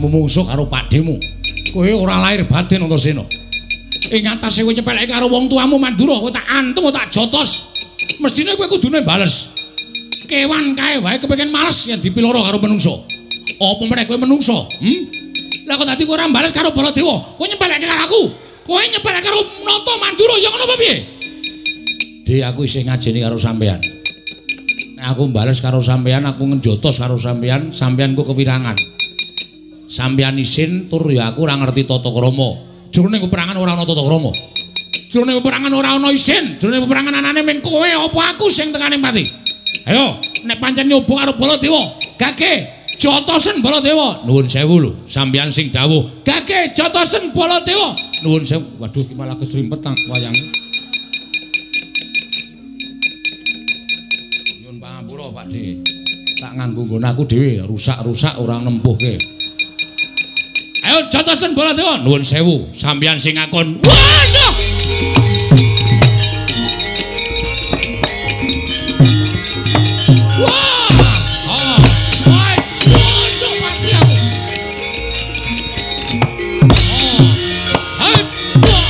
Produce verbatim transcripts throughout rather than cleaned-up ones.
mumungsuh karo pakdemu. Kowe ora lahir batin Antasena. Ing atase kowe nyepeleke karo wong tuamu Mandura, kowe tak antem tak jotos. Mestine kowe kudune bales. Kewan kae wae kepengin males yen dipiloro karo menungso. Apa meneh kowe menungso? Hm? Lah kok dadi kowe ora bales karo Baladewa? Kowe nyepeleke karo aku. Kowe nyepeleke karo Nata Mandura ya ngono apa piye? Dik aku isih ngajeni karo sampean. Nek aku bales karo sampean, aku ngejotos karo sampean, sampean kok kewirangan. Sampean isin tur ya aku ora ngerti tata krama. Jroning peperangan ora ana tata krama. Jroning peperangan ora ana isin, jroning peperangan anane mung kowe apa aku sing tekaning pati. Ayo, nek pancen nyoba karo Baladewa, gage jotosen Baladewa. Nuwun sewu lho, sampeyan sing dawuh. Gage jotosen Baladewa. Nuwun sewu. Waduh, iki malah kesrimpet tang wayange. Nyuwun pangapura, Pakde. Tak nganggo nggon aku dhewe, rusak-rusak ora nempuhke. Ayo jotosen Baladewa. Nuwun sewu, sampeyan sing ngakon. Waduh! Wah! Oh, wah, waduh mati aku. Oh, hai, wah.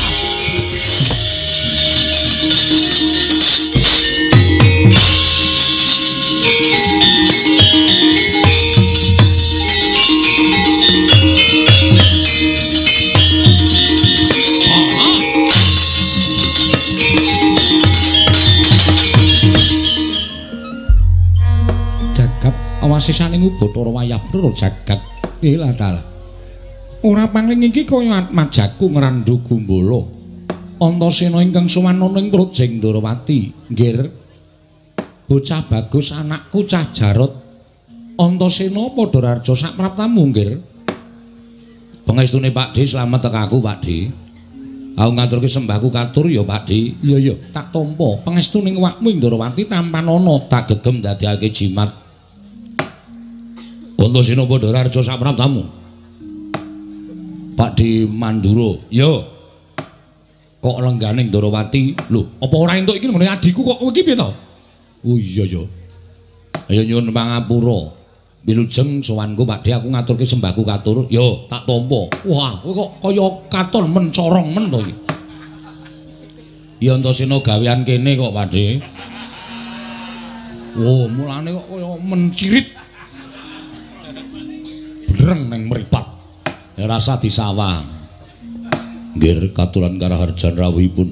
Awasisaning Bathara Wayahpura jagat ilah taala. Ora pangling iki kaya majaku ngrandu Gumbala. Antasena ingkang sowan ana ing Projeng Ndarawati. Nggih. Bocah bagus anakku cah Jarot. Antasena padha rarja sak praptamu nggih. Pangestune Pakde slamet tekaku Pakde. Aku ngaturke sembahku katur ya Pakde. Iya iya tak tampa pangestuning awakmu ing Ndarawati tampan ana tak gegem dadekake jimat. Antasena padha rarja sak praptamu. Pakde Mandura, yo. Kok lengganing Ndarawati? Lho, apa ora entuk iki ngene adhiku kok kowe iki piye to? Oh iya ya. Ayo nyuwun pangapura. Wilujeng sowanku Pakde aku ngaturke sembahku katur. Yo, tak tampa. Wah, kowe kok kaya katon men corong men to iki. Ya Antasena gawean kene kok Pakde. Oh, mulane kok kaya mencirit. Reng neng meripat rasa disawang nggih katuran karaharjan rawuhipun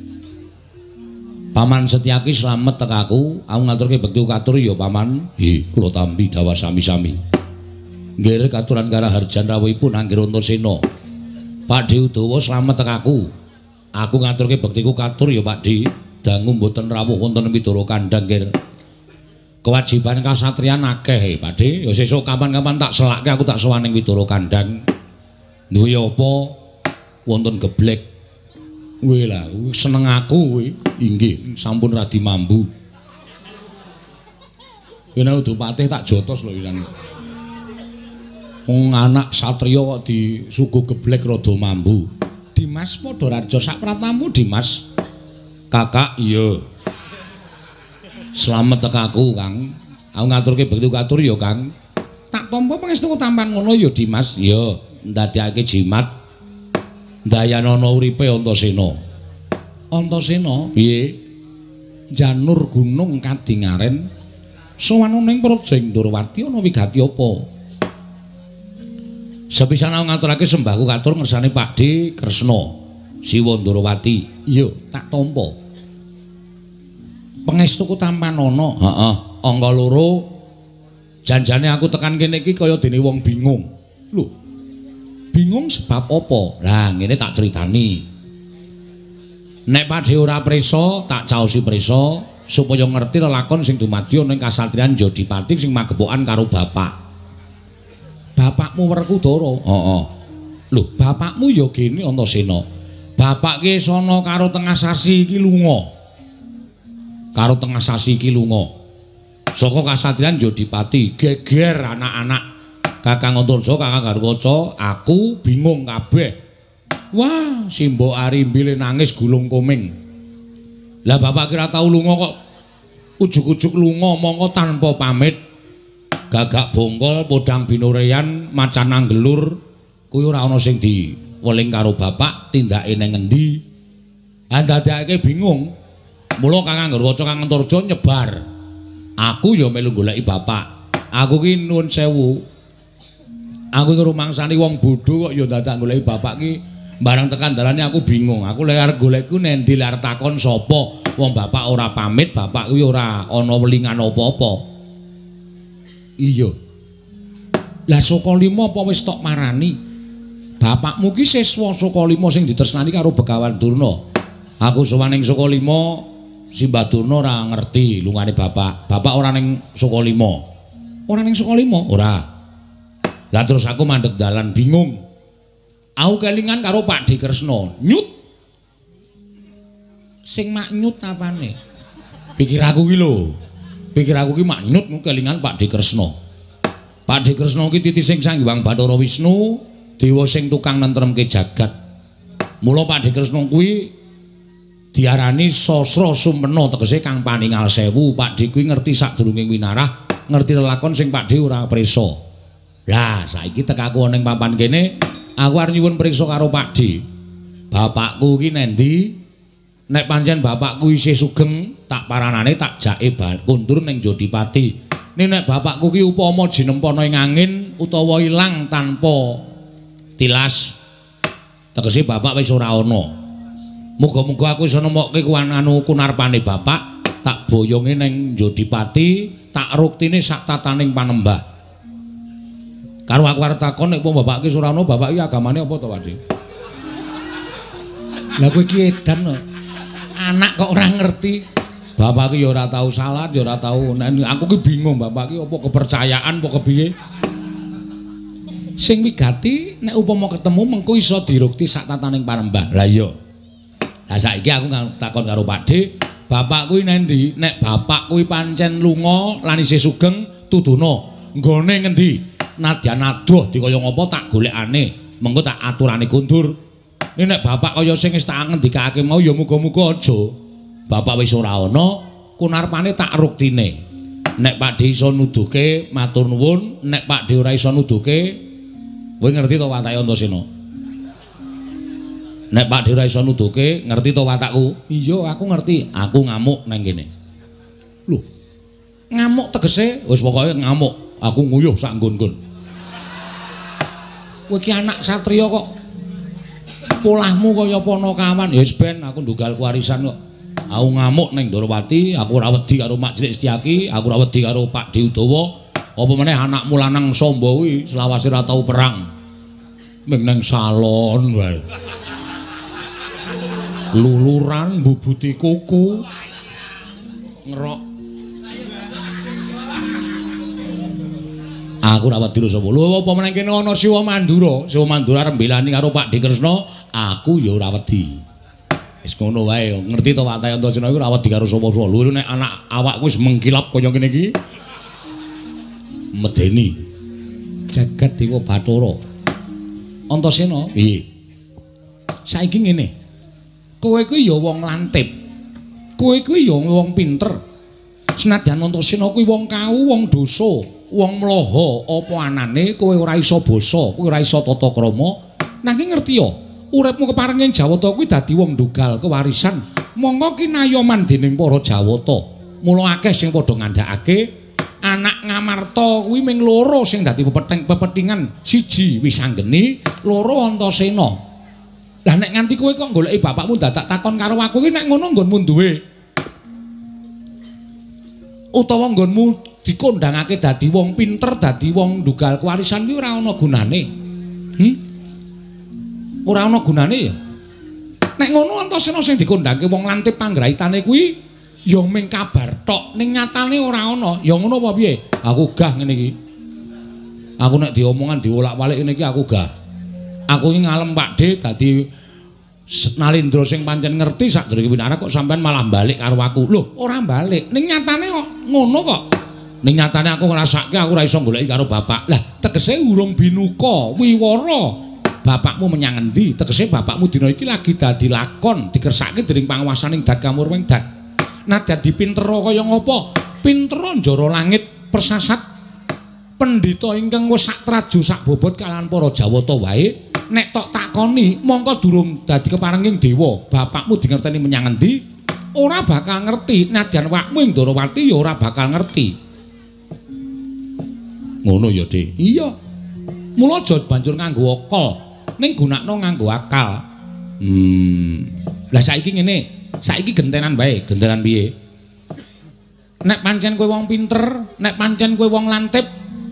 Paman Setyaki slamet tekaku aku ngaturke bekti katur ya Paman nggih kula tampi dawa sami-sami nggih katuran karaharjan rawuhipun Anggir Antasena Pakde Udawa slamet tekaku aku ngaturke bektiku katur ya Pakde dangu mboten rawuh wonten Widara Kandhang nggih kewajiban kasatriyan akeh Pakde ya sesuk kapan-kapan tak selake aku tak sowan ning Widara Kandhang duwe apa wonten geblek kuwi lah seneng aku kuwi inggih sampun radi mambu kena Udupatih tak jotos lho pisan wong anak satriya kok disuguh geblek rada mambu Dimas padha rarja sak pratamu Dimas kakak iya slamet tekaku Kang. Aku ngaturke bekti katur ya Kang. Tak tampa pangestu tampan ngono ya Dimas. Ya, ndadekake jimat. Ndayanana uripe Antasena. Antasena piye? Janur gunung kadingaren sowan ning Projeng Ndarawati ana wigati apa? Sepisan aku ngaturake sembahku katur ngersane Pakde Kresna Siwa Ndarawati. Iya, tak tampa. Pangestuku tampan ana. Heeh. Angka loro janjane aku tekan kene iki kaya dene wong bingung. Lho. Bingung sebab apa? Lah ngene tak critani. Nek Pakde ora prisa, tak caosi prisa supaya ngerti lelakon sing dumadya ning kasatriyan Jodipati sing magepokan karo bapak. Bapakmu Werkudara. Heeh. Lho, bapakmu ya gene Antasena. Bapak ki sono karo tengah sasi iki lunga. Karo tengah sasi iki lunga saka kasatriyan Jodipati geger anak-anak Kakang Antarja Kakang Garwaca aku bingung kabeh wah Simba Arimbile nangis gulung koming lah bapak kira tau lunga kok ujug-ujug lunga mongko tanpa pamit Gagak bongkol podang binureyan macan anggelur kuwi ora ana sing diweling karo bapak tindake ning ngendi. Ha dadekake bingung. Mula Kakang Nggarwaca Kang Antarja nyebar. Aku ya melu goleki bapak. Aku ki nuwun sewu. Aku iki rumangsani wong bodho kok ya dadak goleki bapak ki. Barang tekan dalane aku bingung. Aku lek arep golekku nendi lek takon sapa? Wong bapak ora pamit, bapak kuwi ora ana welingan apa-apa. Iya. Lah Sukalima apa wis tok marani? Bapakmu ki siswa Sukalima sing ditresnani karo Begawan Durna. Aku sowan ning Sukalima, Simbah Durna ora ngerti lungane bapak. Bapak ora ning Sukalima. Ora ning Sukalima? Ora. Lah terus aku mandeg dalan bingung. Aku kelingan karo Pak D Kresna. Nyut. Sing mak nyut apane? Pikir aku ki lho. Pikir aku ki mak nyut kelingan Pak D Kresna. Pak D Kresna ki titi sing Sang Hyang Bathara Wisnu, dewa sing tukang nentremke jagat. Mula Pak D Kresna kuwi diarani Sasra Sumpena tegese kang paningal sewu. Pak D kuwi ngerti sadurunge winarah, ngerti lelakon sing Pak D ora prisa. Lah saiki tekaku ning papan kene, aku arep nyuwun priksa karo Pak D. Bapakku ki nendi? Nek pancen bapakku isih sugeng, tak paranane tak jake kondur ning Jodipati. Nek nek bapakku ki upama jinempana ing angin utawa ilang tanpa tilas, tegese bapak wis ora ana. Muga-muga aku iso nemokke kuwan anu kunarpane bapak, tak boyonge ning Jodipati, tak ruktine sak tataning panembah. Karo aku arep takon nek upama bapak ki ora ana, bapak ki agamane apa to, Pak? Lah kowe ki edan kok. Anak kok ora ngerti. Bapak ki ya ora tau salat, ya ora tau. Aku ki bingung bapak ki apa kepercayaan apa kepiye. Sing wigati nek upama ketemu mengko iso dirukti sak tataning panembah. Lah iya. Lah saiki aku takon karo Pak D, bapak kuwi nendi? Nek bapak kuwi pancen lunga lan isih sugeng, tuduna nggone ngendi? Nadyan adoh dikaya ngapa tak golekane. Mengko tak aturane kondur. Nek bapak kaya sing wis tak ngendikake mau ya muga-muga aja. Bapak wis ora ana, kunarpane tak ruktine. Nek Pak D iso nuduhke matur nuwun, nek Pak D ora iso nuduhke, kowe ngerti to watake Antasena? Nek Pak D ora iso nuduhke, ngerti to watakku? Iya, aku ngerti. Aku ngamuk nang kene. Lho. Ngamuk tegese wis pokoke ngamuk. Aku nguyuh sak nggon-nggon. Kowe ki anak satriya kok polahmu kaya Panakawan. Ya wis ben aku ndunggal warisan kok. Aku ngamuk ning Ndorowati, aku ora wedi karo Mak Cilik Setyaki, aku ora wedi karo Pak D Udawa. Apa meneh anakmu lanang Samba kuwi selawase ora tau perang. Ming nang salon wae. Luluran mbubuti kuku. Ngerok. Aku ora wedi sapa. Lho apa meneh kene ana Siwa Mandura, Siwa Mandura arep mbelani karo Pak D Kresna, aku ya ora wedi. Wis ngono wae, ngerti to Pak Antasena iku ora wedi karo sapa-sapa. Lho nek anak awakku wis mengkilap kaya ngene iki. Medeni. Jagat Dewa Bathara. Antasena, piye? Saiki ngene. Kowe kuwi ya wong lantip. Kowe kuwi ya wong pinter. Senadyan Antasena kuwi wong kau, wong dosa, wong mlaha apa anane kowe ora iso basa, kowe ora iso tata krama. Nanging ngerti ya, uripmu keparing ing Jawata kuwi dadi wong ndunggal kewarisan. Monggo kinayoman dening para Jawata. Mula akeh sing padha ngandhakake anak Ngamarta kuwi ming loro sing dadi pepething pepethingan, siji Wisanggeni, loro Antasena. Lah nek nganti kowe kok goleki bapakmu dadak takon karo aku ki nek ngono nggonmu duwe utawa nggonmu dikondhangake dadi wong pinter, dadi wong ndunggal kewarisan kuwi ora ana gunane. Hm? Ora ana gunane ya. Nek ngono Antasena sing dikondhangke wong lantip panggraitane kuwi ya ming kabar tok, ning nyatane ora ana. Ya ngono apa piye? Aku gah ngene iki. Aku nek diomongan diolak-walik ngene iki aku gah. Aku iki ngalem Pak D dadi Nalendra sing pancen ngerti sadurunge winara kok sampean malah balik karo aku. Lho, ora balik. Ning nyatane kok ngono kok. Ning nyatane aku ngrasake aku ora iso goleki karo bapak. Lah, tegese urung binuka, wiwara. Bapakmu menyang endi? Tegese bapakmu dina iki lagi dadi lakon, dikersake dening panguwasaning Dat Kamurweng Dat. Nah dadi pinter kaya ngapa? Pinter njara langit persasat pendhita ingkang wis sak traju sak bobot kalahan para Jawata wae nek tok takoni mongko durung dadi keparenging dewa bapakmu dingerteni menyang endi ora bakal ngerti nadyan wakmu ing Ndarawati ya ora bakal ngerti ngono ya Dik iya mula aja banjur nganggo akal ning gunakno nganggo akal hmm lah saiki ngene saiki gentenan bae gentenan piye nek pancen kowe wong pinter nek pancen kowe wong lantip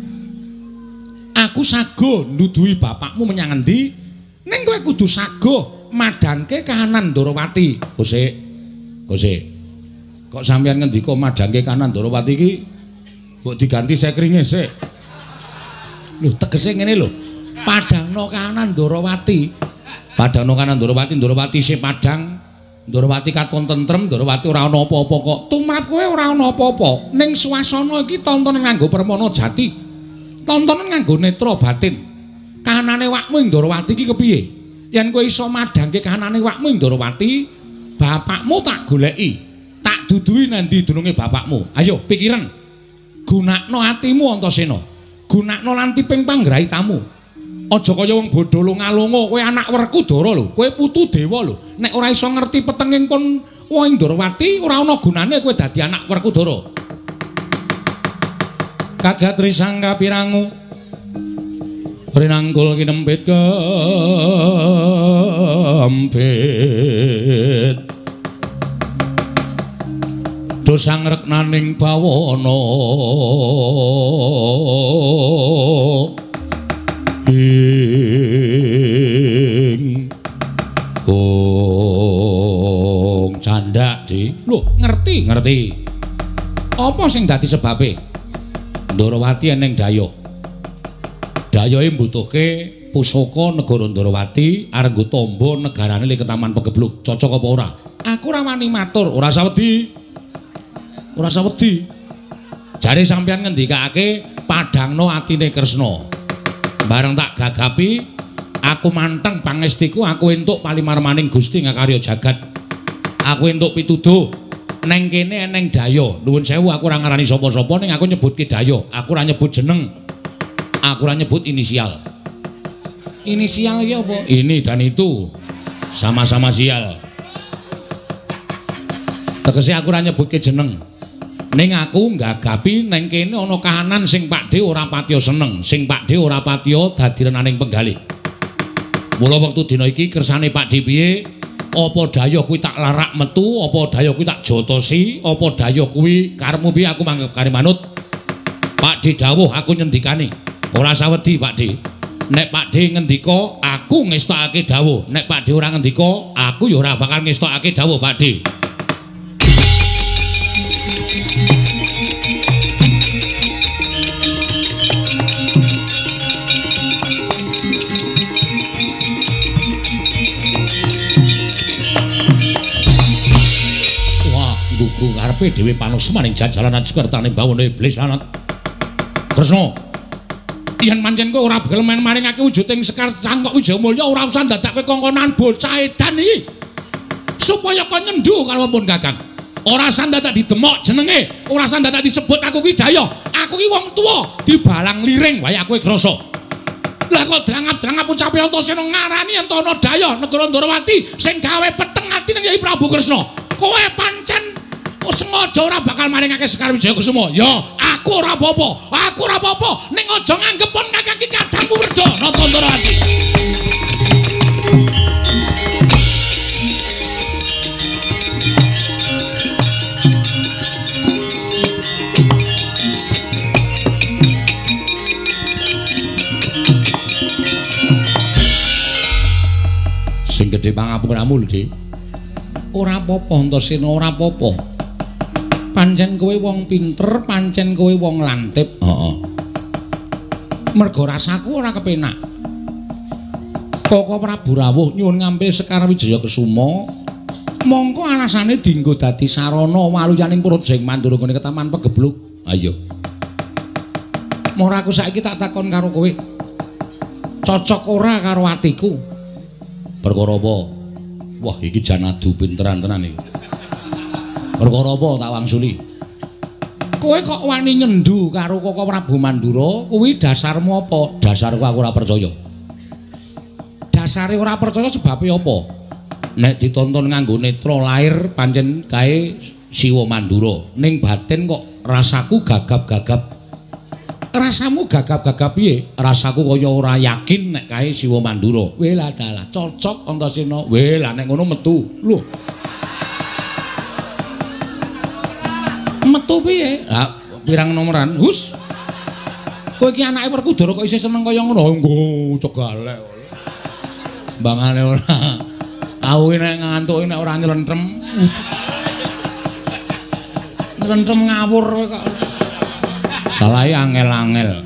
aku sago nuduhi bapakmu menyang endi ning kowe kudu sago madangke kahanan Ndarawati Gusik Gusik kok sampeyan ngendika madangke kahanan Ndarawati iki mbok diganti sekringe sik lho tegese ngene lho padangno kahanan Ndarawati padangno kahanan Ndarawati Ndarawati sing padang Ndarawati katon tentrem Ndarawati ora ana apa-apa kok tumrap kowe ora ana apa-apa ning swasana iki tontonan nganggo permana jati tontonan nganggo netra batin kahanane wakmu ing Ndarawati iki kepiye yen kowe iso madangke kahanane wakmu ing Ndarawati bapakmu tak goleki tak duduhi nandi dununge bapakmu ayo pikiran gunakno atimu Antasena gunakno lantiping panggrahitamu aja kaya wong bodho lunga-lunga kowe anak Werkudara lho kowe putu dewa lho nek ora iso ngerti petenging pun wong ing Ndarawati ora ana gunane kowe dadi anak Werkudara Kagatri sangka pirangu rinangkul kinempit kempit dosang reknaning bawana ing ong candak di lho ngerti ngerti apa sing dadi sebabe Ndarawati eneng dayo dayoe mbutuhke pusaka negara Ndarawati areng nggo tamba negarane le Ketaman Pegebluk cocok apa ora aku ora wani matur ora sawedi ora sawedi jare sampeyan ngendikake padangno atine Kresna bareng tak gagapi aku manteng pangestiku aku entuk palimarmaning Gusti ngakarya jagat aku entuk pituduh neng kene eneng dayo nuwun sewu aku ora ngarani sapa-sapa ning aku nyebutke dayo aku ora nyebut jeneng aku ora nyebut inisial inisial iki apa ini dan itu sama-sama sial tegese aku ora nyebutke jeneng ning aku nggagapi neng kene ana kahanan sing Pakde ora patiya seneng sing Pakde ora patiya dadi renaning penggalih mula wektu dina iki kersane Pakde piye apa daya kuwi tak larak metu apa daya kuwi tak jotosi apa daya kuwi karepmu piye aku manggep kare manut Pakde dawuh aku nyendikani ora sawedi Pakde nek Pakde ngendika aku ngestokake dawuh nek Pakde ora ngendika aku ya ora bakal ngestokake dawuh Pakde Gugu karepe dhewe panusmaning jajalanan Sukertaning bawana iblis lanat Kresna yen pancen kowe ora gelem maringake wujuding Sekar Cangkok Wijayamulya ora usah ndadake kongkonan bocah edan iki supaya kon nyendu karo pun Kakang ora usah dadak didemok jenenge ora usah dadak disebut aku ki daya aku ki wong tuwa dibalang liring wae aku krasa lah kok drangap-drangap ucape Antasena ngarani ento ana daya negara Ndarawati sing gawe peteng ati ning Kyai Prabu Kresna kowe pancen sengaja ora bakal maringake Sekar Wijayakusuma ya aku ora apa-apa aku ora apa-apa ning aja nganggep pon Kakang ki kadangmu Werda Nata Ndarawati sing gedhe pangapuramu lho Dik ora apa-apa Antasena ora apa-apa pancen kowe wong pinter pancen kowe wong lantip heeh mergo rasaku ora kepenak Koko Prabu rawuh nyuwun ngambil Sekar Wijayakusuma mongko alasane dienggo dadi sarana waluyaning perut sing mandura ngene Ketaman Pegebluk ayo mora aku saiki tak takon karo kowe cocok ora karo atiku perkara apa wah iki jan adu pinteran tenan iki perkara apa tak wangsuli Kowe kok wani nyendu karo Koko Prabu Mandura, kuwi dasarmu apa? Dasarku aku ora percaya. Dasare ora percaya sebabe apa? Nek ditonton nganggo netra lair pancen kae Siwa Mandura, ning batin kok rasaku gagap-gagap. Rasamu gagap-gagap piye? Rasaku kaya ora yakin nek kae Siwa Mandura. Weh lah dalah, cocok Antasena. Weh lah nek ngono metu. Lho. Metu piye? Lah pirang nomoran? Hus. Kowe iki anake Werkudara kok isih seneng kaya ngono. Nggo cegalek. Bangane ora. Aku nek ngantuk nek ora nyelentrem. Nyelentrem ngawur kok. Salahe angel-angel.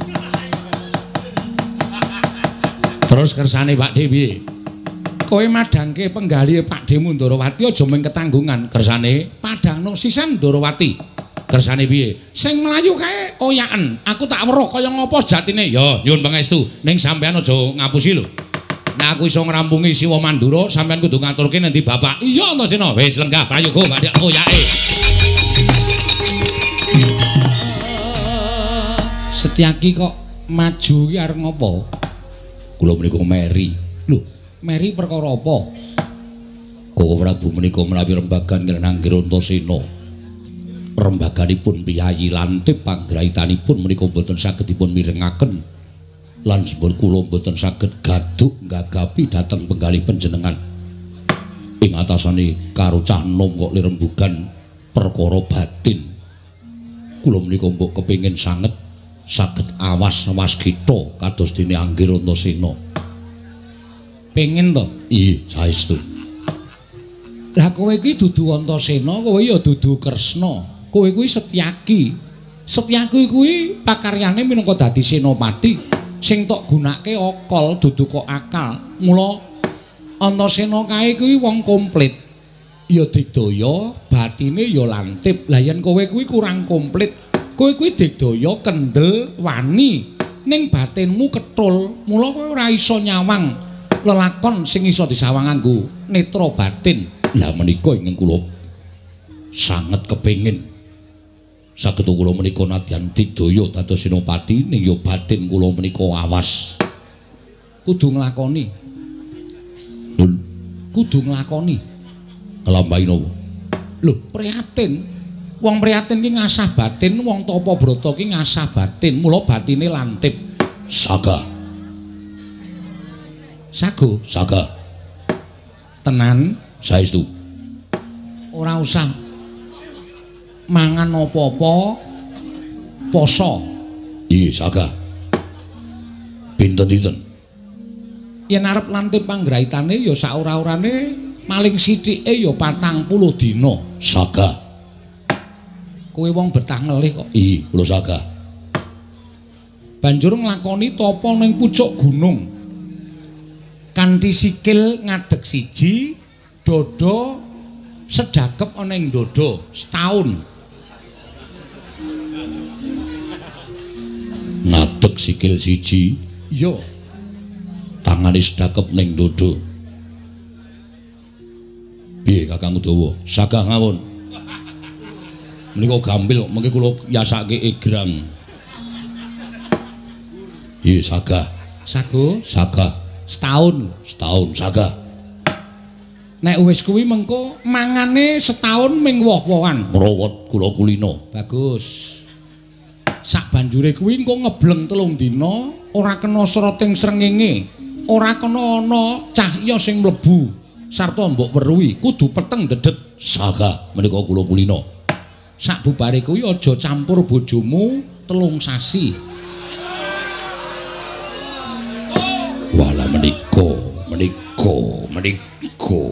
Terus kersane Pak Dewi. Kowe madangke penggali Pak Demu Ndarawati aja mung ketanggungan. Kersane padangno sisan Ndarawati. Kersane piye? Sing mlayu kae oyaken. Aku tak weruh kaya ngopo sejatine. Ya, nyuwun pangestu. Ning sampean aja ngapusi lho. Nek aku iso ngrampungi Siwa Mandura, sampean kudu ngaturke nendi Bapak. Iya Antasena. Wis lenggah prayoga Pak oyake. Setyaki kok maju ki arep ngopo? Kula menika meri. Lho, meri perkara apa? Koko Prabu menika menawi rembagan Nggih Antasena. Rembaganipun piyayi lantip panggraitanipun menika boten saged dipun mirengaken lan sampun kula boten saged gaduk nggagapi dhateng penggalih panjenengan ing atasane karo cah nom kok lirembugan perkara batin kula menika mbok kepengin sanget saged awas waskita kados dene Anggir Antasena pengen to iya saestu lah kowe iki dudu Antasena kowe ya dudu Kresna kowe kuwi Setyaki. Setyaki kuwi pakaryane minangka dadi senopati sing tok gunake akal dudu kok akal. Mula Antasena kae kuwi wong komplit. Ya digdaya, batine ya lantip. Lah yen kowe kuwi kurang komplit, kowe kuwi digdaya kendel wani ning batinmu ketul. Mula kowe ora iso nyawang lelakon sing iso disawang nganggo netra batin. Lah menika ingkang kula sanget kepengin saged kula menika nadyan digdaya dados senopati ning ya batin kula menika awas kudu nglakoni lho kudu nglakoni kelambahi napa lho prihatin wong prihatin ki ngasah batin wong tapa brata ki ngasah batin mula batine lantip saga sago saga tenan saestu ora usah mangan apa-apa poso iya saga pinten-pinten yen arep lantip panggraitane ya sak ora-orane paling sithike ya patang puluh dina saga kowe wong betah ngelih kok iya lho saga banjur nglakoni tapa ning pucuk gunung kanthi sikil ngadeg siji dada sedakep ana ing dada setahun ngadeg sikil siji iya tangane sedakep ning dada piye Kakang Udawa sagah ngawon menika gampil kok mengke kula yasake egrang iya sagah sago sagah setahun setahun sagah nek wis kuwi mengko mangane setahun ming woh-wohan mrawat kula kulina bagus sak banjure kuwi engko ngebleng telung dina ora kena srating srengenge ora kena ana cahya sing mlebu sarta mbok weruhi kudu peteng dedet saga menika kula kulina sak bubare kuwi aja campur bojomu telung sasi wala menika menika menika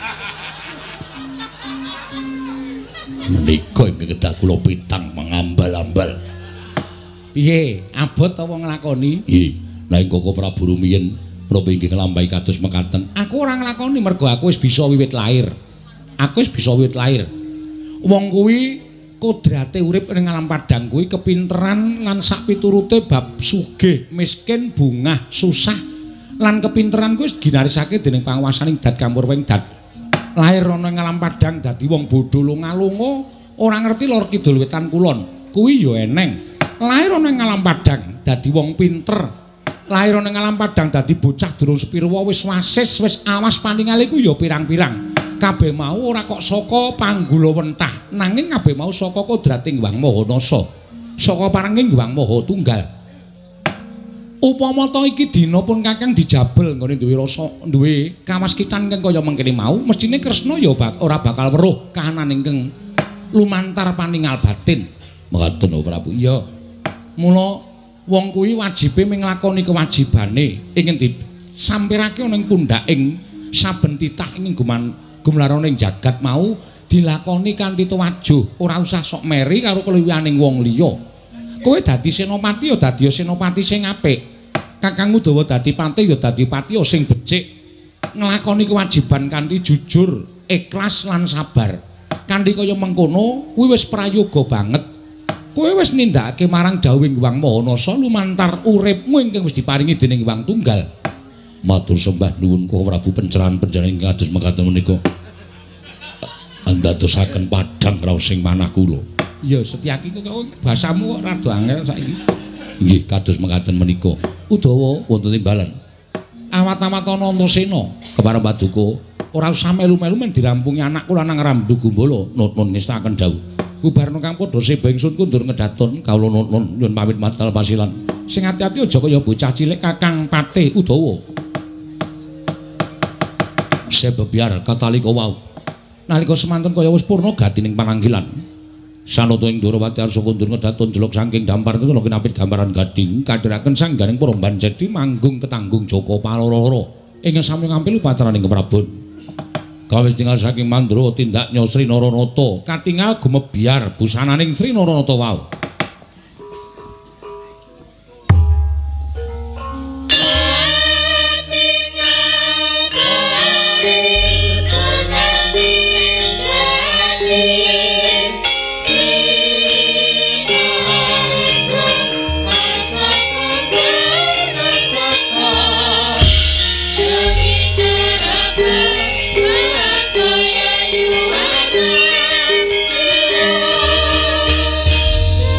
menika ing kedah kula pitang mangambal-ambal piye abot apa nglakoni nggih nang Koko Prabu rumiyin kula pengin nglampahi kados mekaten aku ora nglakoni mergo aku wis bisa wiwit lair aku wis bisa wiwit lair wong kuwi kodrate urip ning alam padang kuwi kepinteran lan sak piturute bab sugih miskin bungah susah lan kepinteran kuwi ginarisake dening panguwasaning dat campur wing dat lahir ana ing alam padang dadi wong bodho lunga-lunga ora ngerti lor kidul wetan kulon kuwi ya eneng. Lair ana ing alam padang dadi wong pinter. Lair ana ing alam padang dadi bocah durung sepirwa wis wasis wis awas paningal iku ya pirang-pirang. Kabeh mau ora kok saka panggulawentah, nanging kabeh mau saka kodrating Hyang Mahanasa. Saka parenging Hyang Maha Tunggal. Upama ta iki dina pun Kakang dijabel nggone duwe rasa duwe kawaskitan kang kaya mengkene mau, mestine Kresna ya bak, ora bakal weruh kahanan ingkang lumantar paningal batin. Mekaten Prabu. Iya. Mula wong kuwi wajibe minglakoni kewajibane ing disampirake ana ing pundhaking saben titah ing guman gumlaroning jagat mau dilakoni kanthi tuwajuh, ora usah sok meri karo keluwihaning wong liya. Kowe dadi senopati ya dadi senopati sing apik. Kakang Udawa dadi pati ya dadi pati sing becik. Nglakoni kewajiban kanthi jujur, ikhlas lan sabar. Kanthi kaya mengkono kuwi wis prayoga banget. Kowe wis nindakake marang dawuhing Hyang Mahanasa lumantar uripmu ingkang wis diparingi dening Hyang Tunggal. Matur sembah nuwun Kowe Prabu pencerahan panjenengan ingkang kados mekaten menika. Andadosaken padhang raos sing manah kula. Iya, Setyaki kok basamu kok rada angel saiki. Nggih, kados mekaten menika. Udawa wonten timbalan. Awat-awat ana Antasena kepareng Paduka ora usah melu-melu men dirampungi anakku lanang Ramdu Gumbala. Nun ngestaken dawuh. Bubarno kang padha seba ingsun kundur ngedaton kawula nun nyuwun pamit matal pasilan. Sing ati-ati aja kaya bocah cilik Kakang Patih Udawa. Sebebiar katalika wau. Nalika semanten kaya wis purna gatining pananggilan. Sanata ing Ndorowati arsa kundur ngedaton jeluk saking dampar kula kinapit gambaran gading kadhiraken sangganing para banjedi manggung ketanggung Joko Paloro. Ing sami ngampil upacaraning keprabon. Kawis tinggal saking Mandura tindak Sri Naranata katingal gumebyar busananing Sri Naranata wau. Yeah.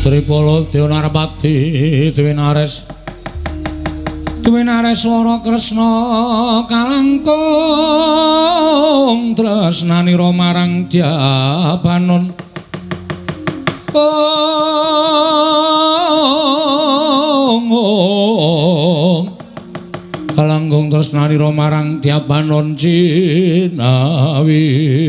Tripolo Dewanarpati Dwinares Dwinares Swara Kresna kalangkung tresnanira marang Jabanon oh kalangkung tresnanira marang Jabanon Cinawi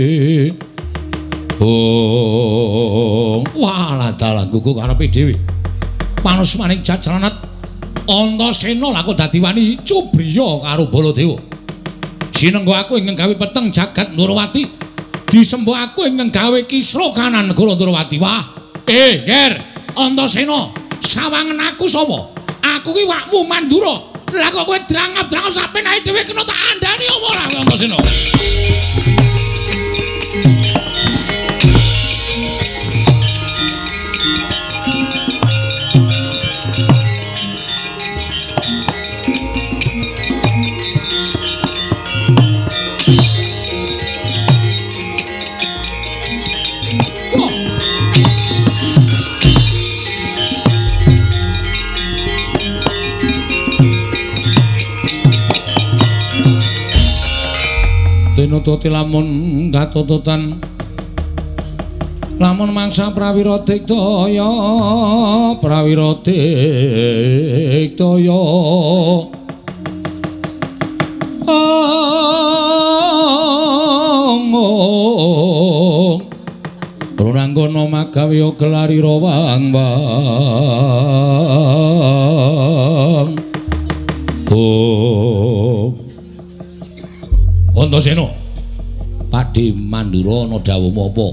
oh walah dalan gugu karepe dhewe panus maning jajalanat Antasena lak dadi wani cubriya karo Baladewa sinengga aku ingkang gawe peteng jagat Ndrawati disembo aku ingkang gawe kisra kanan negara Ndrawati wah eh ger Antasena sawangen aku sapa aku ki wakmu Mandura lah kok kowe drangap-drangap sapenae dhewe kena tak andani apa ora Antasena Nututi lamun katututan lamun mangsa prawira digdaya prawira digdaya angong runanggana magawe gelari rawang wang oh Antasena Pakde Mandura ana dawuhmu apa?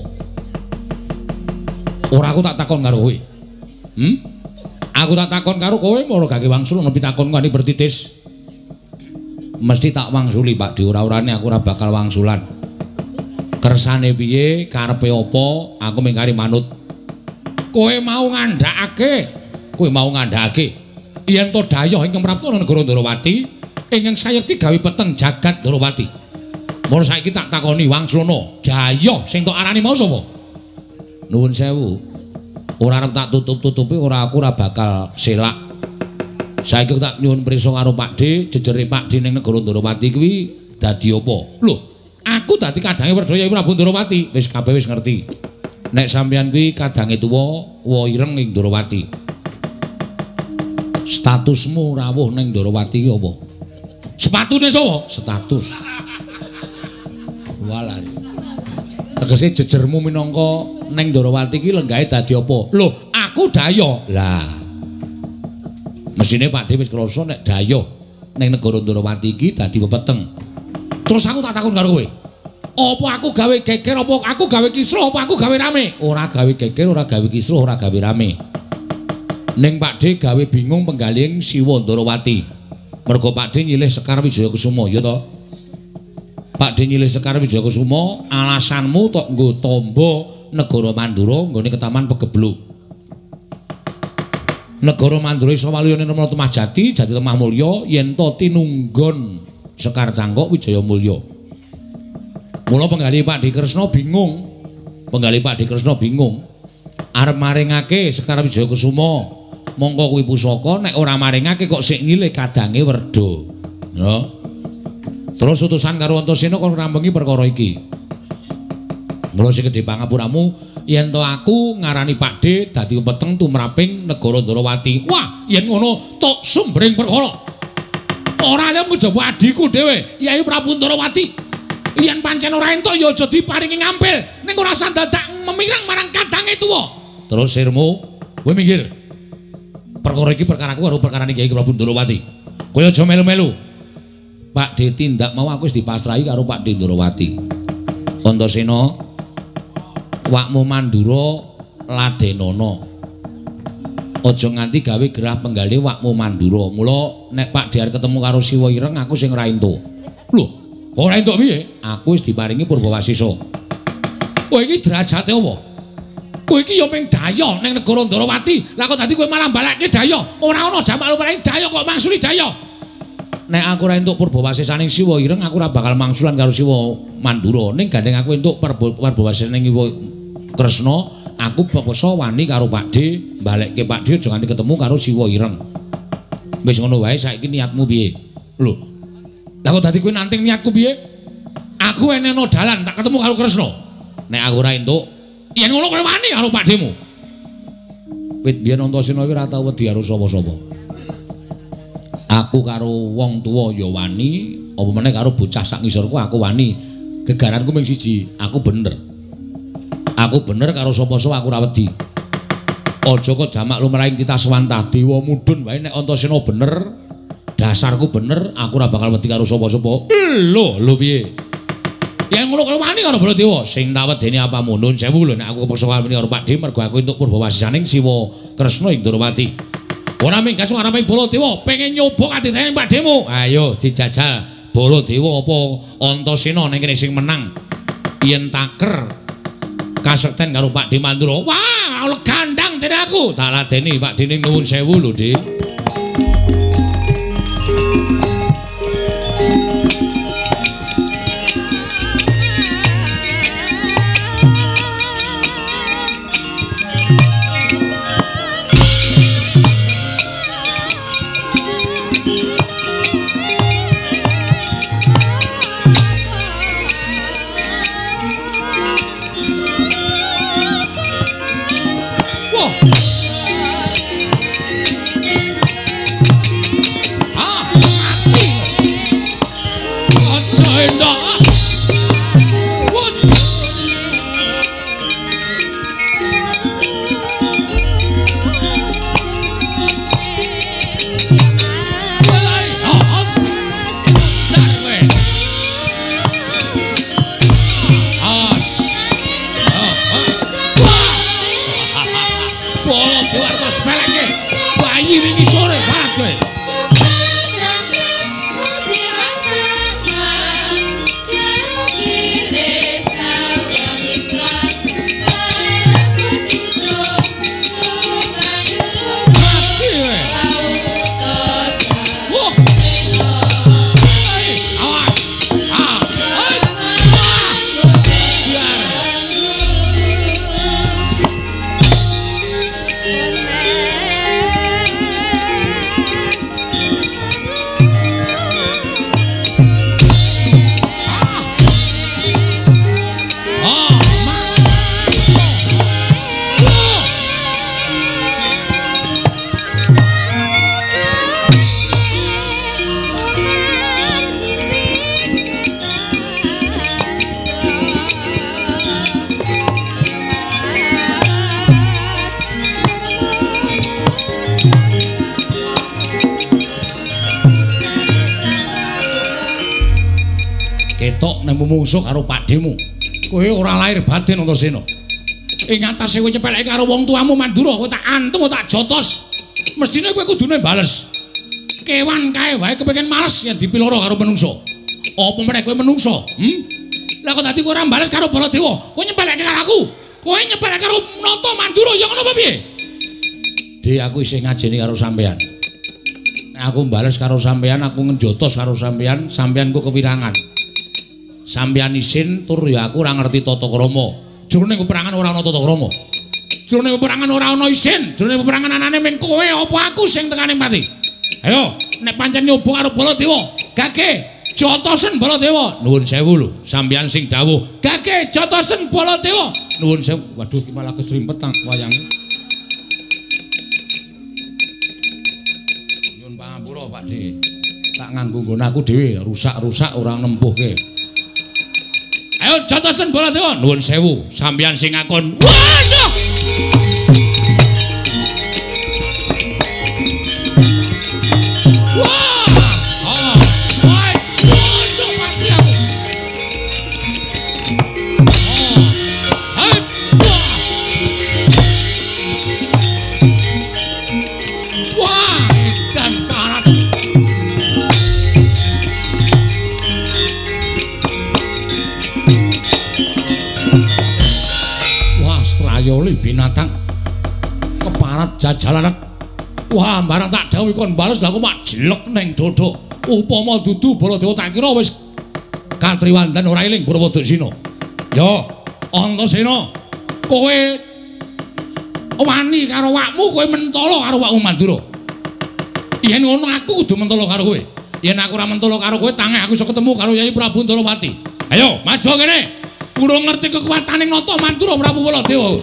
Ora aku tak takon karo kowe. Hm? Aku tak takon karo kowe mara gage wangsul ana pitakon kani bertitis. Mesti tak wangsuli Pakde ora-orane aku ora bakal wangsulan. Kersane piye, karepe apa, aku mingkari manut. Kowe mau ngandhakake, kowe mau ngandhakake yen to dayoh ingkang prapta negara Ndrawati ingkang sayekti gawe peteng jagat Ndrawati. Mula saiki tak takoni Wangsulana, dayoh sing tok arani mau sapa? Nuwun sewu. Ora arep tak tutup-tutupi ora aku ora bakal selak. Saiki tak nyuwun prisa karo Pakde, jejere Pakde ning negara Ndrawati kuwi dadi apa? Lho, aku dadi kadange Werda Prabu Ndrawati. Wis kabeh wis ngerti. Nek sampeyan kuwi kadange tuwa, wa ireng ing Ndrawati. Statusmu rawuh ning Ndrawati ki apa? Sepatune sapa? Status. Walah. Tegese jejermu minangka ning Ndrawati ki lenggahe dadi apa? Lho, aku dayoh. Lah. Mesine Pakde wis krasa nek dayoh ning negara Ndrawati iki dadi pepeteng. Terus aku tak takon karo kowe. Apa aku gawe geger apa aku gawe kisruh apa aku gawe rame? Ora gawe geger, ora gawe kisruh, ora gawe rame. Ning Pakde gawe bingung penggaling Siwa Ndrawati. Mergo Pakde nyilih Sekar Wijaya Kusuma, ya to? Pakde nyilih Sekar Wijaya Kusuma, alasanmu tok nggo tamba negara Mandura nggone Ketaman Pegebluk. Negara Mandura iso waliyane Rama Temah Jati, Jati Temah Mulya yen to tinunggon Sekar Cangkok Wijaya Mulya. Mula penggali Pakde Kresna bingung. Penggali Pakde Kresna bingung. Arep maringake Sekar Wijaya Kusuma, mongko kuwi pusaka, nek ora maringake kok sik nyilih kadange Werda. Ya. Terus utusan karo Antasena kon ngrampengi perkara iki. Mula sing gedhe pangapuramu yen to aku ngarani Pakde dadi peteng tumraping negara Ndrawati. Wah, yen ngono tok sumbering perkara. Ora ana njaba adiku dhewe, Yai Prabu Ndrawati. Yen pancen ora entuk ya aja diparingi ngampil, ning ora usah dadak memirang marang kadange tuwa. Terus sirmu, kowe minggir. Perkara iki perkaraku karo perkarane Yai Prabu Ndrawati. Kowe aja melu-melu. Pakde tindak mau aku wis dipasrahi karo Pakde Ndrawati. Antasena, wakmu Mandura ladenana. Aja nganti gawe gerah penggali wakmu Mandura. Mula nek Pakde arep ketemu karo Siwa Ireng aku sing ora entuk. Lho, ora entuk piye? Aku wis diparingi Purbawasisa. Kowe iki derajate apa? Kowe iki ya mung dayoh ning negara Ndrawati. Lah kok dadi kowe malah balake dayoh? Ora ana jamak lumaring dayoh kok mangsuli dayoh. Nek aku ora entuk Purbawasisaning Siwa Ireng aku ora bakal mangsulan karo Siwa Mandura. Ning gandeng aku entuk Purbawasisaning Iwa Kresna, aku bangsa wani karo Pakde, balekke Pakde aja nganti ketemu karo Siwa Ireng. Wis ngono wae saiki niatmu piye? Lho. Lah kok dadi kowe nanting niatku piye? Aku eneno dalan tak ketemu karo Kresna. Nek aku ora entuk, yen ngono kowe wani karo Pakdemu. Wit biyen Antasena iki ora tau wedi karo sapa-sapa. Aku karo wong tuwa ya wani, apa meneh karo bocah sak ngisorku aku wani. Gegaranku mung siji, aku bener. Aku bener karo sapa-sapa aku ora wedi. Aja kok jamak lumrahing kita swanta dewa mudhun wae nek Antasena bener, dasarku bener, aku ora bakal wedi karo sapa-sapa. Lho, lho piye? Yen ngono kowe wani karo Baladewa, sing tak wedeni apamu nun sewu lho nek aku kepeksa kawin karo Pakde mergo aku entuk purbawasisaning Siwa Kresna ing Durawati. Ora minggas areping Baladewa, pengen nyoba kadidayane Pakdemu. Ayo dijajal Baladewa apa Antasena ning kene sing menang. Yen taker kasekten karo Pakde Mandura. Wah, ala gandang dene aku. Tak ladeni Pakde ning nuwun sewu lho, Dik. Mungsuh karo Pakdemu. Kowe ora lahir batin Antasena. Ing atase kowe nyepeleke karo wong tuamu Mandura, kowe tak antem tak jotos. Mestine kowe kudune bales. Kewan kae wae kepengin males yen dipiloro karo menungso. Apa meneh kowe menungso? Hm? Lah kok dadi kowe ora bales karo Baladewa? Kowe nyepeleke karo aku. Kowe nyepeleke karo Nata Mandura ya ngono apa piye? Dik aku isih ngajeni karo sampean. Nek aku bales karo sampean, aku ngejotos karo sampean, sampean kok kewirangan. Sampeyan isin tur ya aku ora ngerti tata krama. Jroning peperangan ora ana tata krama. Jroning peperangan ora ana isin. Jroning peperangan anane mung kowe apa aku sing tekaning pati. Ayo, nek pancen nyoba karo Baladewa, gage jotosen Baladewa. Nuwun sewu lho, sampeyan sing dawuh. Gage jotosen Baladewa. Nuwun sewu. Waduh, iki malah kesrimpet tang wayange. Nyuwun pangapura, Pakde. Tak nganggo nggon aku dhewe, rusak-rusak ora nempuhke. Ayo jotosen Baladewa. Nuwun sewu, sampeyan sing ngakon. Waduh. Wah. Oh. Wah. Waduh mati aku. Oh. Hai. Wah. Wah, edan karat. Yoli binatang keparat jajalanan. Wah, barang tak dawuh kon bales lha kok mak jelek ning dodok. Upama dudu Baladewa tak kira wis katriwandan ora eling Brawadasena. Yo, Antasena, kowe wani karo awakmu kowe mentolo karo awakmu Mandura. Yen ngono aku kudu mentolo karo kowe. Yen aku ora mentolo karo kowe tangi aku iso ketemu karo Yai Prabu Ndarawati. Ayo maju kene. Kudu ngerti kekuatane Nata Mandura Prabu Baladewa.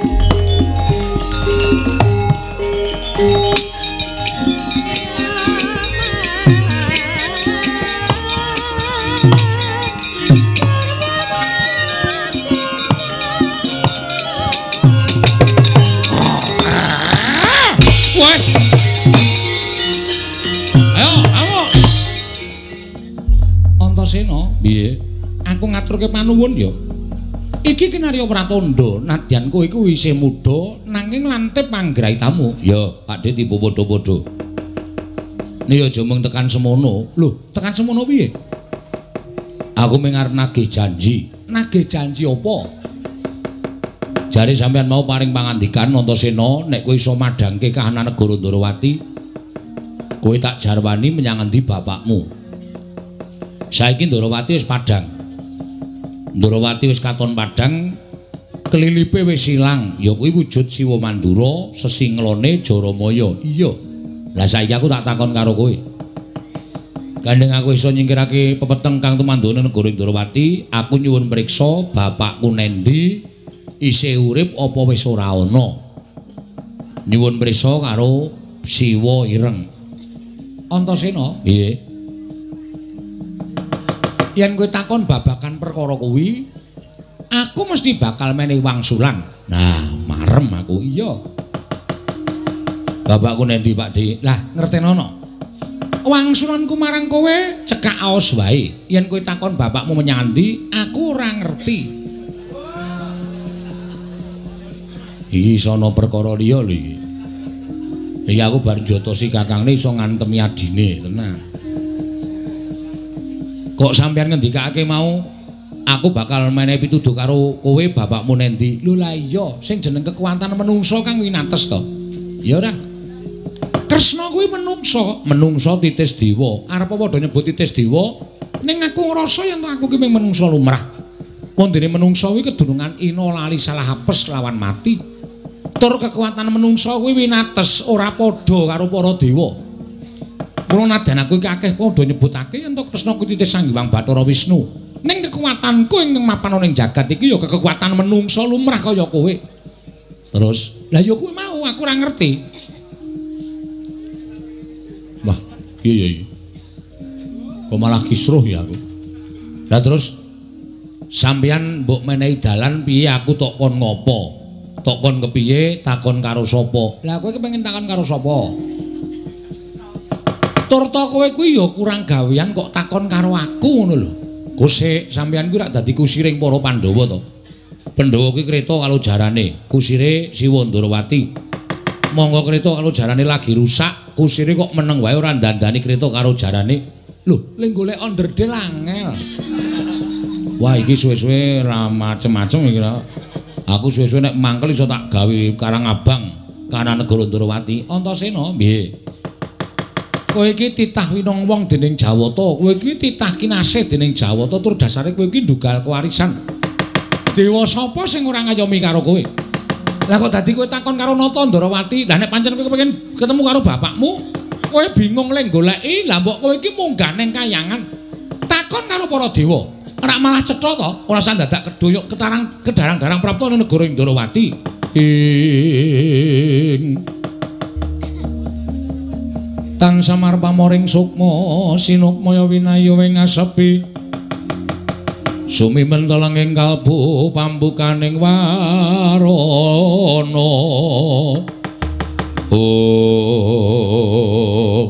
Antasena, piye? Aku ngaturke panuwun ya. Iki Kinarya Pratandha, nadyan kowe iku isih muda nanging lantip panggrahi tamu. Ya, Pakde tiba padha-padha. Nek aja mung tekan semono. Lho, tekan semono piye? Aku mung arep nagih janji. Nagih janji apa? Jare sampean mau paring pangandikan Antasena nek kowe iso madhangke kahanan negara Ndarawati, kowe tak jarwani menyang endi bapakmu. Saiki Ndarawati wis padhang. Ndarawati wis katon padhang, kelilipe wis ilang, ya kuwi wujud Siwa Mandura, sesinglone Jaramaya. Iya. Lah saiki aku tak takon karo kowe. Gandeng aku iso nyingkirake pepeteng kang tumandone negara Ndarawati, aku nyuwun priksa bapakku nendi, isih urip apa wis ora ana. Nyuwun priksa karo Siwa Ireng. Antasena, piye? Yen kowe takon babagan perkara kuwi, aku mesti bakal menehi wangsulan. Nah, marem aku. Iya. Bapakku nendi, Pakde? Lah, ngertenono. Wangsulanku marang kowe cekak aos wae. Yen kowe takon bapakmu menyang endi, aku ora ngerti. Iki sono perkara liya lho iki. Iki aku bar njotosi kakangne iso ngantemi adine, tenan. Kok sampean ngendikake mau aku bakal menehi pituduh karo kowe bapakmu nendi? Lho lah iya, sing jeneng kekuatan menungso kang winates to. Ya ora. Kresna kuwi menungso, menungso titis dewa. Arep padha nyebut titis dewa, ning aku ngrasa yen aku ki mung menungso lumrah. Wondene menungso kuwi kedurungan ina lali salah apes lawan mati. Tur kekuatan menungso kuwi winates ora padha karo para dewa. Mula nadyan aku iki akeh padha nyebutake yen to Kresna kuwi titis Sang Hyang Bathara Wisnu. Ning kekuatanku ing mapan ning jagat iki ya kekuatan menungso lumrah kaya kowe. Terus, lah ya kuwi mau aku ora ngerti. Wah, iya iya iya. Kok malah kisruh ya aku. Lah terus sampeyan mbok menehi dalan piye aku tok kon ngopo? Tok kon kepiye takon karo sapa? Lah kowe kepengin takon karo sapa? Turta kowe kuwi ya kurang gawean kok takon karo aku ngono lho. Kusik sampeyan kuwi rak dadi kusiring para Pandhawa to. Pandhawa kuwi kreta kalau jarane, kusire Siwa Ndarawati. Monggo kreta kalau jarane lagi rusak, kusire kok meneng wae ora ndandani kreta karo jarane. Lho, ling golek onderdel angel. Wah, iki suwe-suwe ra macem-macem iki. Aku suwe-suwe nek mangkel iso tak gawe Karang Abang kana negara Ndarawati. Antasena, piye? Kowe iki titah winong wong dening Jawata, kowe iki titah kinasih dening Jawata tur dasare kowe iki ndugal kewarisan. Dewa sapa sing ora ngayomi karo kowe? Lah kok dadi kowe takon karo Nata Ndarawati? Lah nek pancen kowe kepengin ketemu karo bapakmu, kowe bingung lek goleki, lah mbok kowe iki munggah ning kayangan. Takon karo para dewa. Ora malah cetha to, ora usah dadak kedoyok ketarang kedarang-darang prapta ning negara Ndarawati. Ing Tang samar pamoring sukma sinukmaya winaya wing asepi sumimen telenging kalbu pambukaning warana oh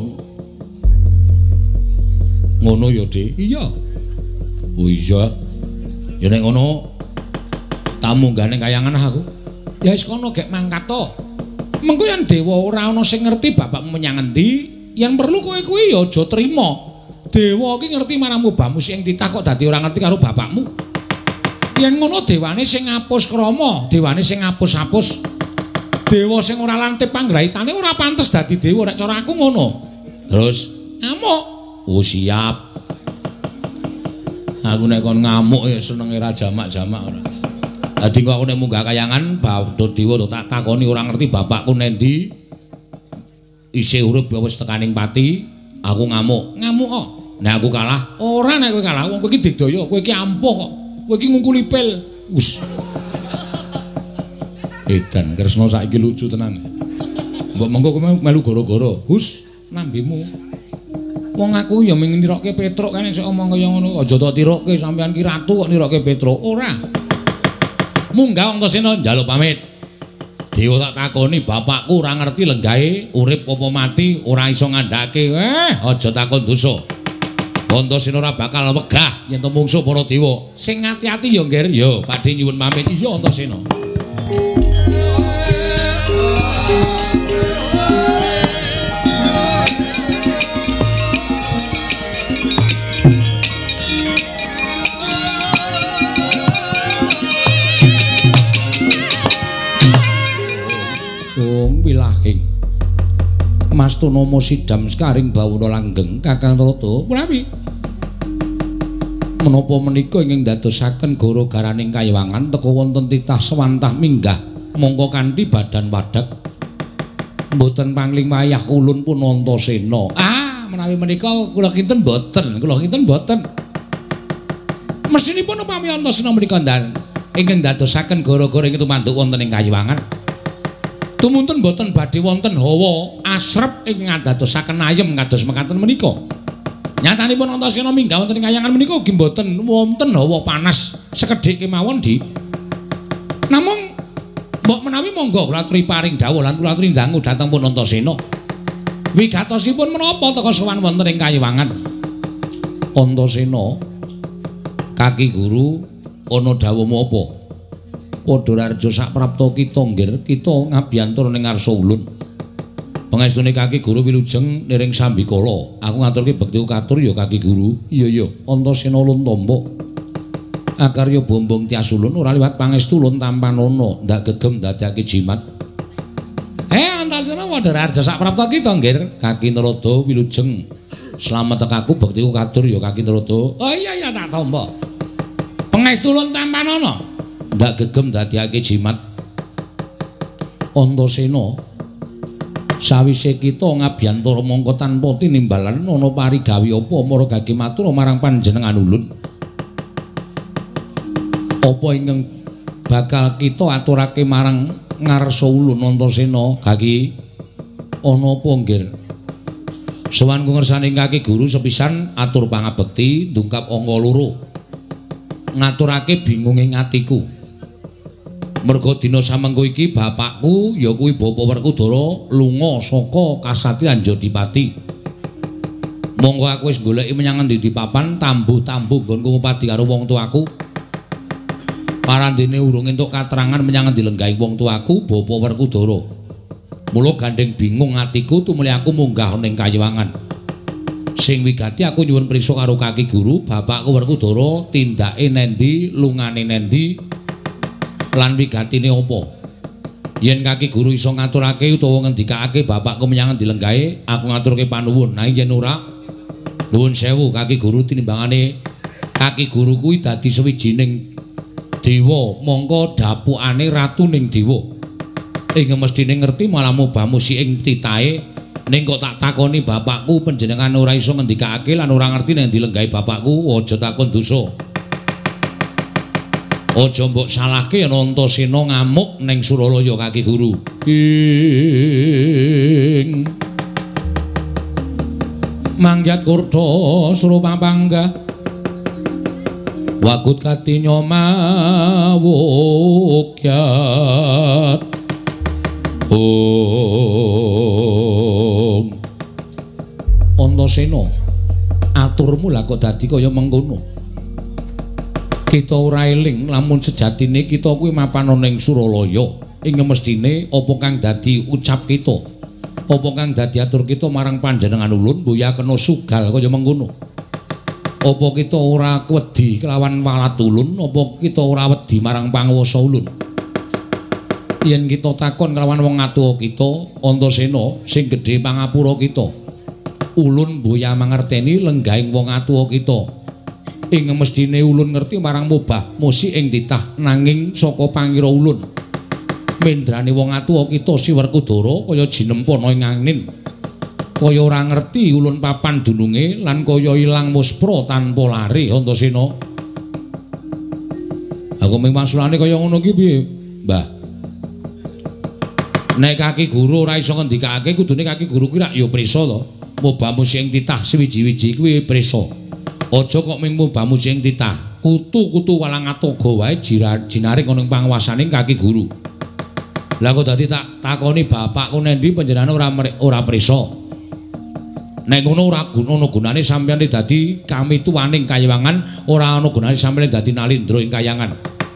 ngono ya Dik. Iya oh iya ya nek ngono tamu gane kayangan aku ya wis kono gek mangkat to mengko yen dewa ora ana sing ngerti bapakmu menyang endi. Yang perlu kowe kuwi ya aja trima. Dewa iki ngerti marang mubamu sing titah kok dadi ora ngerti karo bapakmu. Yen ngono dewane sing ngapus krama, dewane sing ngapus-apus. Dewa sing ora lantip panggraitane ora pantes dadi dewa nek cara aku ngono. Terus ngamuk. Oh siap. Aku nek kon ngamuk ya senenge ra jamak-jamak ora. Dadi kok aku nek munggah kayangan Bathara Dewa tak takoni ora ngerti bapakku nendi. Isih urip ya wis tekaning pati, aku ngamuk. Ngamuk kok. Nek aku kalah, ora nek kowe kalah, wong kowe iki digdaya, kowe iki ampuh kok. Kowe iki ngungkuli pil. Wus. Edan Kresna saiki lucu tenan. Mbok mengko kowe melu gara-gara. Hus, nambemu. Wong aku ya mung nirokke Petruk kan isih omong kaya ngono. Aja tak tirokke sampean ki ratu kok nirokke Petruk. Ora. Munggah Antasena njaluk pamit. Dewa tak takoni bapakku ora ngerti lenggahe urip apa mati ora iso ngandhake. Eh, aja takon dosa. Antasena ora bakal wegah yen to mungsuh para dewa. Sing ati-ati ya, Nger. Ya, padhe nyuwun pamit. Iya Antasena. Wilahing Mastunama sidam skaring bawuna langgeng Kakang Narada punapi menapa menika ingkang dadosaken gara-garaning kayiwangan teka wonten titah swantah minggah mongko kanthi badan wadak mboten pangling wayah ulun pun Antasena. Ah menawi menika kula kinten mboten kula kinten mboten mestinipun upami Antasena menika ndan ingkang dadosaken gara-gara ingkang tumanduk wonten ing kayiwangan tumunten boten badhe wonten hawa asrep ingkang dadosaken ayem kados mekaten menika. Nyatanipun Antasena minggah wonten ing kayangan menika ugi boten wonten hawa panas sekedhik kemawon di. Namung mbok menawi monggo kula aturi paring dawuh lan kula aturi ndangu dhateng pun Antasena. Wigatosipun menapa teka sowan wonten ing kayiwangan? Antasena kaki guru ana dawuhmu apa? Padha raja sak prapta kita nggir kita ngabiyantur ning ngarsa ulun. Pangestune kaki guru wilujeng niring sambikala. Aku ngaturke bekti katur ya kaki guru. Iya iya Antasena ulun tampa. Akarya bombong tias ulun ora liwat pangestu ulun tampanana ndak gegem dadekake jimat. Eh Antasena padha raja sak prapta kita nggir. Kaki Narada wilujeng slamet tekaku bekti katur ya kaki Narada. Oh iya iya tak tampa. Pangestu ulun tampanana ndak gegem dadekake jimat. Antasena sawise kita ngabyantara mangka tanpa tinimbalan ana parigawe apa maragake matur marang panjenengan ulun. Apa ingkang bakal kita aturake marang ngarsa ulun Antasena kaki ana apa nggir? Sowanku ngersaning kaki guru sepisan atur pangabekti ndungkap angka loro. Ngaturake bingung ing atiku. Merga dina samengko iki bapakku ya kuwi Bapa Werkudara lunga saka kasatriyan Jodipati. Monggo aku wis goleki menyang endi papan tambuh-tambuh nggonku ngupadi karo wong tuaku. Parandene urung entuk katerangan menyang endi lenggahing wong tuaku Bapa Werkudara. Mula gandeng bingung atiku tumuli aku munggah ning kayiwangan. Sing wigati aku nyuwun prisa karo kaki guru bapakku Werkudara tindake nendi lungane nendi lan wigatine apa? Yen kaki guru iso ngaturake utawa ngendikake bapakku menyang endi lenggahe, aku ngaturke panuwun. Nah yen ora, nuwun sewu kaki guru tinimbangane kaki guru kuwi dadi sawijining dewa, mongko dapukane ratuning dewa. Ing mestine ngerti malah mubah musik ing titahe, ning kok tak takoni bapakku panjenengan ora iso ngendikake lan ora ngerti nek endi lenggahe bapakku, aja takon dosa. Aja mbok salahke yen Antasena ngamuk ning Suralaya kaki guru. Ing mangyat kurta surupa panggah wagut katinya mawukyat. Om Antasena aturmu lah kok dadi kaya mengkono. Kita ora eling lamun sejatine kita kuwi mapan ning Suralaya. Ing mestine apa kang dadi ucap kita? Apa kang dadi atur kita marang panjenengan ulun mboya kena sugal kaya mengkono? Apa kita ora wedi kelawan walat ulun? Apa kita ora wedi marang panguwasa ulun? Yen kita takon kelawan wong atuwa kita, Antasena sing gedhe pangapura kita. Ulun mboya mangerteni lenggahing wong atuwa kita. ing mestine ulun ngerti marang mubah musik ing titah nanging saka pangira ulun mendrane wong atuwa kita si Werkudara kaya jinempana ing angin kaya ora ngerti ulun papan dununge lan kaya ilang muspra tanpa lare Antasena. Aku ming maksudane kaya ngono ki piye Mbah? Nek kaki guru ora iso ngendikake kudune kaki guru kuwi rak ya prisa to mubah musik ing titah sewiji-wiji kuwi prisa. Aja kok ming mubah musik ing titah. Kutu-kutu walang atoga wae jinaring ana ing panguwasaning kaki guru. Lah kok dadi tak takoni bapakku nendi panjenengan ora ora prisa. Nek ngono ora guna gunane sampeyan dadi kami tuwaning kayangan, ora ana gunane sampeyan dadi nalindra ing kayangan.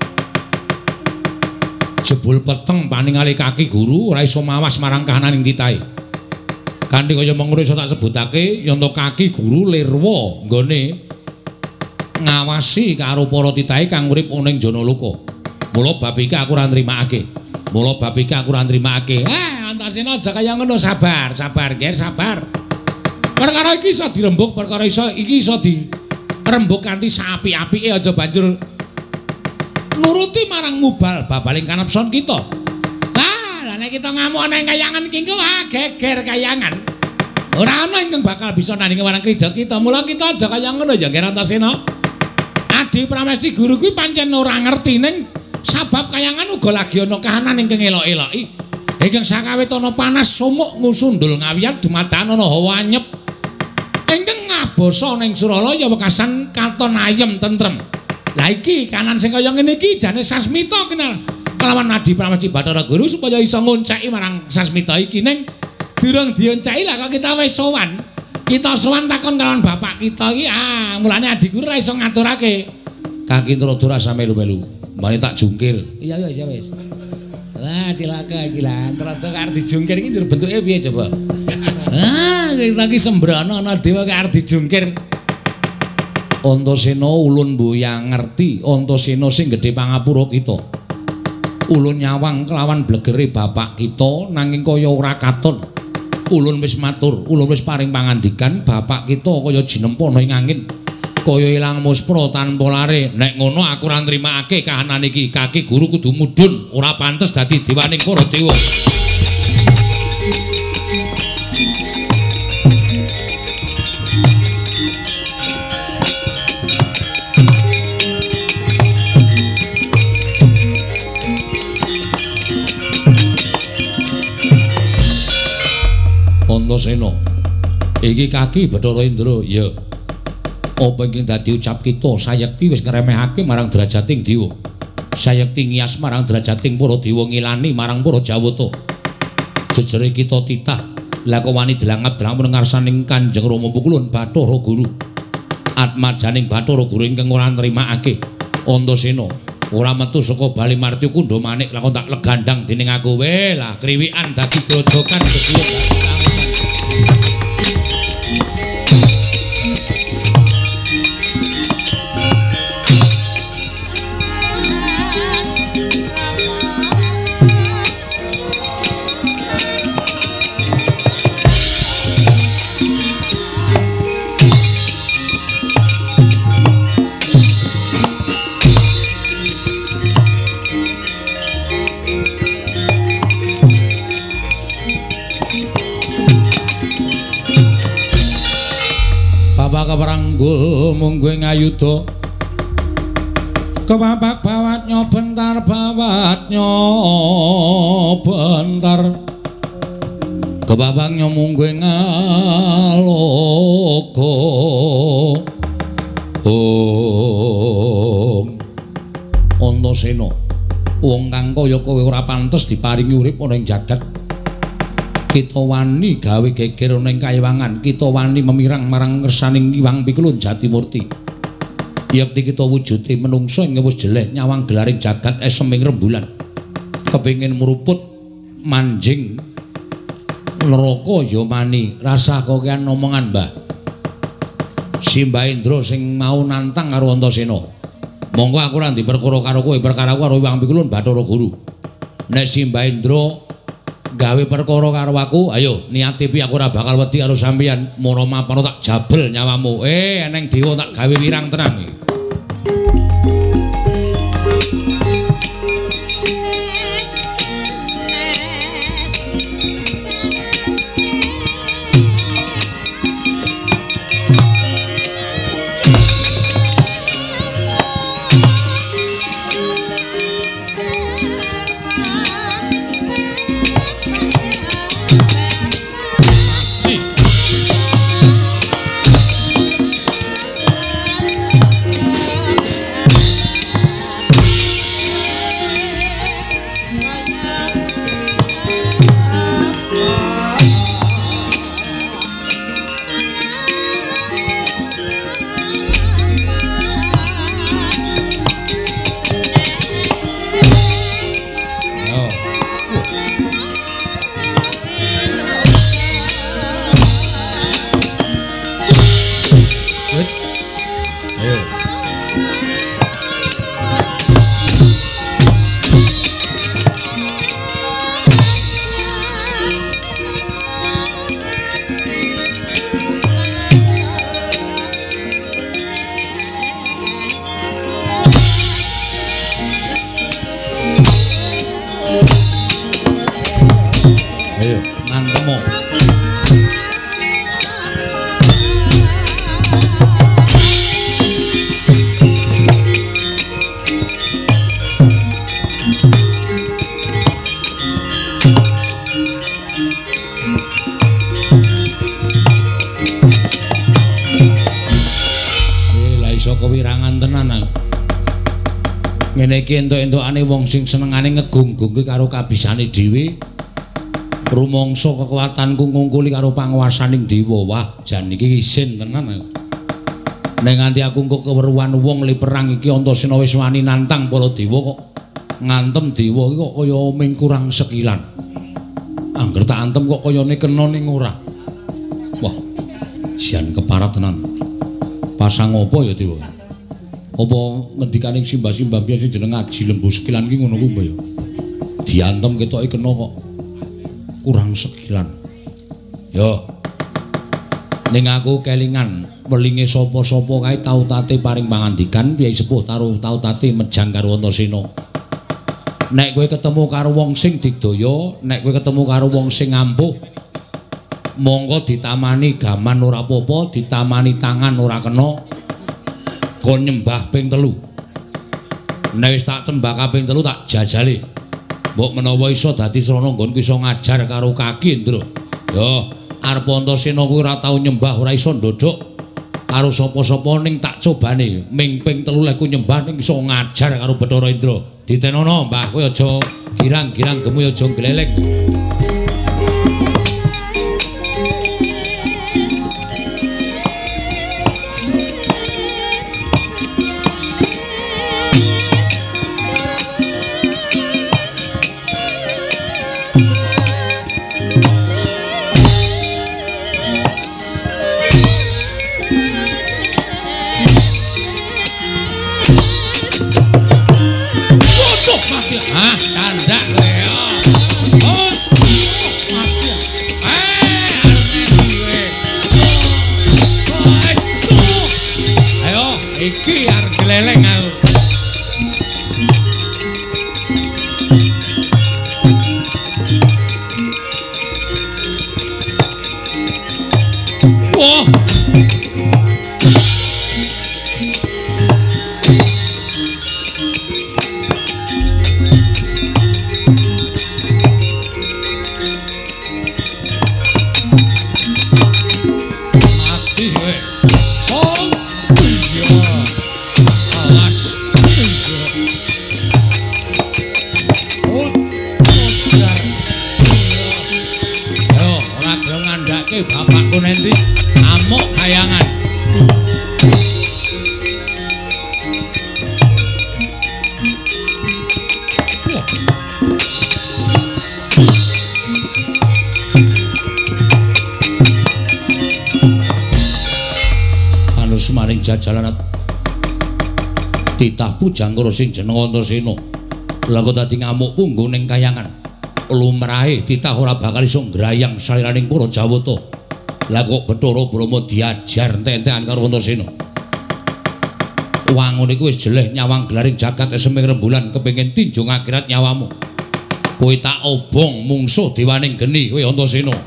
Jebul peteng paningali kaki guru ora iso mawas marang kahananing titahe. Kanthi kaya mengkono iso tak sebutake yanta kaki guru lirwa nggone ngawasi karo para titahe kang urip ana ing Janaloka. Mula bab iki aku ora nrimakake. Mula bab iki aku ora nrimakake. Ah, Antasena aja kaya ngono, sabar, sabar, Ger, sabar. Perkara iki iso dirembuk, perkara iso iki iso dirembuk kanthi sapi-apike aja banjur nuruti marang mubal babaling kanepson kita. Ah, lah nek kita ngamuk ana ing kayangan iki wah geger kayangan. Ora ana ingkang bakal bisa nandingi marang krida kita. Mula kita aja kaya ngono ya, Ger Antasena. Adi Pramesti guru kuwi pancen ora ngerti ning sabab kayangan uga lagi ana kahanan ingkang elok-eloki. Ingkang sakawit ana panas sumuk ngusundul ngawiyat dumadakan ana hawa anyep. Ingkang ngabosa ning Suralaya wekasan katon ayem tentrem. Lah iki kanan sing kaya ngene iki jane Sasmita kenal kelawan Adi Pramesti Bathara Guru supaya iso ngonceki marang Sasmita iki ning durung dionceki lah kok kita wis sowan. Kita sowan takon kelawan bapak kita iki ah mulane adiku ora iso ngaturake. Kaki Introdora sampe melu-melu. Mane tak jungkir. Iya iya wis. Wah cilaka iki lah. Introdora arep dijungkir iki bentuke piye coba? Ah kita iki sembrono ana dewa arep dijungkir. Antasena ulun mboyang ngerti Antasena sing gedhe pangapura kita. Ulun nyawang kelawan blegere bapak kita nanging kaya ora katon. Ulun wis matur, ulun wis paring pangandikan bapak kita kaya jinempana ing angin. Kaya ilang muspra tanpa lare. Nek ngono aku ora nrimakake kahanan iki. Kaki guru kudu mudhun, ora pantes dadi dewaning para dewa. Antasena. Iki kaki Bathara Indra, ya. Apa ingkang dadi ucap kita sayekti wis ngremehake marang derajating dewa. Sayekti ngias marang derajating para dewa ngilani marang para Jawata. Jejere kita titah laka wani delangap-delangap ngarsaning Kanjeng Rama Pukulun Bathara Guru. Atmajaning Bathara Guru ingkang ora nrimakake. Antasena ora metu saka Bali Marti Kundha Manik lakon tak legandang dening aku. Weh lah kriwikan dadi grojokan gedhe. Keperanggul mungguing ayuda kepapak bawatnya bentar bawatnya bentar kepapaknya mungguing aloka oh Antasena wong kang kaya kowe ora pantes diparingi urip ana ing jagat. Kita wani gawe geger ning kayangan, kita wani memirang marang ngersaning Hyang Pikulun Jatimurti. Yekti kita wujude menungso ing wis jeleh nyawang gelaring jagat eseming rembulan. Kepengin mruput manjing neraka ya mani. Rasah kokean omongan, Mbah. Simbah Indra sing mau nantang karo Antasena. Monggo aku ora diperkara karo kowe, perkara karo Hyang Pikulun Bathara Guru. Nek Simbah Indra gawe perkara karo aku, ayo niate piye aku ora bakal wedi karo sampeyan. Mara mapan tak jabel nyawamu. Eh, eneng dewa tak gawe wirang tenang iki. Ayo, ngantemo. Kewirangan tenan. Ngene iki entuk-entukane wong sing senengane ngegung-gungke karo kabisane dhewe. Rumangsa kekuatanku ngungkuli karo panguwasaning dewa. Wah, jan iki isin tenan. Nek nganti aku kok keweruhan wong li perang iki Antasena wis wani nantang para dewa kok ngantem dewa iki kok kaya ming kurang sekilan. Angger tak antem kok kayane kena ning ora. Wah, jan keparat tenan. Pasang apa ya Dewa? Apa ngendikane simbah-simbah piye sing jeneng Aji Lembu Sekilan ki ngono kuwi apa ya? Diantem ketoke kena kok kurang sekilan. Yo. Ning aku kelingan welinge sapa-sapa kae tau tate paring pangandikan Kyai Sepuh taruh tau tate mejang karo Antasena. Nek kowe ketemu karo wong sing digdaya, nek kowe ketemu karo wong sing ampuh, monggo ditamani gaman ora apa-apa, ditamani tangan ora kena. Kon nyembah ping telu. Nek wis tak tembak kaping telu tak jajali. Mbok menawa iso dadi srana nggonku iso ngajar karo kaki, Ndra. Yo, arep Antasena kuwi ora tau nyembah, ora iso ndodhok karo sapa-sapa ning tak cobane. Ming ping telu lek ku nyembah ning iso ngajar karo Bathara Indra. Ditenono, Mbah, kowe aja girang-girang gemu aja gleleng. Iki arep gleleng aku. Wah. Mati kowe. Oh. Alas. Oh, biar. Yo, ora gelem ngandhake bapakku nanti amuk kayangan. Anu semaring jajalan titah pujang karo sing jeneng Antasena. Lah kok dadi ngamuk punggung ning kayangan. Lumrahe titah ora bakal iso ngrayang saliraning para Jawata. Lah kok Bathara Brama diajar entek-entekan karo Antasena. Wangun iku wis jeleh nyawang glaring jagat seming rembulan kepengin tinjung akhirat nyawamu. Kowe tak obong mungsuh dewaning geni kowe Antasena.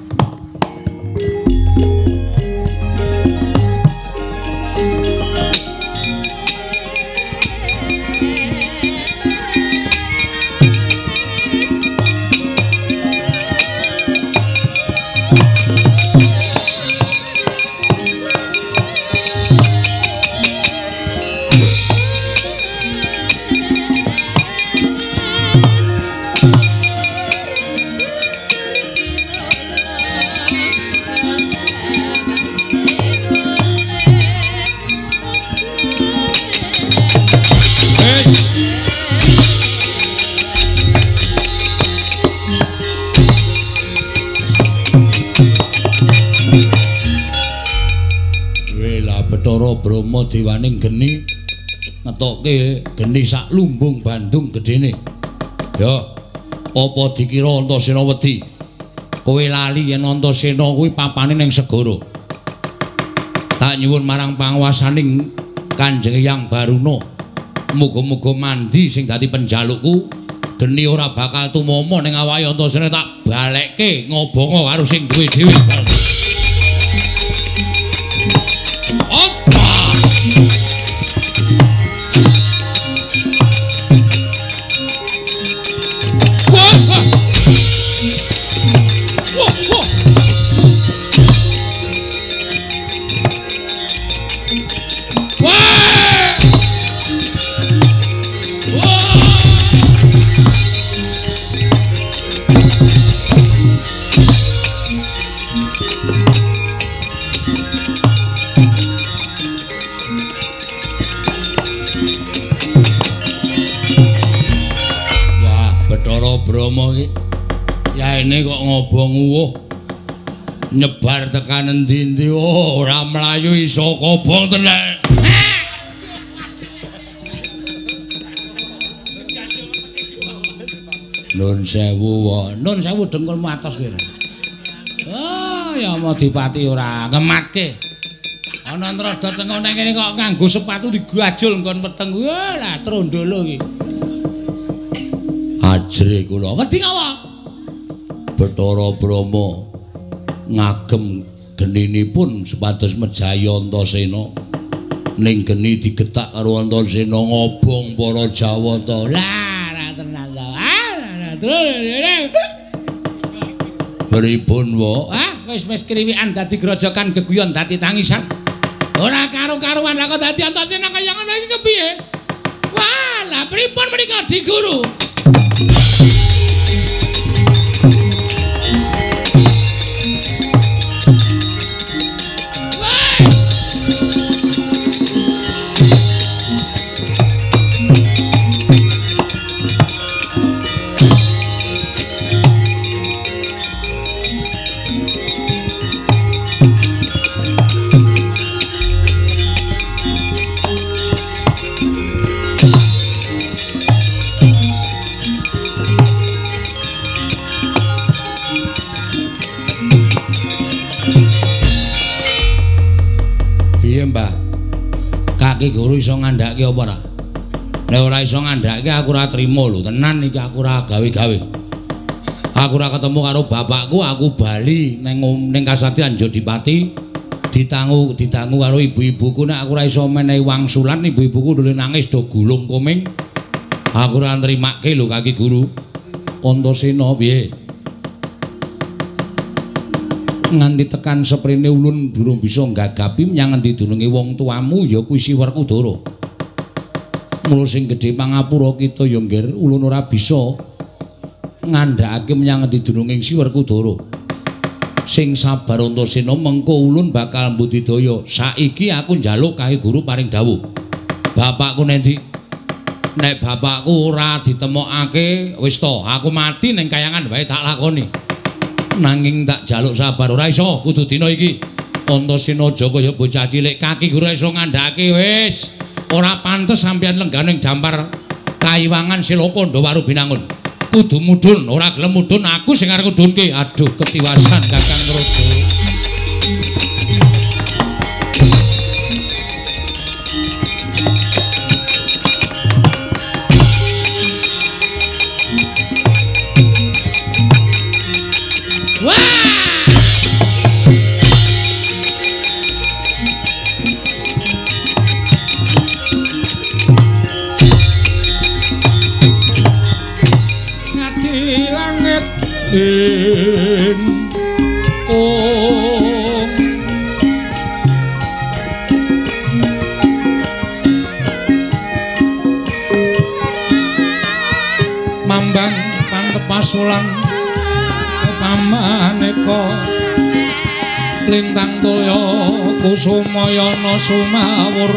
Bathara Brama dewaning geni ngetokke geni sak lumbung Bandung gedene. Ya, apa dikira Antasena wedi? Kowe lali yen Antasena kuwi papane ning segara. Tak nyuwun marang panguwasaning Kanjeng Hyang Baruna, muga-muga mandi sing dadi penjalukku, geni ora bakal tumomo ning awake Antasena tak balekke ngobongo karo sing duwe dhewe. Apa? Yaene kok ngobong uwuh nyebar tekan endi-endi oh, ora mlayu iso kobong tenan. Nun sewu wae. Nun sewu dengkulmu atos kowe. Oh, ya mau dipati ora ngematke. Ana ntrodo tengok nang kene kok nganggo sepatu digajul nggon peteng. Wah, lah trondolo iki. Ajre kula. Wedi ngawa? Bathara Brama ngagem geninipun supados mejaya Antasena. Ning geni digetak karo Antasena ngobong para Jawata. Lah, ra tenan to. Ah, terus. Pripun wae? Ah, wis-wis kriwikan dadi grojokan geguyon dadi tangisan. Ora karo-karuan kok dadi Antasena kaya ngono iki kepiye? Wah, lah pripun menika Di Guru? Ki Guru iso ngandhake apa ora? Nek ora iso ngandhake aku ora trima lho, tenan iki aku ora gawe-gawe. Aku ora ketemu karo bapakku, aku bali ning ning Kasatriyan Jodipati ditangu ditangu karo ibu-ibuku nek aku ora iso menehi wangsulan ibu-ibuku dole nangis do gulung koming. Aku ora nrimake lho Kaki Guru. Antasena piye? Nganti tekan seprene ulun durung bisa nggagapi menyang endi dununge wong tuamu ya kuwi Siwerkudara. Mula sing gedhe pangapura kita ya nggir ulun ora bisa ngandhakake menyang endi dununging Siwerkudara. Sing sabar Antasena mengko ulun bakal mbudidaya. Saiki aku njaluk Kaki Guru paring dawuh. Bapakku nendi? Nek bapakku ora ditemokake wis to aku mati ning kayangan wae tak lakoni. Nanging tak jaluk sabar ora iso kudu dina iki Antasena aja kaya bocah cilik. Kaki Guru iso ngandhake wis ora pantes sampeyan lengganing dampar Kaiwangan Silakanda Waru Binangun. Kudu mudhun, ora gelem mudhun aku sing arep ngudhunke. Aduh ketiwasan Kakang Raja. In oh Mambang pantepasulan pamaneka lintang toya kusumayana sumawur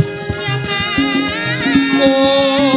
oh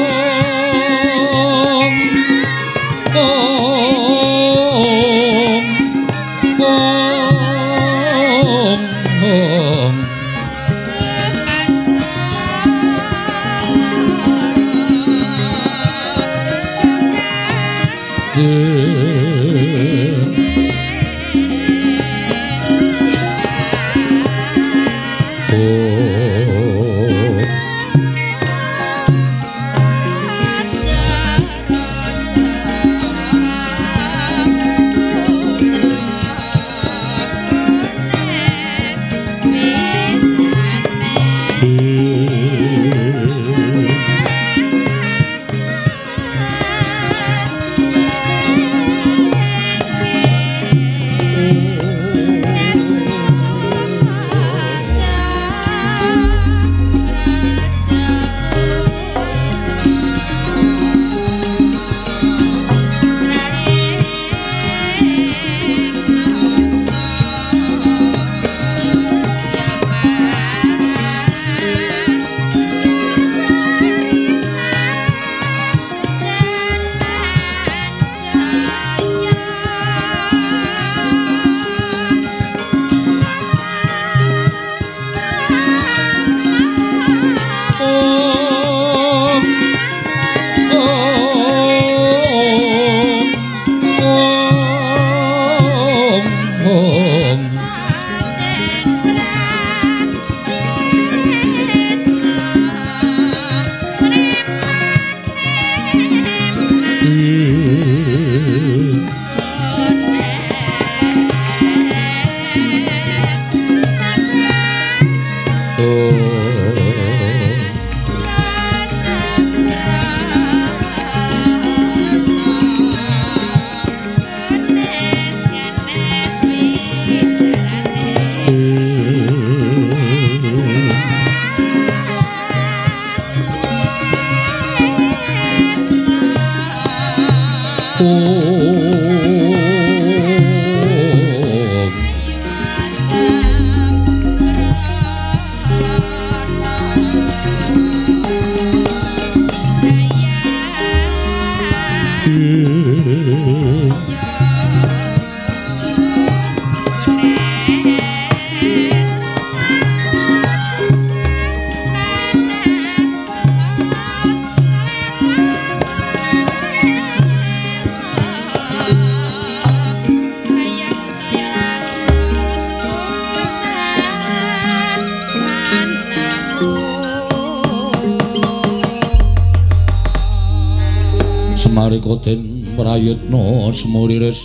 Koden prayitna semuriris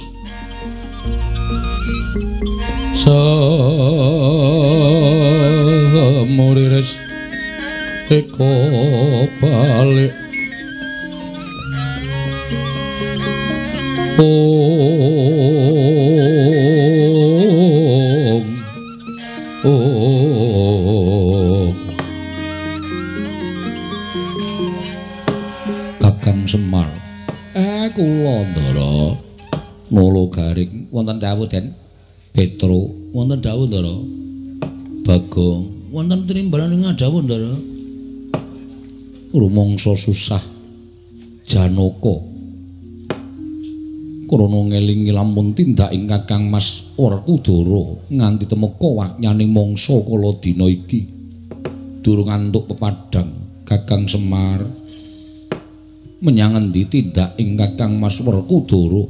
semuriris eko balik om om Kakang Semar kula Ndara Nolo Garing wonten dawuh Den Petro wonten dawuh Ndara Bagong wonten trimbalan ing dawuh Ndara rumangsa susah Janaka krana ngelingi lampun tindak ing Kakang Mas Werkudara nganti temeka wakyaning mangsa kala dina iki durung antuk pepadang Kakang Semar menyang endi tindak ing Kakang Mas Werkudara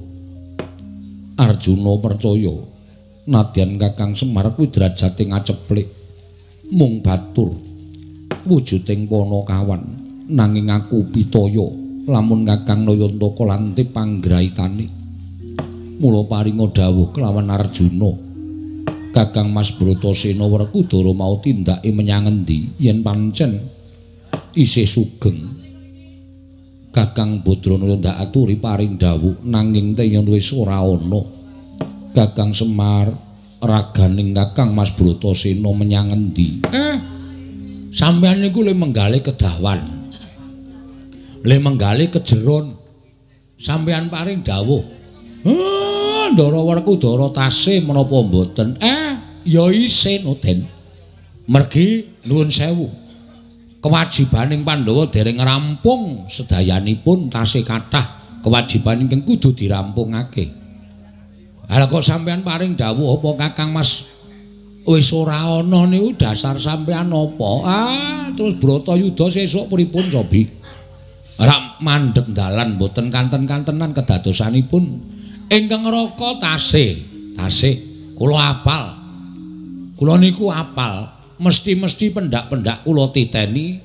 Arjuna percaya nadyan Kakang Semar kuwi derajate ngaceplik mung batur wujuding Panakawan nanging aku pitaya lamun Kakang Nayantaka lanti panggraitane mula paringa dawuh kelawan Arjuna Kakang Mas Bratasena Werkudara mau tindake menyang endi yen pancen isih sugeng Kakang Badrana ndak aturi paring dawuh nanging yen wis ora ana Kakang Semar raganing Kakang Mas Bratasena menyang endi eh sampeyan niku le menggale kedawan le menggale kejeron sampeyan paring dawuh eh Ndara Werkudara tasih menapa mboten eh ya isin Den mergi nuwun sewu kewajibaning Pandhawa dereng rampung sedayanipun tasih kathah kewajiban ingkang kudu dirampungake. Lah kok sampean paring dawuh apa Kakang Mas wis ora ana niku dasar sampean apa? Ah, terus Bratayuda sesuk pripun Sobi? Ora mandheg dalan mboten kanten-kantenan kedadosanipun ingkang raka tasih, tasih kula apal. Kula niku apal. Mesti-mesti pendak-pendak kula titeni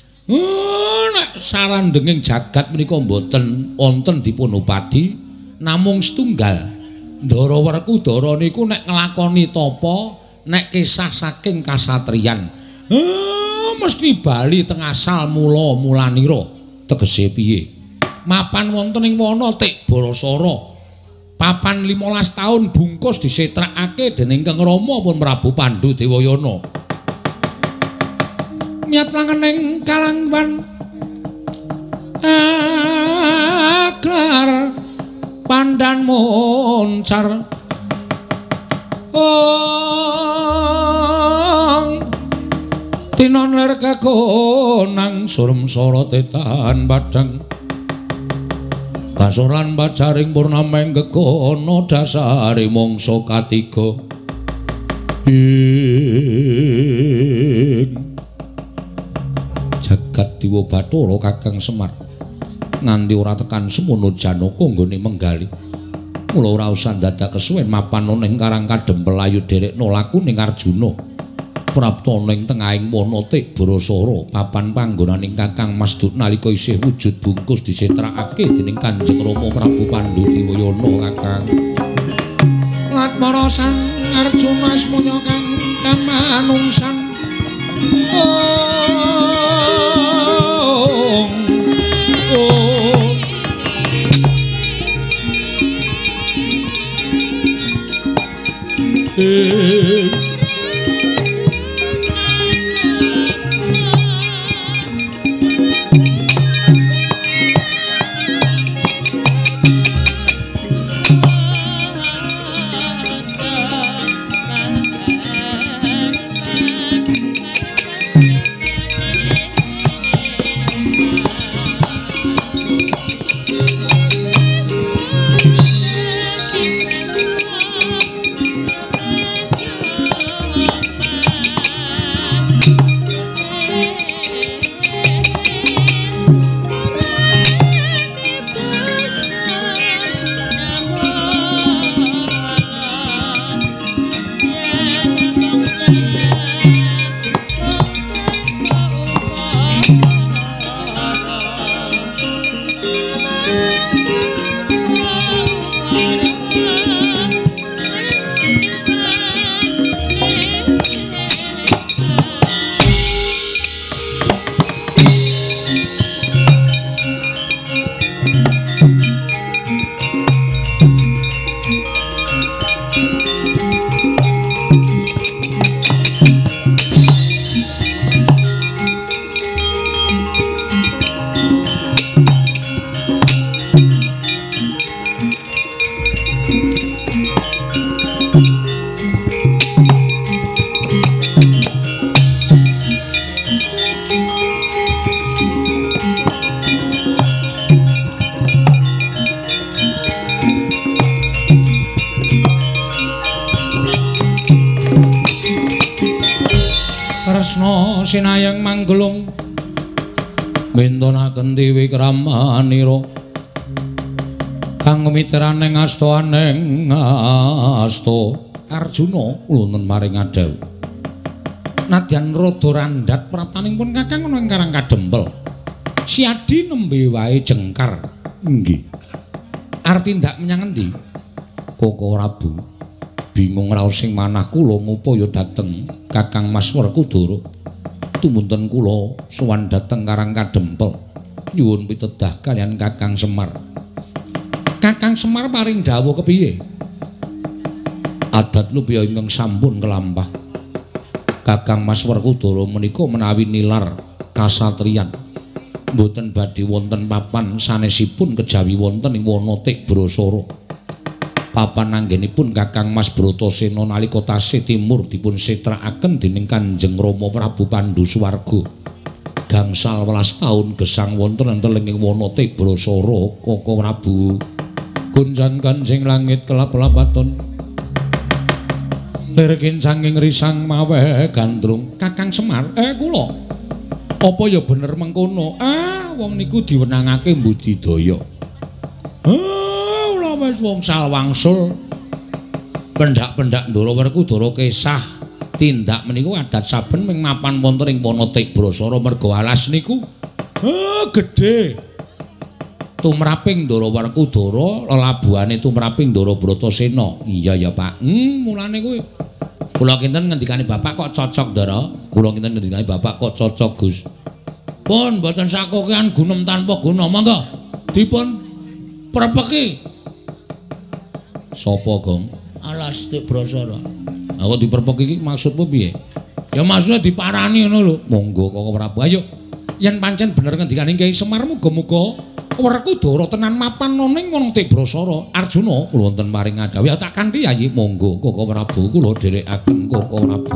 oh, nek sarandenging jagat menika mboten wonten dipunupadi namung setunggal Ndara Werkudara niku nek nglakoni tapa nek kisah saking kasatriyan oh, mesti bali teng asal mula mulanira tegese piye mapan wonten ing wana Tik Barasara papan limolas taun bungkus disetrakake dening Kang Rama pun Prabu Pandhu Dewayana miat langening kalangwan aklar pandan moncar ong tinon ler kakonang surem soro tetan badang kasoran bacaring purnameng kekono dasari mongso katiga ing jagat Dewa Bathara Kakang Semar nganti ora tekan semono Janaka nggone menggali Mula ora usah dadak kesuwen mapan ning Karang Kadempel ayu derekno laku ning Arjuna. Prapta ning tengahing Wanatik Brasara papan panggonaning Kakang Mas Dut nalika isih wujud bungkus disetrakake dening Kanjeng Rama Prabu Pandhu Diwayana Kakang. Latmara Sang Arjuna asmanya kang kamanungsan. Oh, oh. Eh. Sinayang manggelung mintonaken Dewi Kramanira kang mitraning asta aning asta Arjuna wonten maring adawu nadyan rada randhat prataningipun Kakang ana ing Karang Kadempel siadi nembe wae jengkar nggih arti ndak menyang endi Koko Prabu bingung raos sing manah kula ngupaya dhateng Kakang Mas Werkudara tumunten kula sowan dhateng Karang Kadempel nyuwun pitedah kalian Kakang Semar. Kakang Semar paring dawuh kepiye? Adat lupya ingkang sampun kelampah. Kakang Mas Werkudara menika menawi nilar kasatriyan mboten badhe wonten papan sanesipun kejawi wonten ing Wanatik Brasara. Papan anggenipun Kakang Mas Bratasena nalika tasih timur dipun setrakaken dening Kanjeng Rama Prabu Pandhu Swarga. Gangsal welas taun gesang wonten enten ing Wanatik Brasara Koko Prabu. Gunjan kanjing langit kelap-lapaton. Lirikin sanging risang maweh gandrung. Kakang Semar, eh kula. Apa ya bener mengkono? Ah, wong niku diwenangake mbudidaya. Hah? Wis wong salwangsul pendak-pendak Ndara Werkudara kesah tindak meniku adat saben ming mapan wonten ing Wanatik Brasara merga alas niku ha gedhe tumraping Ndara Werkudara lelabuhane tumraping Ndara Bratasena. Iya ya Pak. Hmm mulane kuwi kula kinten ngendikane Bapak kok cocok Ndara. Kula kinten ngendikane Bapak kok cocok Gus. Pun mboten sakokean gunem tanpa guna monggo dipun prepeki. Sopo Gong? Alas Tik Brasara. Aku diperpek iki maksudmu piye? Ya maksudnya diparani ngono lho. Monggo Koko Prabu. Ayo. Yen pancen bener ngendikane Kyai Semar muga-muga Werkudara tenan mapan ning Wanatik Brasara. Arjuna kula wonten maring adawi tak kanthi yayi. Monggo Koko Prabu kula dherekaken Koko Prabu.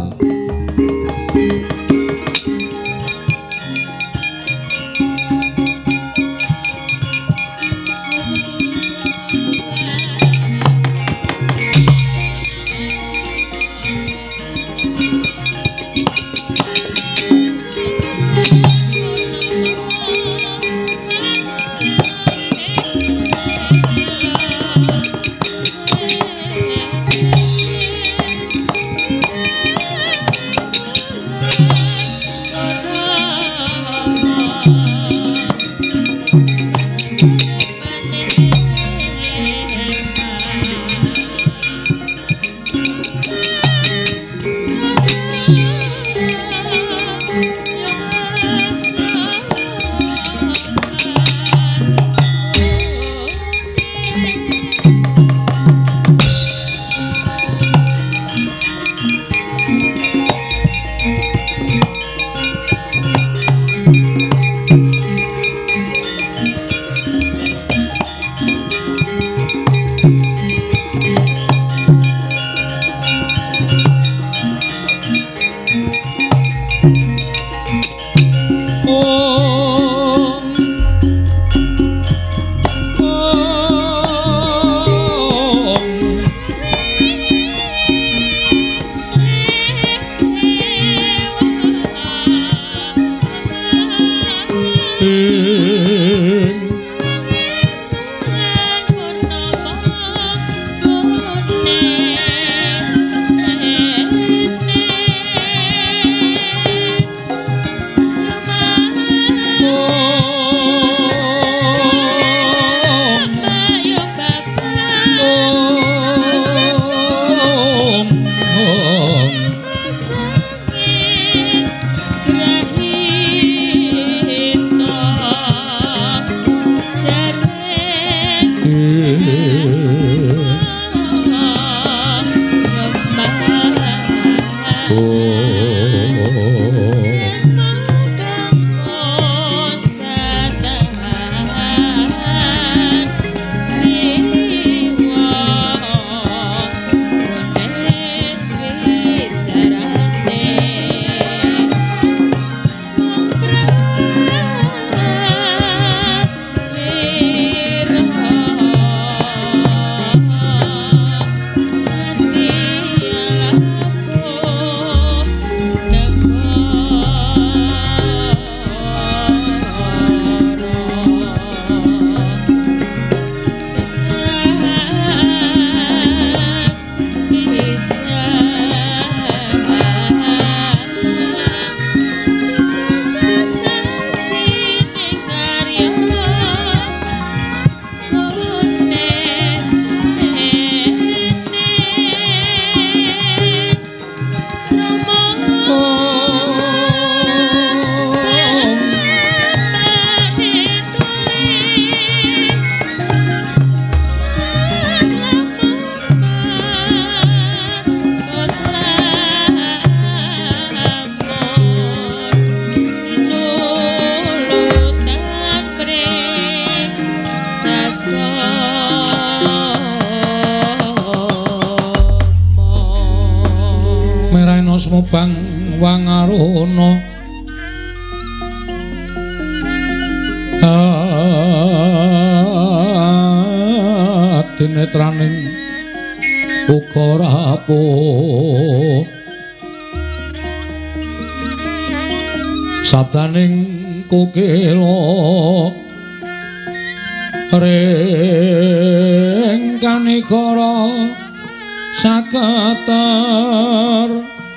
Bang Wangarono dinetraning uga rapuh sabdaning kukila ring kanikara sakatar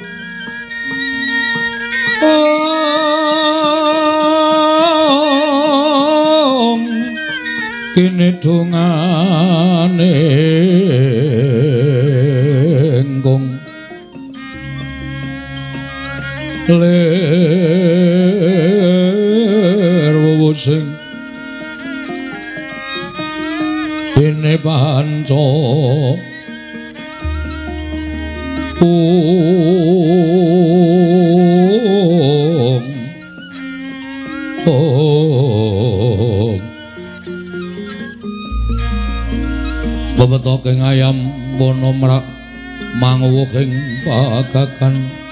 Om kene dungane engkong ler wusing kene panca Bebetoking ayam wana mrak manguwuking pagagan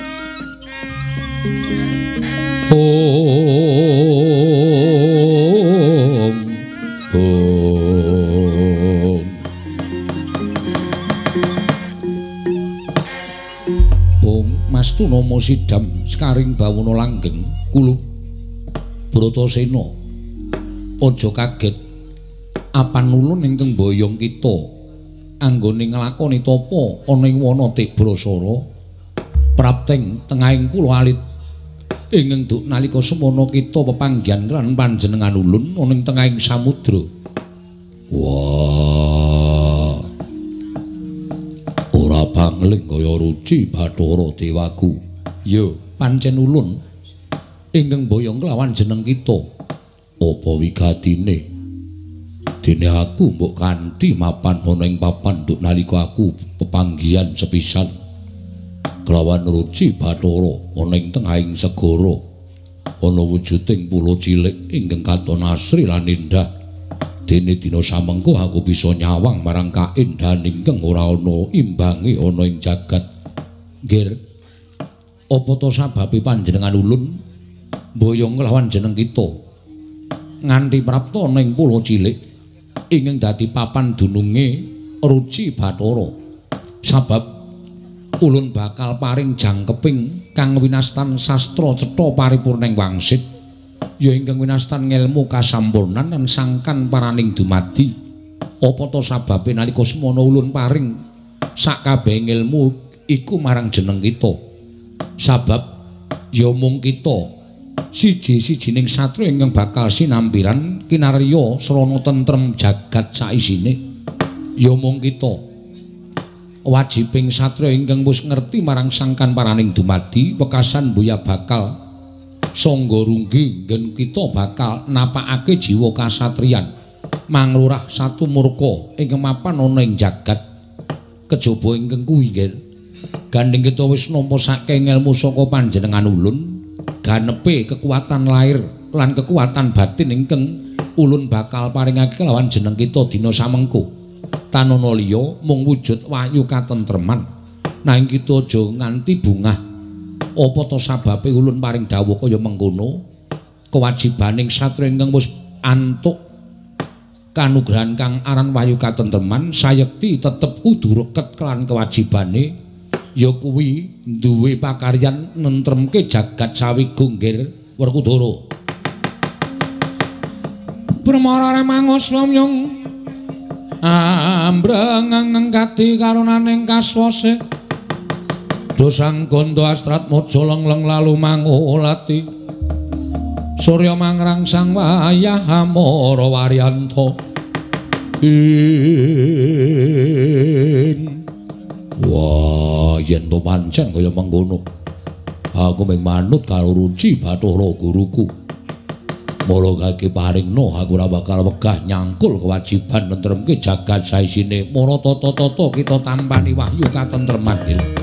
Om Om Om Mastu Nama Sidam Skaring Bawana Langgeng Kulup Bratasena aja kaget apan ulun ingkang boyong kita anggone nglakoni tapa ana ing wana Tibrasara prapteng tengahing pulo alit ingkang duk nalika semana kita pepanggihan lan panjenengan ulun ana ing tengahing samudra. Wah. Ora pangling kaya Ruci Bathara Dewaku. Yo, pancen ulun ingkang boyong kelawan jeneng kita. Apa wigatine? Dene aku mbok kanthi mapan ana ing papan nduk nalika aku pepanggihan sepisan kelawan Ruci Bathara ana ing tengahing segara ana wujuding pulo cilik ingkang katon asri lan indah dene dina samengko aku bisa nyawang marang kaendahan ingkang ora ana imbange ana ing jagat. Nggih apa to sababe panjenengan ulun boyong kelawan jeneng kita nganti prapta ana ing pulo cilik ingkang dadi papan dununge Ruci Bathara sabab ulun bakal paring jangkeping kang winastan sastra cetha paripurning wangsit ya ingkang winastan ngelmu kasampurnan lan sangkan paraning dumadi. Apa to sababe nalika semana ulun paring sakabehing ilmu iku marang jeneng kita sabab ya mung kita siji-sijining satria ingkang bakal sinampiran kinarya srana tentrem jagat saisine. Ya mung kita wajibing satria ingkang wis ngerti marang sangkan paraning dumadi wekasan boya bakal sangga runggi nggen kita bakal napakake jiwa kasatriyan manglurah satu murka ingkang mapan ana ing jagat kejaba ingkang kuwi nggih Gandeng kita wis nampa saking ilmu saka panjenengan ulun, ganepe kekuatan lahir lan kekuatan batin ingkang ulun bakal paringake kelawan jeneng kita dina samengko. Tanana liya mung wujud wayu katentreman. Nanging kita aja nganti bungah. Apa to sababe ulun paring dawuh kaya mengkono? Kewajibaning satria ingkang wis antuk kanugrahan kang aran wayu katentreman sayekti tetep kudu reket kelan kewajibane ya kuwi duwe pakaryan nentremke jagat sawi gunggir Werkudara. Pramara remangos wamyong ambreng ngengkati karonaning kaswase dosang gondo astrat mojo lengleng lalu mangolati Surya mangrangsang wayah amara waryanto ing wah yen to pancen kaya mengkono aku mung manut karo Ruci Bathara guruku mula kaki paringno aku ora bakal wegah nyangkul kewajiban nentremke jagat saisine mara tata-tata kita tampani wahyu katentreman.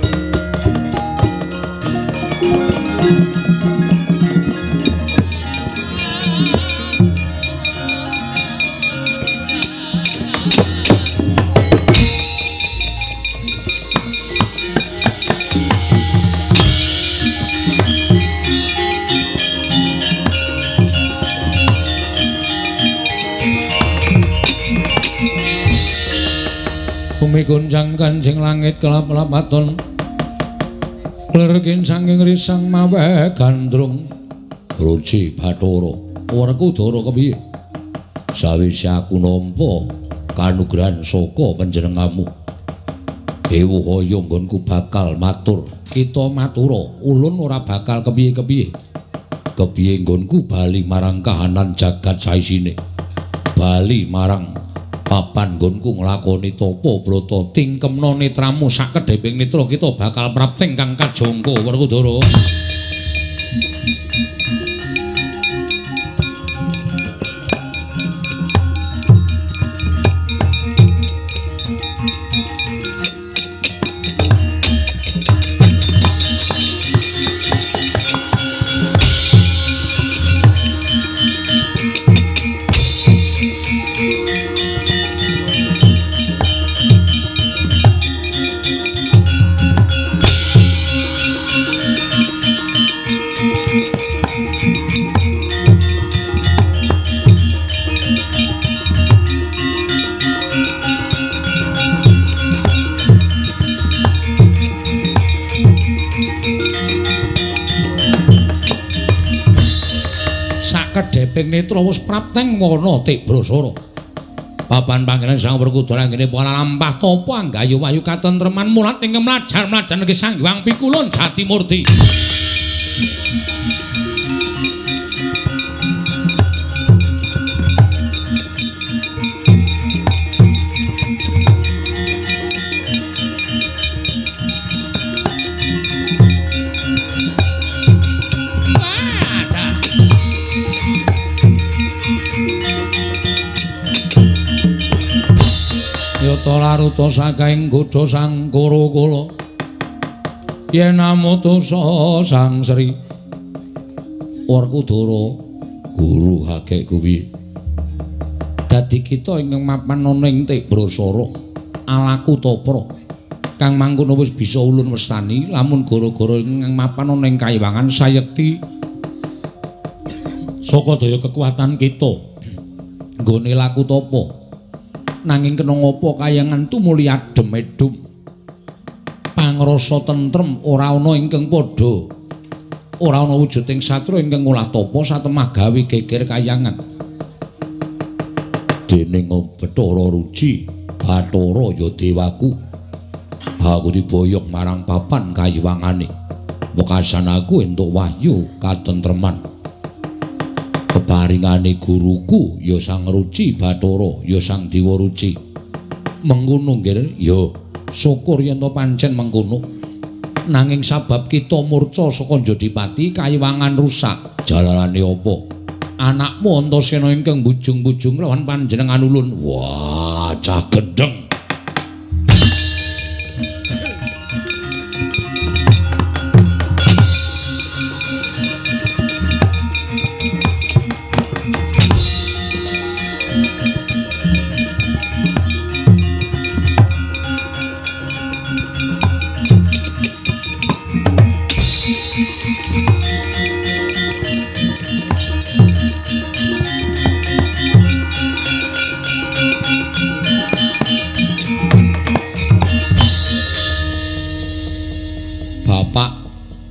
Bumi gonjang kancing langit kelap-kelap aton lerkin sanging risang mawe gandrung Ruci Bathara Werkudara kepiye sawise aku nampa kanugrahan saka panjenenganmu Dewa Kaya nggonku bakal matur kita matura ulun ora bakal kepiye-kepiye kepiye nggonku bali marang kahanan jagat saisine bali marang papan nggonku nglakoni tapa brata tingkemna netramu sakedheping netra kita bakal prapting kang kajangka Werkudara. Kedheping netra wis prapteng wana tik brasara. Papan panggenan Sang Werkudara ngene para lampah tapa anggayu wayu katentreman mulat ing mlajar-mlajar niki Sang Hyang Pikulun Jatimurti. Yata laruta sakaing godha Sang Kurakala yen amutusa Sang Sri Werkudara guru hakek kuwi dadi kita ingkang mapan ana ing tik brasara alaku tapra kang mangkono wis bisa ulun westani lamun gara-gara ingkang mapan ana ing kayiwangan sayekti saka daya kekuatan kita nggone laku tapa nanging kena ngapa kayangan tumuli adem edum pangrasa tentrem ora ana ingkang padha ora ana wujuding satru ingkang ngolah tapa satemah gawe geger kayangan dening Bathara Ruci Bathara ya dewaku aku diboyong marang papan kayiwangane mekasan aku entuk wahyu katentreman keparingane guruku ya Sang Ruci Bathara ya Sang Dewa Ruci mengkono nggih ya syukur yen to pancen mengkono nanging sabab kita murca saka Jodipati kayiwangan rusak jalalane apa anakmu Antasena ingkang bujung-bujung lawan panjenengan ulun wah cah gendeng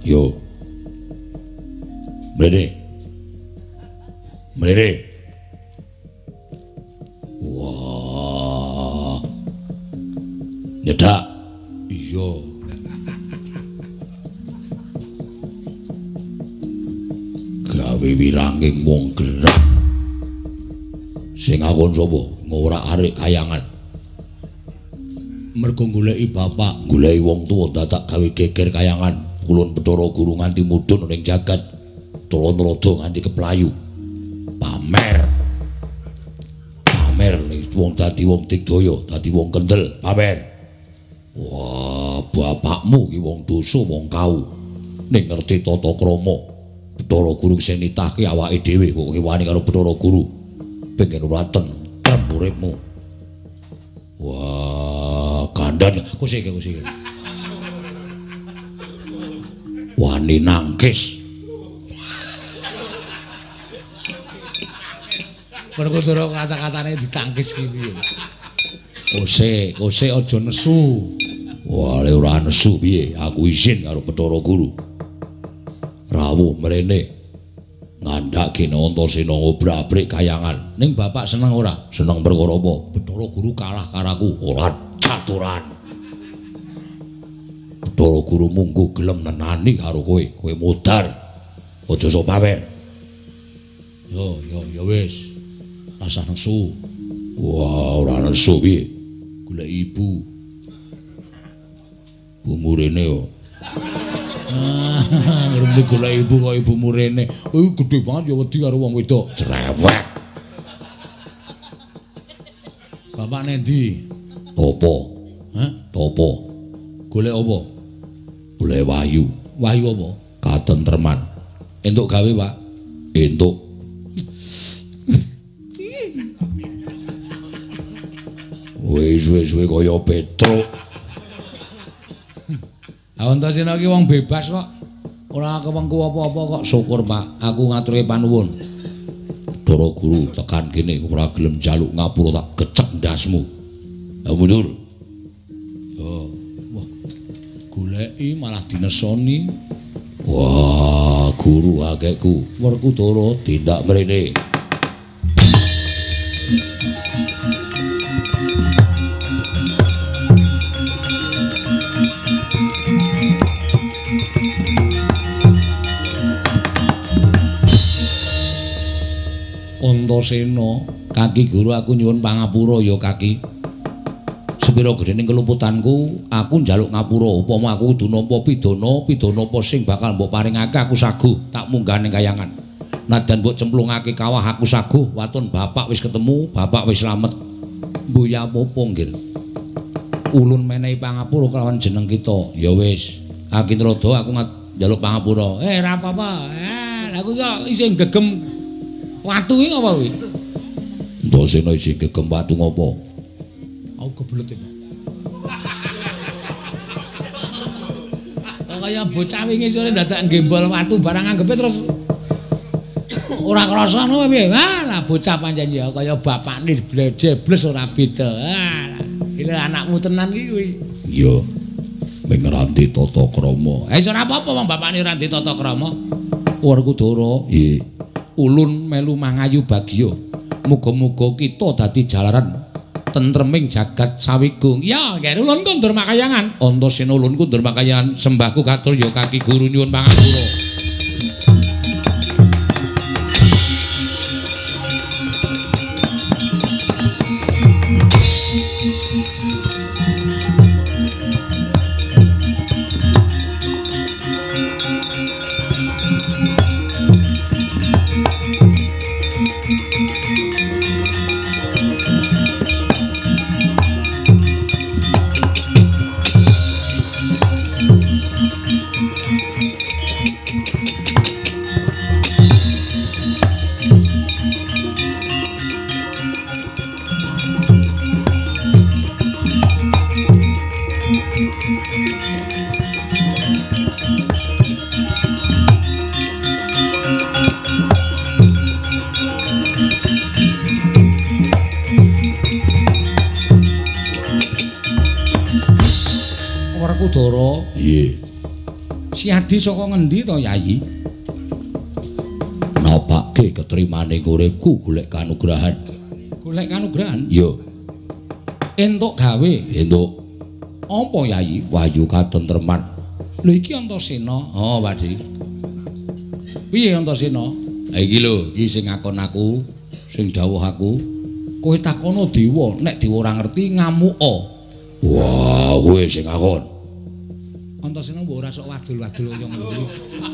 Yo. Mrene. Mrene. Wah. Nyedak. Iya. Gawe wiranging wong gerak. Sing ngakon sapa? Ngorak-arik kayangan. Mergo goleki bapak, goleki wong tuwa dadak gawe geger kayangan. Kulon Bathara Guru nganti mudhun ning jagat. Trana-rada nganti keplayu. Pamer. Pamer wong dadi wong digdaya, dadi wong kendel, pamer. Wah, bapakmu ki wong dosa, wong kau. Ning ngerti tata krama. Bathara Guru sing nitahke awake dhewe kok wani karo Bathara Guru. Pengen ora tentrem uripmu. Wah, kandhan kusik kusik. Wani nangkis. Perkara kata-katane ditangkis ki piye. Kusik, kusik aja nesu. Wah, le ora nesu piye? Aku izin karo Bathara Guru. Rawuh mrene. Ngandhake Antasena ngobrak-abrik kayangan. Ning bapak seneng ora? Seneng perkara apa? Bathara Guru kalah karaku, ora caturan. Bathara Guru munggo gelem nenani karo kowe, kowe modar. Aja sok pamer. Yo, yo, yo wis. Rasa nesu. Wah, ora nesu piye? Golek ibu. Umurene yo. Ah, ngrembe golek ibu kok ibu murene. Oh, gedhe banget ya wedi karo wong wedok. Cerewet. Bapak nendi? Topo. Hah? Topo. Golek apa? Golek wayu. Wayu apa? Katentreman. Entuk gawe, Pak. Entuk. Wis wis wis kaya Petruk. Antasena ki wong bebas kok. Ora kewengku apa-apa kok. Syukur, Pak. Aku ngaturke panuwun. Bathara Guru tekan kene ora gelem njaluk ngapura tak gecek ndasmu. Ya mundur. Yo. Wah. Goleki malah dinesoni. Wah, guru akehku. Werkudara tindak mrene. Antasena, Kaki Guru aku nyuwun pangapura ya Kaki. Sepira gedhening keluputanku, aku njaluk ngapura upama aku kudu nampa pidana, pidana apa sing bakal mbok paringake aku saguh tak munggah ning kayangan. Nadan mbok cemplungake kawah aku saguh, waton bapak wis ketemu, bapak wis slamet. Mbuya apa nggih. Ulun menehi pangapura kelawan jeneng kita. Ya wis, Akinrada aku njaluk pangapura. Eh ora apa-apa. Eh, aku kok isih gegem watu iki apa kuwi? Antasena isih gegem watu ngopo? Aku kebelet iki. Kaya bocah wingi sore dadak nggembol watu barang anggepe terus ora krasa ngono piye? Wah, lah bocah pancen ya kaya bapakne jebles ora beda. Ah, iki anakmu tenan iki kuwi. Iya. Ming ngeranti tata krama. Eh ora apa-apa wong bapakne ora ngeranti tata krama. Werkudara. Nggih. Ulun melu mangayu bagya. Muga-muga kita dadi jalaran tentreming jagat sawigung. Ya, nggih ulun kondur makayangan. Antasena ulun kondur makayangan. Sembahku katur ya Kaki Guru nyuwun pangapura. Werkudara. Nggih. Siadi saka ngendi to, Yayi? Napake ketrimane uripku golek kanugrahan. Golek kanugrahan? Yo. Entuk gawe. Entuk. Apa, Yayi? Wayu katentreman. Lho iki Antasena. Oh, Pakde. Piye Antasena? Ha iki lho, iki sing ngakon aku, sing dawuh aku. Kowe takono dewa, nek dewa ora ngerti ngamuka. Wah, kowe sing ngakon. Antasena mbok ora sok wadul-wadul kaya ngono.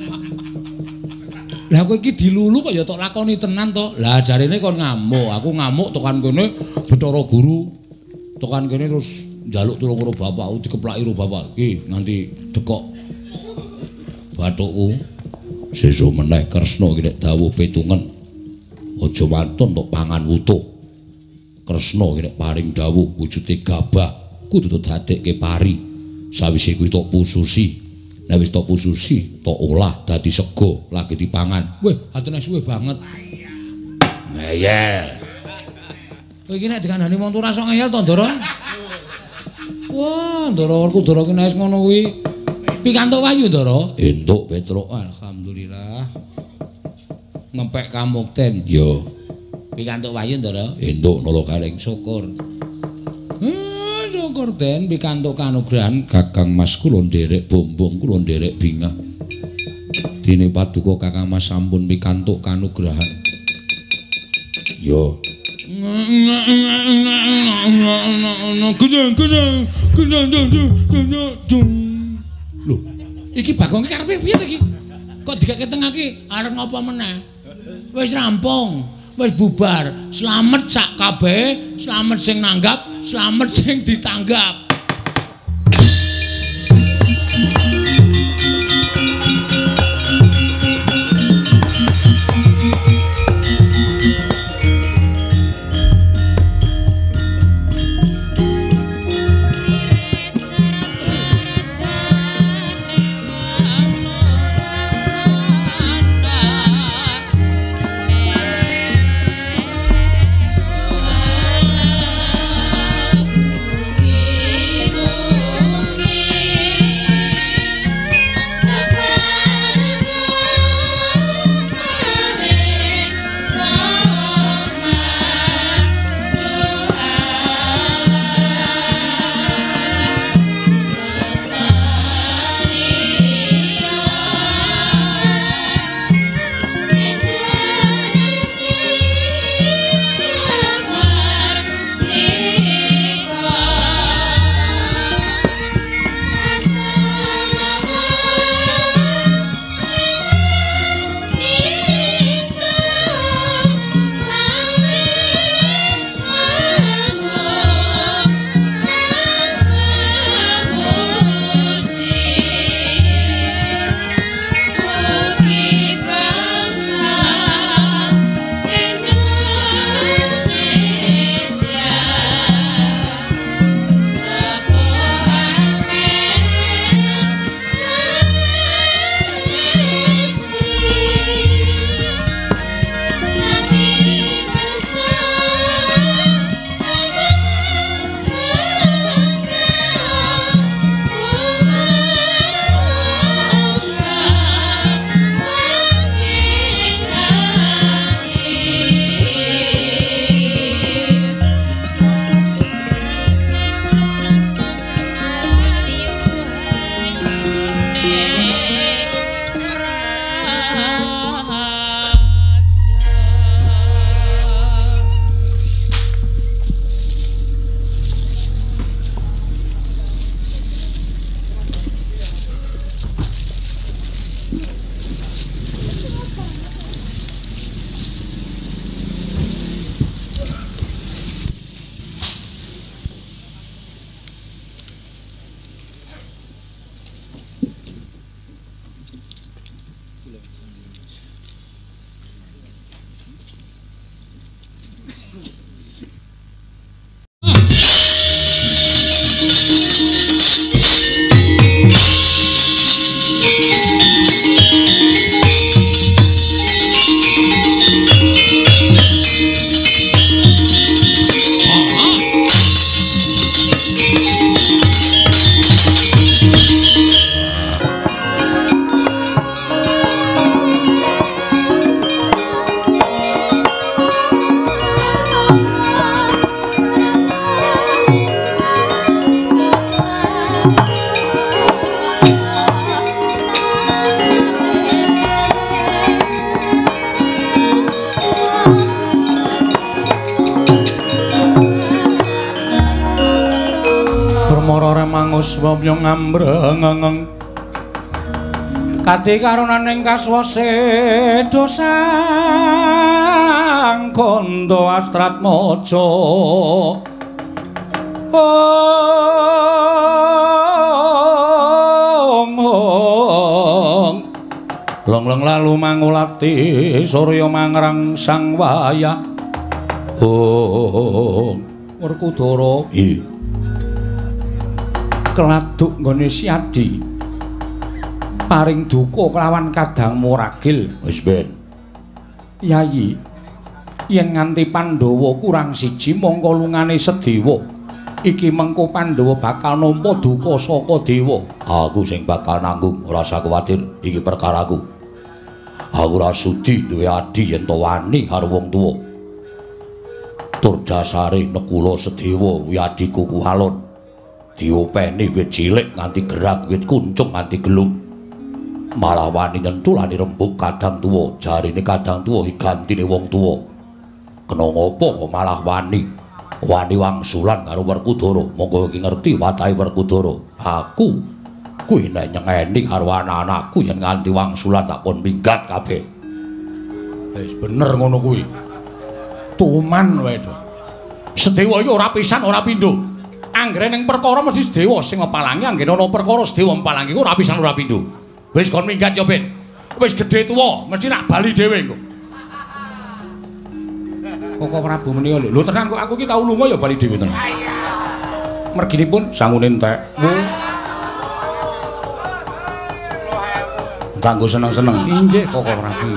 Lah kowe iki dilulu kok ya tok lakoni tenan to. Lah jarene kon ngamuk, aku ngamuk tekan kene Bathara Guru. Tekan kene terus njaluk tulung karo bapakku dikeplaki karo bapak iki nganti dekok bathukku. Sesuk meneh Kresna iki nek dawuh petungen. Aja wantun tok pangan wutuh. Kresna iki nek paring dawuh wujude gabah kudu dadekke pari. Sawise kuwi tok pususi. Nek wis tok pususi, tok olah dadi sego lagi dipangan. Weh, atene suwe banget. Ngeyel. Kowe iki nek dikandani wong ora sok ngeyel to, Ndara? Wah, Ndara Werkudara ki nek ngono kuwi pikantuk wayu, Ndara. Entuk Petruk. Alhamdulillah. Ngempek kamukten. Yo. Pikantuk wayu, Ndara. Entuk nolo kaleng syukur. Hmm, syukur Den pikantuk kanugrahan Kakang Mas kula nderek bombong kula nderek bingah. Dene paduka Kakang Mas sampun pikantuk kanugrahan. Yo. Lho, iki Bagong iki karepe piye iki? Kok diketengake arep ngapa meneh? Wis rampung, wis bubar. Slamet sak kabeh, slamet sing nanggap, slamet sing ditanggap. Yeah. swamya ngambreng kati karonaning kaswase dosang kondo astrat mojo ong ong long-long lalu mangulati surya mangrang sang waya ong Werkudara iya keladuk nggone Siadi paring duka kelawan kadangmu ragil wis ben Yayi yen nganti Pandhawa kurang siji mongko lungane Sedewa iki mengko Pandhawa bakal nampa duka saka dewa aku sing bakal nanggung ora usah kuwatir iki perkaraku aku ora sudi duwe adi yen to wani karo wong tuwa tur dasare Nekula Sedewa kuwi adiku Kualon diopeni wit cilik nganti gerak wit kuncung nganti gelung malah wani nyentulani rembug kadang tuwa jarine kadang tuwa gantine wong tuwa kena ngopo kok malah wani wani wangsulan karo Werkudara monggo iki ngerti watahe Werkudara aku kuwi nek nyengeni karo anak-anakku yen nganti wangsulan tak kon minggat kabeh wis bener ngono kuwi tuman wae to Sedewa iki ora pisan ora pindho anggere ning perkara mesti Sedewa sing ngepalangi anggere ana perkara Sedewa mpalangi ora pisan ora pindho wis kon minggat yo Ben wis gedhe tuwa mesti nak bali dhewe engko Koko Prabu menika lho lho tenan kok aku ki tau lunga ya bali dhewe tenan merginipun sangune entek kanggo seneng-seneng inggih Koko Prabu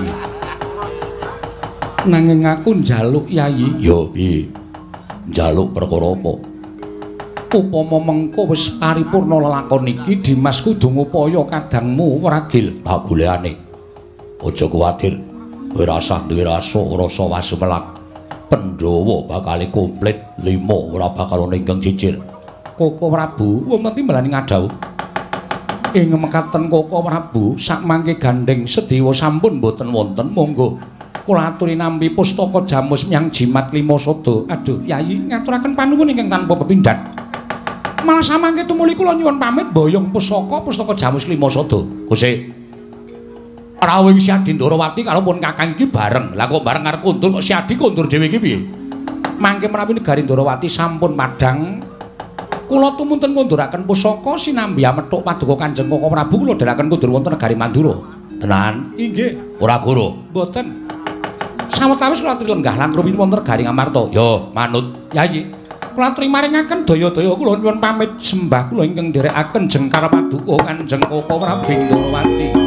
nanging aku njaluk Yayi yo piye njaluk perkara apa upama mengko wis paripurna lelakon iki Dimas kudu ngupaya kadangmu Ragil tak golekane aja kuwatir kowe rasah duwe rasa rasa wasumelak Pandhawa bakal komplit lima ora bakal ana ingkang cicir Koko Prabu wonten timbalane ngadhau ing mekaten Koko Prabu sak mangke gandeng Sedewa sampun boten wonten monggo kula aturi nampi pustaka jamus nyang jimat lima sada aduh Yayi ngaturaken panuwun ingkang tanpa pepindhan malah samangke tumuli kula nyuwun pamit boyong pusaka pustaka jamus lima sada Gusti Rawing Siadi Ndarawati karo pun Kakang iki bareng lah kok bareng karo kundur kok Siadi kundur dhewe iki piye mangke menawi negari Ndarawati sampun madhang kula tumunten kunduraken pusaka sinambi amethuk paduka Kanjeng Koko Prabu kula dherekaken kundur wonten negari Mandura tenan inggih ora goro mboten sawetawis kula aturi lenggah langkung wonten negari Ngamarta yo manut Yayi kula aturi maringaken daya-daya kula nyuwun pamit sembah kula ingkang nderekaken jengkar paduka Kanjeng Koko Prabu Ndarawati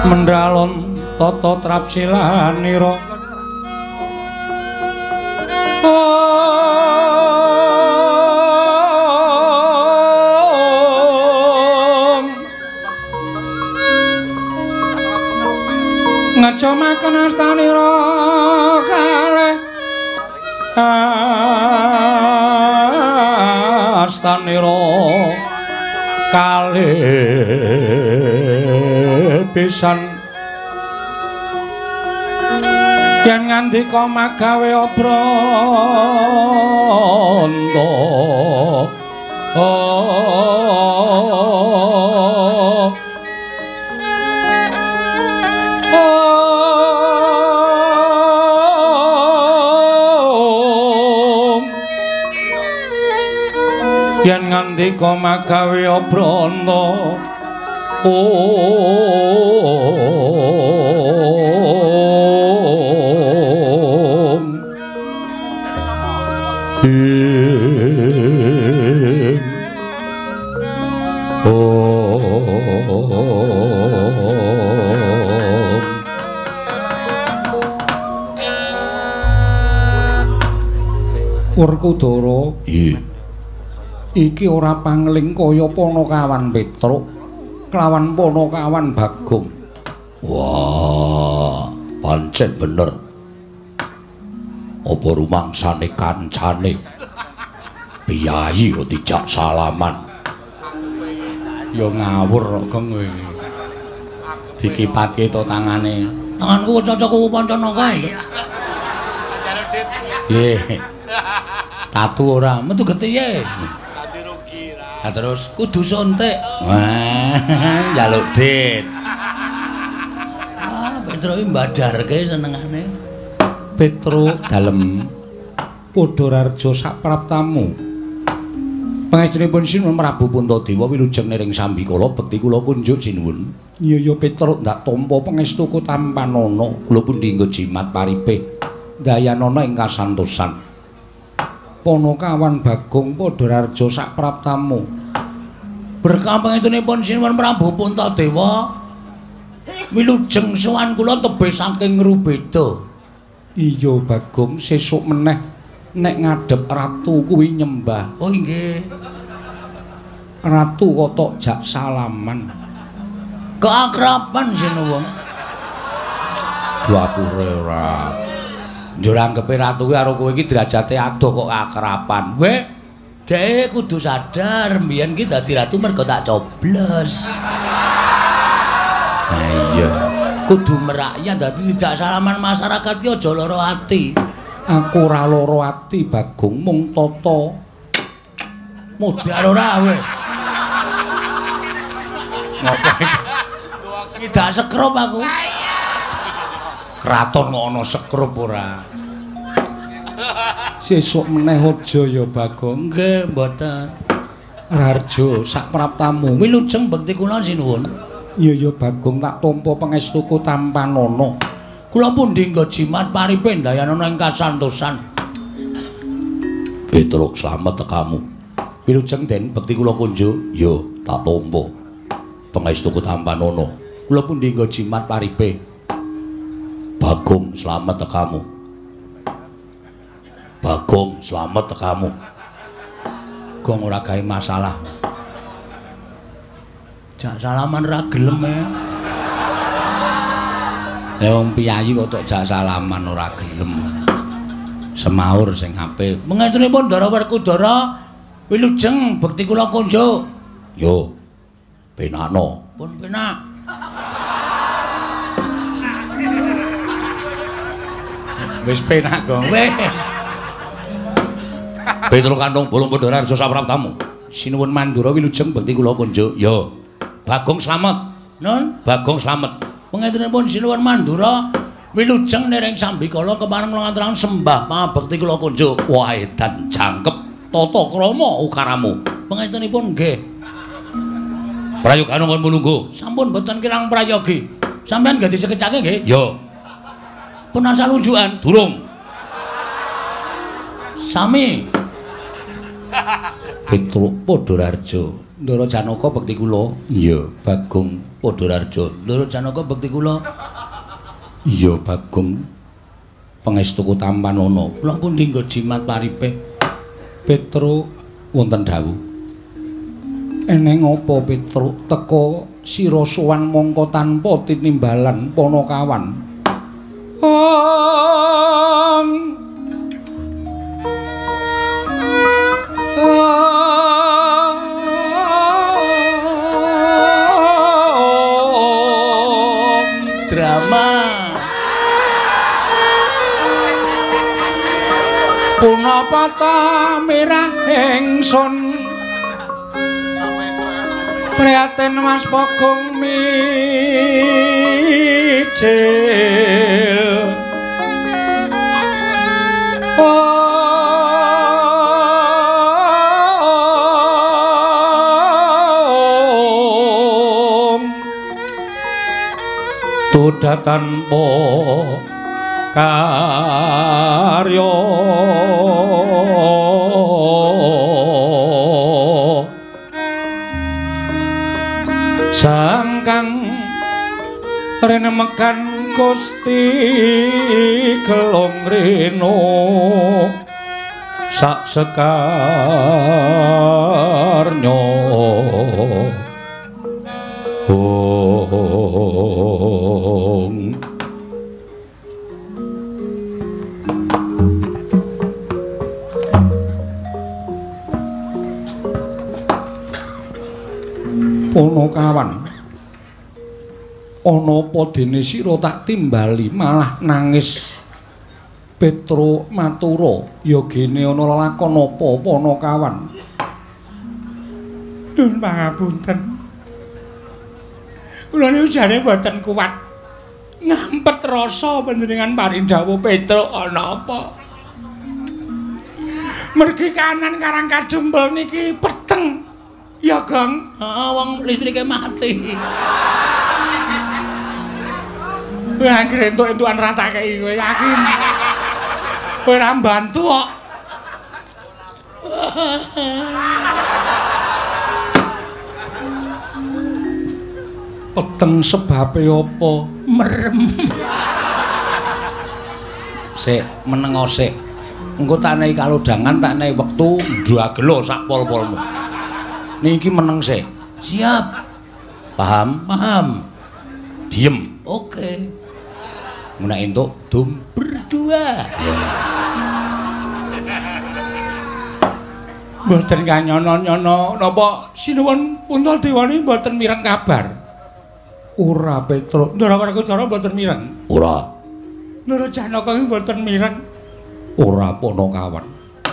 Mendalon tata trapsilanira ngacomaken astanira kalih astanira kalih pisan yen ngandika magawe obranta oh yen ngandika magawe obranta om ing Werkudara iya iki ora pangling kaya Panakawan Petruk kelawan Panakawan Bagong. Wah, pancen bener. Apa rumangsane kancane piyayi kok dijak salaman. Ya ngawur kok kowe. Dikipatke to tangane. Tanganku cocok pancana kae. Nggih. Tatu ora metu getihe. Ganti rugi ra. Ha terus kudu suntik. Wah, njaluk dit. Ah, Petruk mbadarke senengane. Petruk dalem Padhararja sapraptamu. Pangestunipun Sinuwun Prabu Puntadewa wilujeng nering sambikala bekti kula kunjuk sinuwun. Iya ya Petruk ndak tampa pangestuku tampanana kula pundi nggo jimat paripe dayanana ing kasantosan. Panakawan Bagong Padhararja sapraptamu. Berkah pangestunipun Sinuwun Prabu Puntadewa wilujeng sowan kula tebih saking Rubeda. Iya Bagong sesuk meneh nek ngadhep ratu kuwi nyembah. Oh nggih. Ratu kotok jak salaman. Keakraban sinuwun. Dwapure ora. Njur anggepe ratu kuwi karo kowe iki derajate adoh kok akraban. Weh, dhek kudu sadar mbiyen ki dadi ratu mergo tak coblos. Ha iya. Kudu merakyat dadi dijak salaman masyarakat ki aja lara ati. Aku ora lara ati Bagong mung tata. Modar ora weh. Ngopo iki? Tidak sekrup aku. Kraton kok ana sekrup ora. Sesuk meneh aja ya Bagong. Nggih, mboten. Rarja sapraptamu. Wilujeng bekti kula sinuwun. Iya ya Bagong tak tampa pangestuku tampanana. Kula pundi nggo jimat paripe dayanana ing kasantosan. Petruk slamet tekamu. Wilujeng den bekti kula kunjuk. Ya, tak tampa pangestuku tampanana. Kula pundi nggo jimat paripe. Bagong slamet tekamu. Bagong slamet tekamu. Gong ora gawe masalah. Jak salaman ra gelem e. Lah wong piyayi kok tok jak salaman ora gelem. Semaur sing apik. Mengentunipun Ndara Werkudara wilujeng bekti kula kunjuk. Yo. Penakno. Pun penak. Wis penak kok. Wis. Petruk Kantong Bolong Padhararja sapraptamu. Sinuwun Mandura wilujeng bekti kula kunjuk. Yo. Bagong slamet. Nun, Bagong slamet. pengentunipun Sinuwun Mandura wilujeng nering sambikala kepareng nglangantaraken sembah pangabekti kula kunjuk. Wah edan jangkep tata krama ukaramu. Pengentunipun nggih. Prayoga nongkon mulunggu. Sampun boten kirang prayogi. Sampeyan ganti sekecake nggih. Yo. Pun asal unjukan. Durung. Sami. Petruk Padhararja Ndara Janaka bekti kula. Iya, Bagong Padhararja. Ndara Janaka bekti kula. Iya, Bagong pangestuku tampan ana. Kula pun dinggo jimat paripe. Petruk wonten dawuh. Eneng apa Petruk teka sira sowan mangka tanpa tinimbalan Panakawan. Om drama punapata mirah ingsun prihatin Mas Bagong mijil tudatan po karya sangkang renemekan Gusti gelong reno sak sekarnya Om Panakawan ana apa dene sira tak timbali malah nangis Petruk matura ya gene ana lakon apa Panakawan. Nuwun pangapunten. Kula niku jane mboten kuat ngampet rasa panjenengan parindhawuh Petruk ana apa. Mergi kanan karang kadempel niki peteng. Ya, Gang. Heeh, wong listrike mati. Kowe anggere entuk-entukan ratake kowe yakin. Kowe ora mbantu kok. Peteng sebabe apa? Merem. Sik, menengo sik. Engko tak nehi kalodangan, tak nehi wektu ndagelo sak pol-polmu. Niki meneng sik. Siap. Paham? Paham. Diem. Oke. Menak entuk dum berdua. Ya. Mboten kanyono-nyono napa sinuwun Puntadewane mboten mireng kabar. Ora Petruk. Ndara Werkudara mboten mireng. Ora. Ndara Janaka mboten mireng. Ora Panakawan.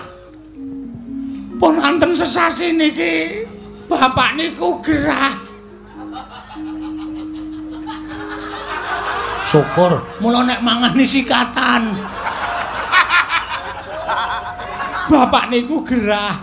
Pun anten sesasi niki bapak niku gerah. Syukur, mula nek mangani sikatan. Bapak niku gerah.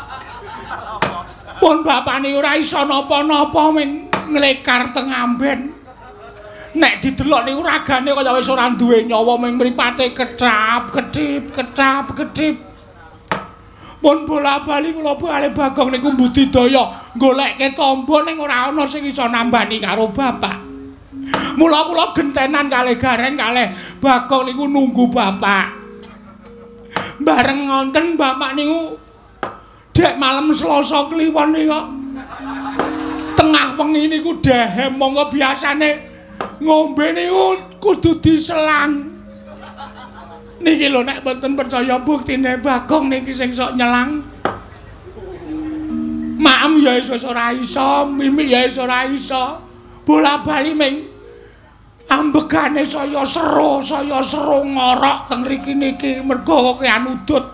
Pun bapak niku ora iso napa-napa ming nglekar teng amben. Nek didelok niku ragane kaya wis ora duwe nyawa ming mripate kecap, kedip, kecap, kedip. Pun bola-bali kula bali Bagong niku mbudidaya goleke tamba ning ora ana sing iso nambani karo bapak. Mula kula gentenan kalih Gareng kalih Bagong niku nunggu bapak. Bareng ngonten bapak niku dek malam Selasa kliwon niku tengah wengi niku dehem monggo biasane ngombe niku kudu diselang. Niki lho nek mboten percaya buktine Bagong niki sing sok nyelang. Maem ya iso ora iso, mimik ya iso ora iso. Bola-bali ming ambegane saya sero, saya sero ngorok teng mriki niki mergo kean udut.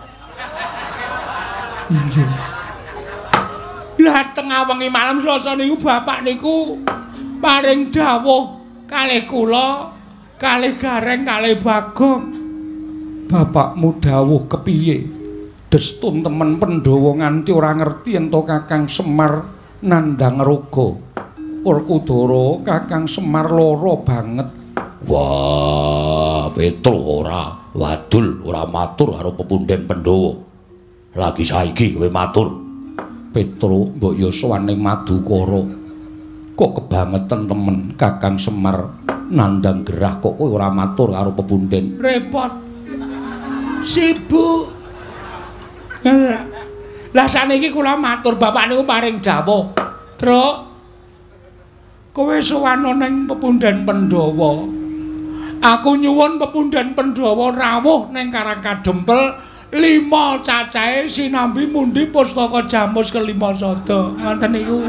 Iya. Lah tengah wengi malam Selasa niku bapak niku paring dawuh kalih kula, kalih Gareng, kalih Bagong. Bapakmu dawuh kepiye? Destun temen Pandhawa nganti ora ngerti ento Kakang Semar nandhang raga. Werkudara Kakang Semar lara banget. Wah, Petruk ora wadul, ora matur karo pepundhen Pandhawa. Lagi saiki kowe matur. Petro mbok ya sowan ning Madukara. Kok kebangetan temen Kakang Semar nandang gerah kok kowe ora matur karo pepunden. Repot. Sibuk. Lah saniki kula matur bapak niku paring dawuh. Truk. Kowe sowan ning pepunden Pandhawa. Aku nyuwun pepunden Pandhawa rawuh ning Karang Kadempel lima cacahe sinambi mundi pustaka Jamus kelima sada. Ngoten niku.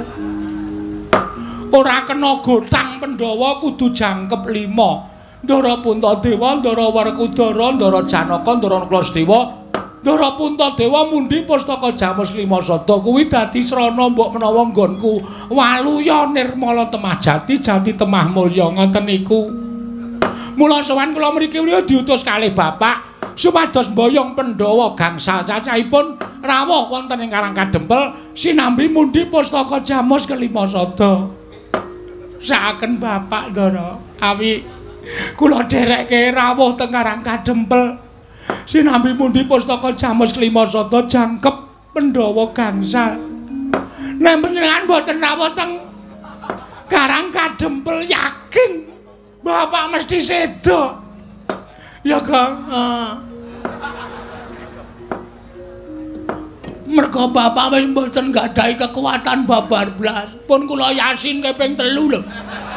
Ora kena gotang Pandhawa kudu jangkep lima. Ndara Puntadewa, Ndara Werkudara, Ndara Janaka, Ndara Klasdewa, Ndara Puntadewa mundi pustaka Jamus lima sada kuwi dadi srana mbok menawa nggonku Waluya Nirmala Temah Jati, Jati Temah Mulya ngoten niku. Mula sowan kula mriki diutus kalih bapak supados mboyong Pandhawa gangsal cacahipun rawuh wonten ing Karang Kadempel sinambi mundi pustaka Jamus kelima sada. Sakaken bapak Ndara awi kula dherekke rawuh teng Karang Kadempel sinambi mundi pustaka Jamus kelima sada jangkep Pandhawa gangsal. Nek panjenengan boten rawuh teng Karang Kadempel yakin bapak mesti sedo. Ya Kang. Heeh. Mergo bapak wis mboten gadahi kekuatan babar blas. Pun kula Yasin keping telu lho.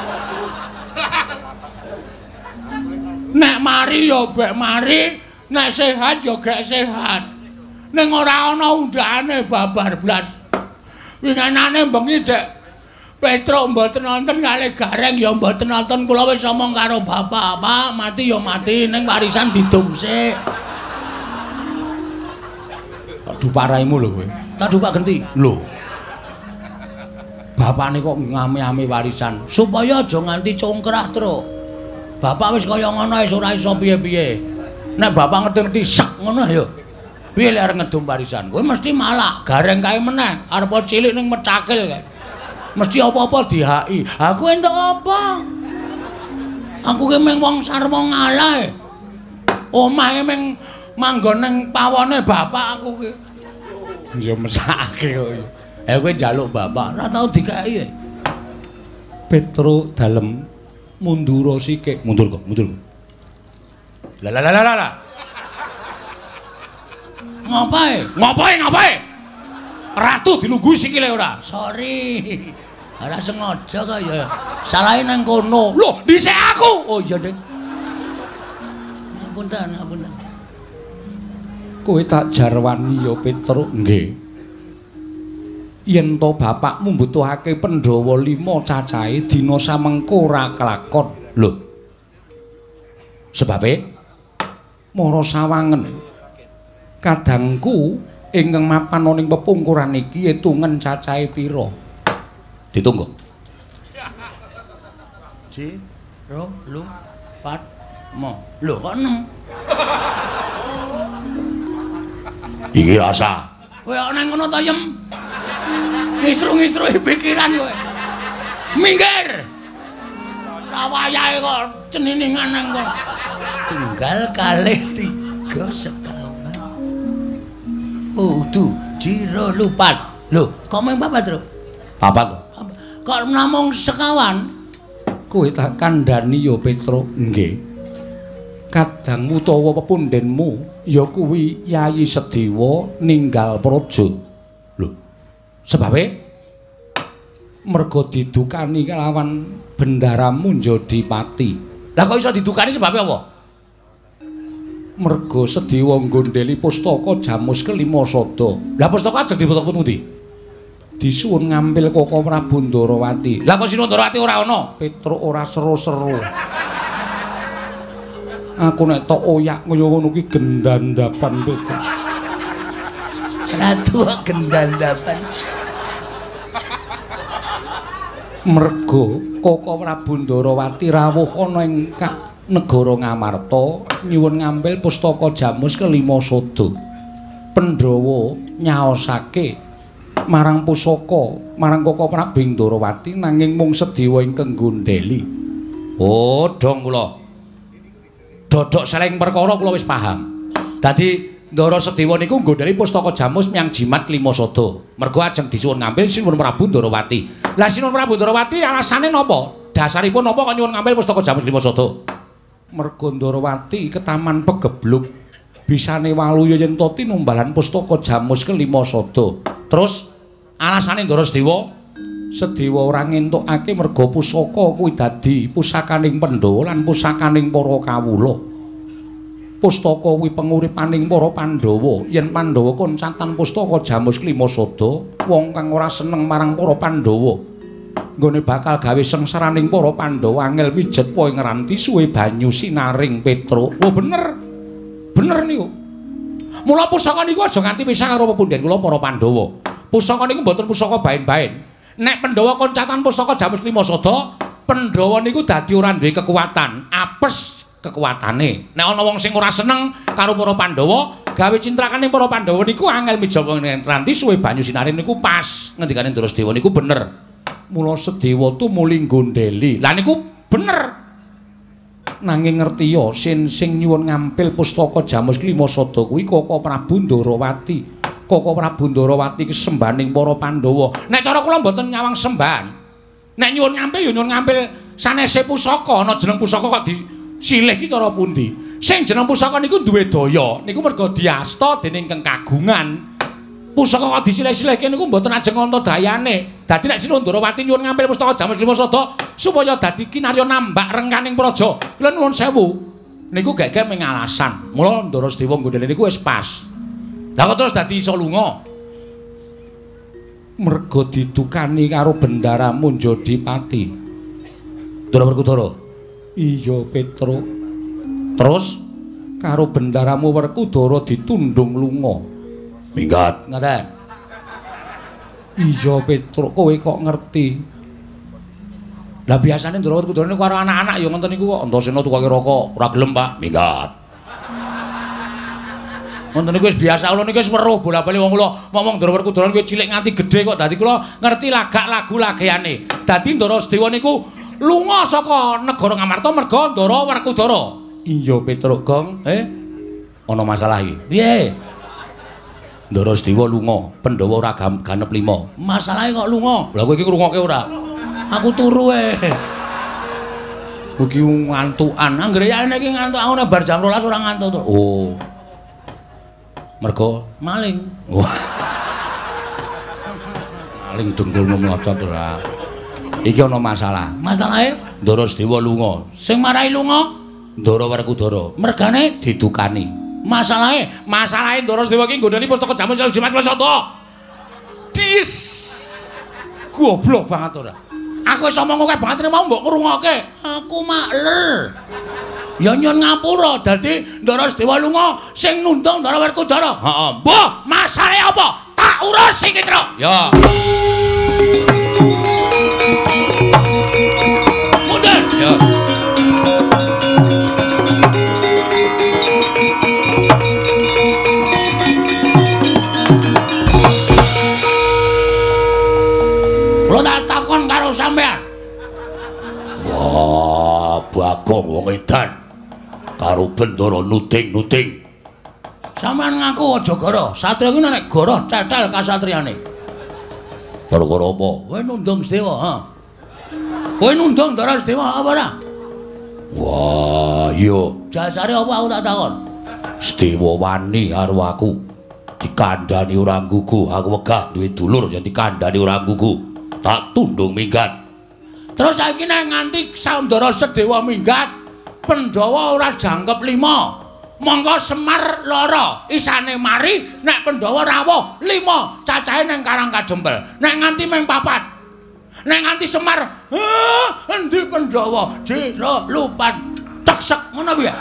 Nek mari ya bek mari, nek sehat ya gek sehat. Ning ora ana undhane babar blas. Winganane bengi dek Petro mboten nonton kalih Gareng ya mboten nonton kula wis omong karo bapak, Pak, mati ya mati ning warisan didum sik. Dupak raimu lho kowe. Tak dupak genti. Lho. Bapakne kok ngame-ame warisan supaya aja nganti congkrah, Tru. Bapak wis kaya ngono wis ora iso piye-piye. Nek bapak ngerti-ngerti sek ngono ya. Piye lek arep ngedum warisan? Kowe mesti malak, Gareng kae meneh, arep cilik ning Mecakil kae. Mesti apa-apa dihaki. Aku entuk apa? Aku ki mung wong sarwa ngalah. Omahe mung manggon ning pawone bapak aku ki. Ya mesake kok. Eh kowe njaluk bapak, ora tau dikeki. Petro dalem mundur sikik. Mundur kok, mundur kok. Lah lah lah lah lah. Ngapae? Ngapae ngapae? Ratu dilungguhi sikile ora? Sorry. Ora sengaja kok ya. Salahe nang kono. Loh, dhisik aku. Oh iya, Dek. Apunten, apunten. Kowe tak jarwani ya Petro. Nggih. Yen to bapakmu mbutuhake Pandhawa lima cacahe dina samengko ora kelakon. Lho. Sebabe Mara sawangen. Kadangku ingkang mapan ning pepungkuran iki etungen cacahe pira? Ditunggu. Ji, ro, lu, pat, mo. Lho kok enam? Iki rasa. Kowe kok nang kono ta, Yem? Ngisru-ngisruhi pikiran kowe. Minggir. Ora wayahe kok ceniningan nang kono. Tunggal kalih tiga sekawan. Oh, tu, jiro lupat. Lho, kok mung papat, Tru? Papat kok. Kok namung sekawan? Kowe tak kandhani ya Petro. Nggih. Kadangmu utawa pepundenmu ya kuwi Yayi Sedewa ninggal praja. Lho, sebabe merga didukani kelawan bendaramu Njodipati. Lah kok iso didukani sebabe apa? Merga Sedewa nggondheli pustaka Jamus kelima sada. Lah pustaka ajeng dipotong pundi? Disuwun ngampil Koko Prabu Ndarawati. Lah kok Sinu Ndarawati ora ana? Petro ora seru-seru. Aku nek tok oyak kaya ngono ki gendandapan Petro. Ratu gendandapan. Merga Koko Prabu Ndarawati rawuh ana ing negara Ngamarta nyuwun ngampil pustaka Jamus kelima sada. Pandhawa nyaosake marang pusaka marang Koko Prabu Ndarawati nanging mung Sedewa ingkang nggondheli. Oh, dong kula. Dodok seleng perkara kula wis paham. Dadi Ndara Sedewa niku nggodhani pustaka Jamus miyang jimat Klima Sada. Merga ajeng disuwun ngambil Sinuwun Prabu Ndarawati. Lah Sinuwun Prabu Ndarawati alasane napa? Dasaripun napa kok nyuwun ngambil pustaka Jamus Klima Sada? Merga Ndarawati ketaman pegebluk bisane waluya yen to tinumbalan pustaka Jamus Klima Sada. Terus alasane Ndara Sedewa Sedewa ora ngentukake merga pusaka kuwi dadi pusakaning Pandhawa lan pusakaning para kawula. Pustaka kuwi penguripaning para Pandhawa. Yen Pandhawa koncatan pustaka Jamus Klima Sada, wong kang ora seneng marang para Pandhawa, nggone bakal gawe sengsaraning para Pandhawa angel mijet poe ngranti suwe banyu sinaring Petruk. Oh bener. Bener niku. Mula pusaka niku aja nganti pisah karo pepundhen kula para Pandhawa. Pusaka niku mboten pusaka bain-bain. Nek Pandhawa koncatan pustaka Jamus Klima Sada, Pandhawa niku dadi ora duwe kekuatan, apes kekuatane. Nek ana wong sing ora seneng karo para Pandhawa, gawe cintrakaning para Pandhawa niku angel mijaba nganti suwe banyu sinare niku pas. Ngendikane Ndara Sedewa niku bener. Mula Sedewa tumuli gondheli. Lah niku bener. Nanging ngertiya sin sing nyuwun ngampil pustaka Jamus Klima Sada kuwi Kaka Prabu Ndarawati. Kaka Prabu Ndarawati ki sembaning para Pandhawa. Nek cara kula mboten nyawang sembahan. Nek nyuwun ngampil ya nyuwun ngampil sanese pusaka, ana jeneng pusaka kok di silih ki cara pundi? Sing jeneng pusaka niku duwe daya, niku merga diasta dening Kang Kagungan. Pusaka kok disilih-silihke niku mboten ajeng ana dayane. Dadi nek Sinuwun Ndarawati nyuwun ngampil pustaka Jamus Klima Sada supaya dadi kinarya nambak rengkaning praja. Kula nuwun sewu. Niku gek-gek ming alasan. Mula Ndara Sedewa nggodhene niku wis pas. Lah kok terus dadi iso lunga? Merga didukani karo Bendara Munjadipati. Ndara Werkudara. Iya Petruk. Terus karo bendaramu Werkudara ditundung lunga. Minggat, ngaten. Iya Petruk, kowe kok ngerti. Lah biasane Ndara Werkudara niku karo anak-anak ya ngoten niku kok. Antasena tukake rokok, ora gelem, Pak. Minggat. Ngoten niku wis biasa, kula niku wis weruh bola-bali wong kula ngomong Ndara Werkudara kuwi cilik nganti gedhe kok. Dadi kula ngerti lagak lagu lageane. Dadi Ndara Sedewa niku lunga saka negara Ngamarta merga Ndara Werkudara. Iya Petruk, Gong. Eh? Ana masalah iki. Piye? Ndara Sedewa lunga, Pandhawa ora ganep lima. Masalahe kok lunga? Lah kowe iki ngrungokke ora? Aku turu e. Kowe iki ngantukan. Anggere ya iki ngantuk aku nek bar jam dua belas ora ngantuk to. Oh. Mergo maling. Wah. Maling dengkulmu mlocot ora. Iki ana masalah. Masalahe Ndara Sedewa lunga. Sing marahi lunga Ndara Werkudara. Mergane didukani. Masalahe, masalahe Ndara Sedewa iki nggodhani pustaka Jamus Klima Sada. Dis. Goblok banget ora. Aku wis omong kowe banget mau mbok ngrungokke. Aku makler. Ya nyun ngapura dadi Ndara Sedewa lunga sing nundung Ndara Werkudara. Heeh. Mbah, masalahe apa? Tak urus iki, Tru. Ya. Mundur. Ya. Kula tak takon karo sampean. Wah, Bagong wong edan karo Bendara nuting-nuting. Sampeyan ngaku aja goro, satriya kuwi nek goro cetel kasatriyane. Perkara apa? Kowe nundung Sedewa, ha. Kowe nundung Ndara Sedewa apa ora? Wah, iya. Dasare apa aku tak takon? Sedewa wani karo aku. Dikandhani ora nggugu, aku wegah duwe dulur yen dikandhani ora nggugu. Tak tundung minggat. Terus saiki nek nganti Ndara Sedewa minggat, Pandhawa ora jangkep lima. Monggo Semar loro, isane mari nek Pandhawa rawuh lima, cacahe ning Karang Kajempel. Nek nganti ming papat. Nek nganti Semar, ha, endi Pandhawa? Jira lupat teksek ngono piye?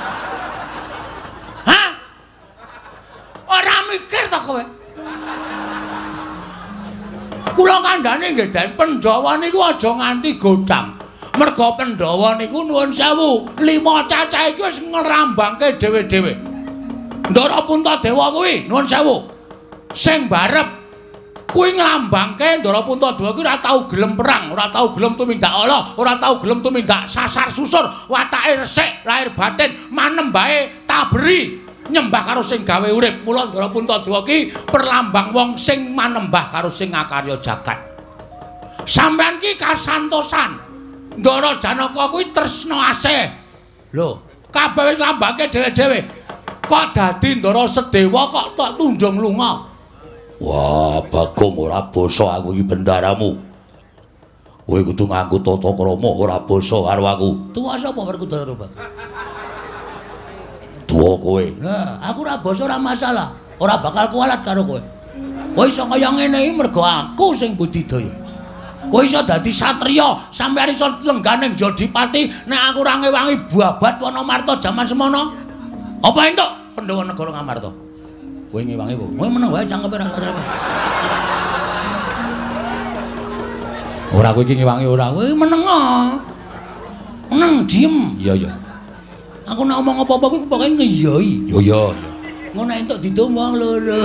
Hah? Ora mikir to kowe? Kula kandhane nggih Den, Pandhawa niku aja nganti godhang. Merga Pandhawa niku nuwun sewu, lima cacahe iki wis ngrambangke dhewe-dhewe. Ndara Puntadewa kuwi nuwun sewu. Sing barep kuwi nglambangke Ndara Puntadewa kuwi ora tau gelem perang, ora tau gelem tumindak ala, ora tau gelem tumindak sasar susur, watake resik, lahir batin manem bae taberi. nyembah karo sing gawe urip. Mula Ndara Puntadewa ki perlambang wong sing manembah karo sing ngakarya jagat. Sampeyan ki kasantosan. Ndara Janaka kuwi tresna asih. Lho, kabeh wis lambake dhewe-dhewe. Kok dadi Ndara Sedewa kok tok tundung lunga? Wah, Bagong ora basa aku iki bendaramu. Kowe kudu nganggo tata krama ora basa karo aku. Tuwa sapa Werkudara, Bang? Tuwa kowe. Lah, aku ora basa ora masalah. Ora bakal kualat karo kowe. Kowe iso kaya ngene iki mergo aku sing budidaya. Kowe iso dadi satriya, sampeyan iso lengganing Jodipati, nek aku ora ngewangi babat Wanamarta jaman semono. Apa entuk Pandhawa negara Ngamarta? Kowe ngewangi kok. Kowe meneng wae cangkepe ra satriya. Ora kowe iki ngewangi ora, kowe meneng. Meneng diem. Iya iya. Aku nek omong apa-apa kuwi pokoke ngiyoi. Yo yo yo. Ngono entuk didomong loro.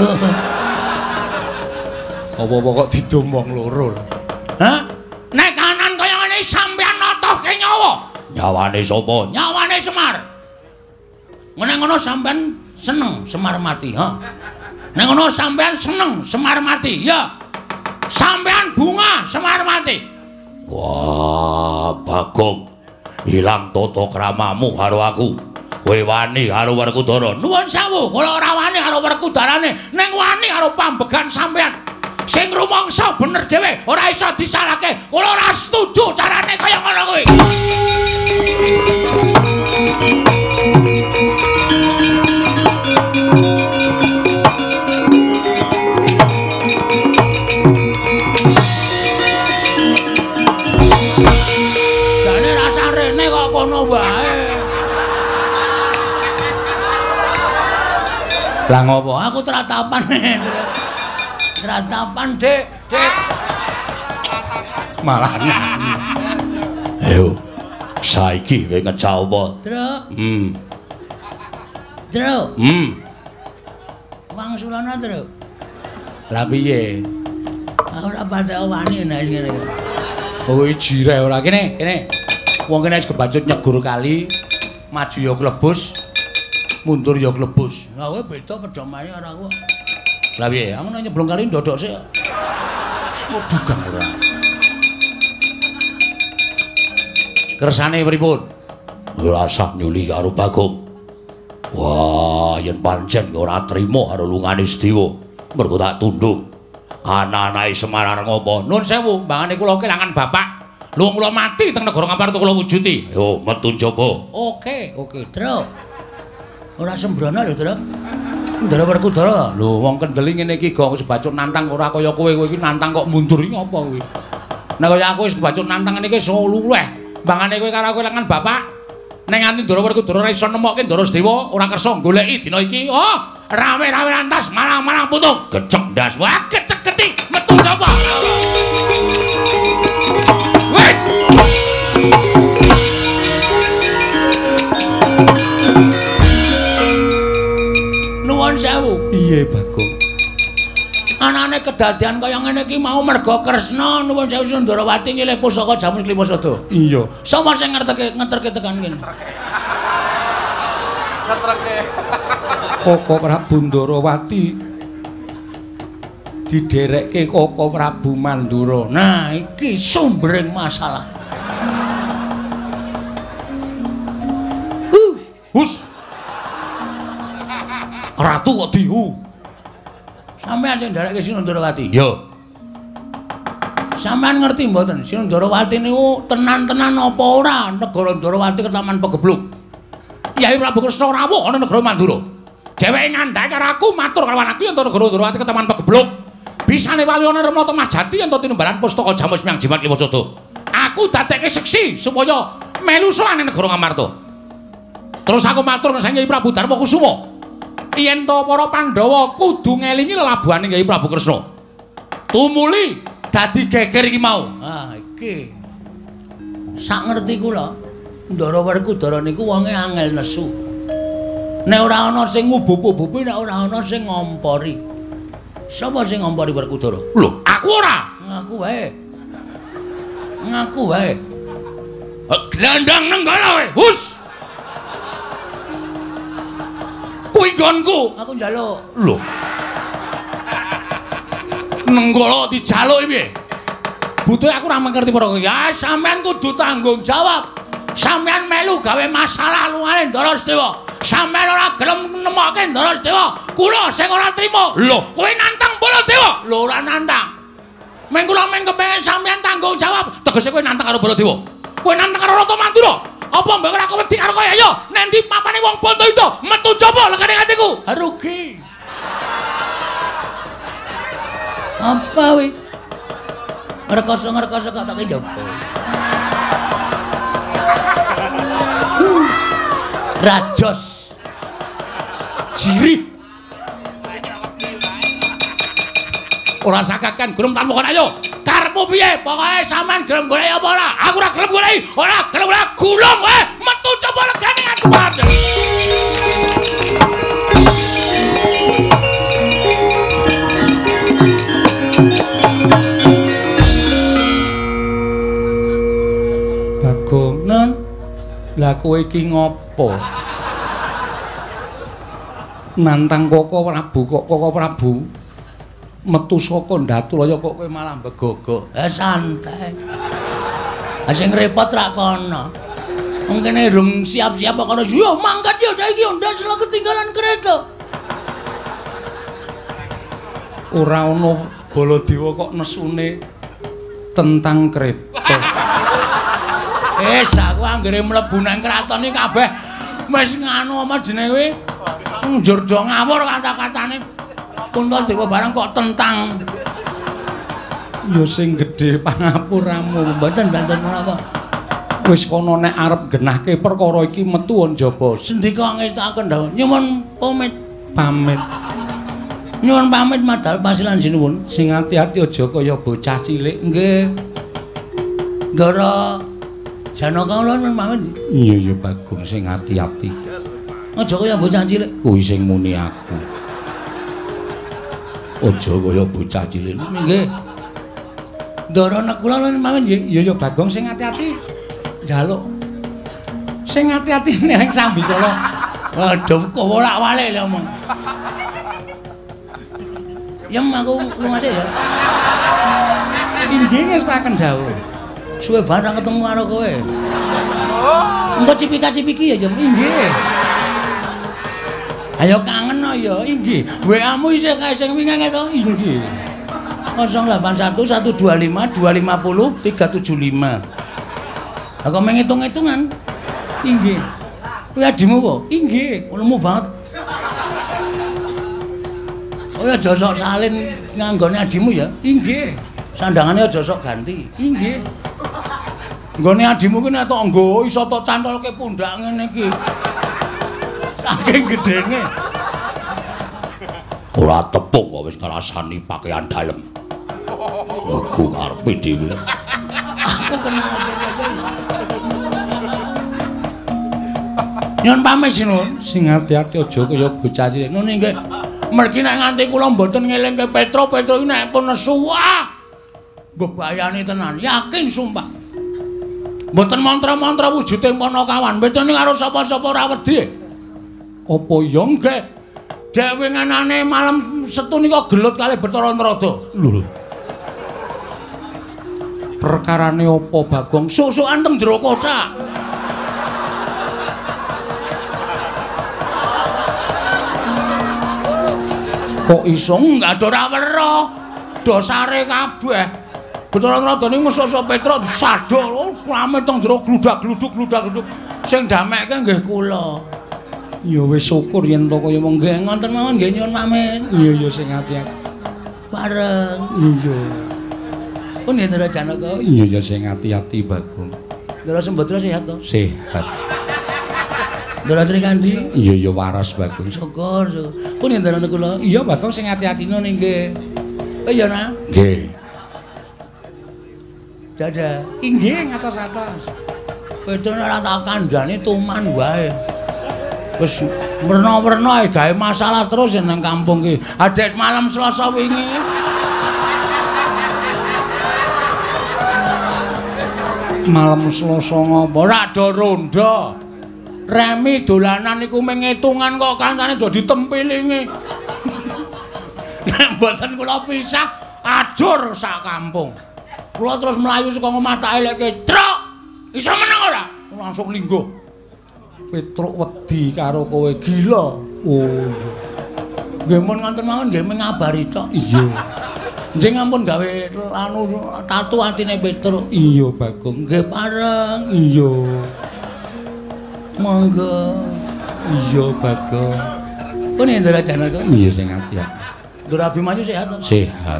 Apa-apa kok didomong loro. Hah? Nek kanan kaya ngene sampeyan notohke nyawa. Nyawane sapa? Nyawane Semar. Ngene ngono sampeyan seneng Semar mati, ha? Nek ngono sampeyan seneng Semar mati, ya. Sampeyan bunga Semar mati. Wah, Bagong. Ilang tata kramamu karo aku. Kowe wani karo Werkudara. Nuwun sewu, kula ora wani karo Werkudarane, ning wani karo pambegan sampeyan. Sing rumangsa bener dhewe, ora iso disalahke. Kula ora setuju carane kaya ngono kuwi. Kono wae. Lah ngopo? Aku tratapan. Tratapan, Dik. Dik. Malah. Ayo. Saiki kowe ngecah apa? Truk. Hmm. Truk. Hmm. Wangsulana, Truk. Lah piye? Ora padha wani nek ngene. Oh, jire ora kene, kene. Wong kene wis kebacut nyegur kali, maju ya klebus, mundur ya klebus. Lah kowe beda pedomae karo aku. Lah piye? Aku nek nyeblong kali ndodok sik. Kok dugang ora. Kersane pripun? Ora usah nyuli karo Bagong. Wah, yen pancen ora trima karo lungane Sedewa, mergo tak tundung. Anak-anake Semar areng apa? Nuwun sewu, mbangane kula kelangan bapak. Lho kula mati teng negara Ngamarta kula wujuti. Yo metu njaba. Oke, oke, Truk. Ora sembrono lho, Truk. Ndara Werkudara. Lho wong kendeli ngene iki gong sebacut nantang ora kaya kowe kowe iki nantang kok mundur iki apa kuwi. Nek kaya aku wis kebacut nantang ngene iki iso luleh. Mbangane kowe karo aku lengan bapak. Nek nganti Ndara Werkudara ora iso nemokke Ndara Sedewa, ora kersa goleki dina iki. Oh, rame-rame lantas malang-malang putung. Gecek ndas. Wah, gecek-geti metu njaba. Nuwun sewu. Piye, Bagong? Anane kedadian kaya ngene iki mau merga Kresna nuwun sewu Sundarawati ngilih pusaka jamus Klimasada. Iya. Sapa sing ngerteke ngeterke tekan kene? Ngetreke. Koko Prabu Ndarawati diderekke Koko Prabu Mandura. Nah, iki sumbering masalah. Uh, hus. Ratu kok dihu. Sampeyan sing nderekke Sinundarawati. Yo. Sampeyan ngerti mboten Sinundarawati niku tenan-tenan apa ora negara Ndarawati ketaman pegebluk. Yai Prabu Kresna rawuh ana negara Mandura. Dheweke ngandhake karo aku matur karo anakku yen negara Ndarawati ketaman pegebluk. Bisane wali ana Rama Temajati yen tinimbalan pustaka jamus Hyang Jimat Klimasada. Aku dadekke seksi supaya melu sowan negara Ngamarta. Terus aku matur nang Hyai Prabu Darma Kusuma. Yen to para Pandhawa kudu ngelingi lelabuhane Hyai Prabu Kresna. Tumuli dadi geger iki mau. Ah, iki. Sak ngerti kula, Ndara Werkudara niku wonge angel nesu. Nek ora ana sing ngubup-ubupi, nek ora ana sing ngompori. Sapa sing ngompori Werkudara? Lho, aku ora. Ngaku wae. Ngaku wae. Glandang nenggala wae. Hus. Kuwi nggonku. Aku njaluk. Lho. Nenggala dijaluk piye? Butuhe aku ora mengerti para kowe. Ya sampean kudu tanggung jawab. Sampean melu gawe masalah lungane Ndara Sedewa. Sampean ora gelem nemokke Ndara Sedewa. Kula sing ora trima. Lho, kowe nantang Baladewa. Lho ora nantang. Meng kula meng kepengin sampean tanggung jawab. Tegese kowe nantang karo Baladewa. Kowe nantang karo Rata Mandura. Apa mbok ora wedi karo kowe ayo? Nek ndi papane wong Bondo itu metu coba lekane atiku. Rugi. Apa wi? Ngerkoso-ngerkoso kok tak njaba. Rajos. Jiri. Ora sakakan gelem tan mokon ayo. Karepmu piye? Pokoke sampean gelem golek apa ora? Aku ora gelem golek. Ora gelem golek gulung wae. Metu coba legane aku wae. Bagong, non. Lah kowe iki ngopo? Nantang Koko Prabu kok Koko Prabu metu saka Ndaturaya kok kowe malah begogok. Eh santai. Ah sing repot ra kono. Wong kene durung siap-siap kok karo yo mangkat yo saiki yo ndas lho ketinggalan kereta. Ora ono Baladewa kok nesune tentang kereta. Wis aku anggere mlebu nang kraton iki kabeh wis nganu apa jenenge kuwi? Njur do ngawur kata-katane. Puntadewa barang kok tentang. Ya sing gedhe pangapuramu. Mboten banten menapa. Wis kono nek arep genahke perkara iki metu njaba. Sendika ngestaken dawuh. Nyuwun pamit. Pamit. Nyuwun pamit madal pasilan sinuwun. Sing ati-ati aja kaya bocah cilik. Nggih. Ndara Janaka kula nyuwun pamit. Iya ya Bagong sing ati-ati. Aja kaya bocah cilik. Kuwi sing muni aku. Aja kaya bocah cilik. Nggih. Ndara nek kula nyuwun pamit nggih. Iya ya Bagong sing ati-ati. Njaluk. Sing ati-ati ning sambikala. Waduh kok wolak-walik lho omong. Yem aku lunga sik ya. Inggih ngestaken dawuh. Suwe banget ketemu karo kowe. Engko cipika-cipiki ya, Jem. Inggih. Ayo kangen no ya, inggih. W A-mu isih kae sing wingi to? Inggih. nol delapan satu satu dua lima dua lima nol tiga tujuh lima. Lah kok menghitung-hitungan? Inggih. Kuwi adimu kok? Inggih. Lemu banget. Oh ya aja sok salin nganggone adimu ya? Inggih. Sandangane aja sok ganti. Inggih. Nggone adimu ki nek tok nggo iso tok cantolke pundak ngene iki. Saking gedene. Ora tepung kok wis ngrasani pakaian dalem. Aku karepe dhewe. Aku kenal. Nyun pamit sinun. Sing ati-ati aja kaya bocah cilik. Nun nggih. Mergi nek nganti kula mboten ngelingke Petro, Petro iki nek pun nesu wah. Bebayani tenan, yakin sumpah. Mboten mantra-mantra wujuding Panakawan. Bedane karo sapa-sapa ora wedi. Apa ya Nggih. Dek winginane malam Setu nika gelut kalih Bathara Narada. lho? Perkarane apa Bagong? Susukan teng jero kotak. Kok iso Enggak ada ora weruh. Dosare kabeh. Bathara Narada niku musuh Petra disadol, rame teng jero gludak-gluduk gludak-gluduk. Sing damekke nggih kula. ya wis syukur yen to kaya mong Nggih ngoten mawon nggih nyuwun pamit. iya ya sing ati-ati. Bareng. Iya. Pun ya Ndara Janaka. Iya ya sing ati-ati Bagong. Ndara Sembadra sehat to? Sehat. Ndara Srikandi. Iya ya waras Bagong. Syukur. syukur. Pun ya Ndara kula. Iya Bagong sing ati-ati. Nun nggih. Oh iya nah. Nggih. Dadah. Inggih ngatos-atos. Pedone ora tak kandhani tuman wae. Wis merna-merna gawe masalah terus nang kampung ki. Adek malam Selasa wingi. Malam Selasa ngopo? Ora do ronda. Remi dolanan iku mung ngitungan kok kancane do ditempilingi. Nek mboten kula pisah ajur sak kampung. Kula terus mlayu saka omah tak eleke, "Truk, iso meneng ora?" Langsung lingguh. Petruk wedi karo kowe gila. Oh. Nggih mun ngoten mawon nggih ngabari tok. Iya. Njing ampun gawe anu tatu atine Petruk. Iya, Bagong. Nggih pareng. Iya. Monggo. Iya, Bagong. Pun Indra Janaka. Iya sing ati-ati. Ndara Abimanyu sehat to? Sehat.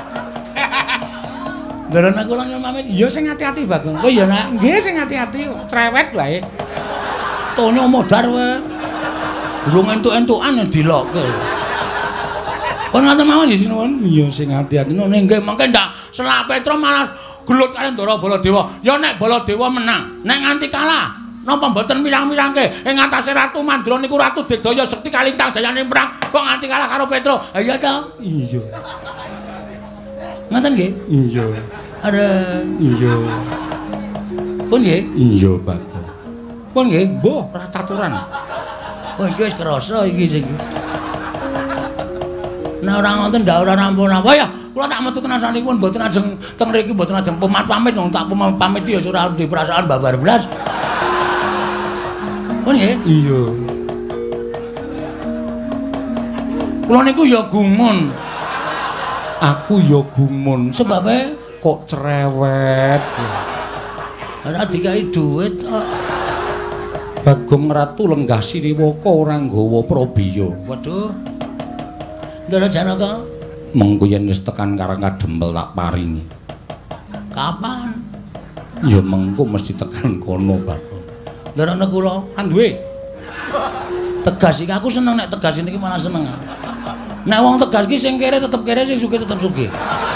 Ndara kula nyuwun pamit. Iya sing ati-ati, Bagong. Oh iya, Nak. Nggih sing ati-ati. Trewek wae. Tonyo modar wae. Durung entuk-entukan dilokke. Pun ngoten mawon nggih sinuwun. Iya sing ati-ati. Nggih mengke ndak selak Petruk malah gelut kalian Ndara Baladewa. Ya nek Baladewa menang, nek nganti kalah, napa mboten mirang-mirangke ing atase Ratu Mandra niku Ratu Digdaya Sekti kalintang jayane perang kok nganti kalah karo Petruk. Ha iya ta? Iya. Ngoten nggih? Iya. Are iya. Pun nggih? Iya, Pak. Pun nggih, mbuh caturan. Oh iki wis krasa iki sing. Nek ora ngoten ndak ora rampun-rampun. Ya, kula tak metu tenan sanipun mboten ajeng teng mriki mboten ajeng pamit wong tak pamit ya ora di perasaan babar blas. Oh nggih? Iya. Kula niku ya gumun. Aku ya gumun. Sebabe kok cerewet. Ora dikai dhuwit kok. Bagong Ratu lenggah Sriwaka ora nggawa prabiya. Waduh. Ndara Janaka, mengko yen wis tekan Karang Kadempel tak paringi. Kapan? Ya mengko mesti tekan kono, Bagong. Ndarane kula kan duwe. Tegas iki aku seneng nek tegas niki malah seneng. Nek wong tegas iki sing kere tetep kere, sing sugih tetep sugih.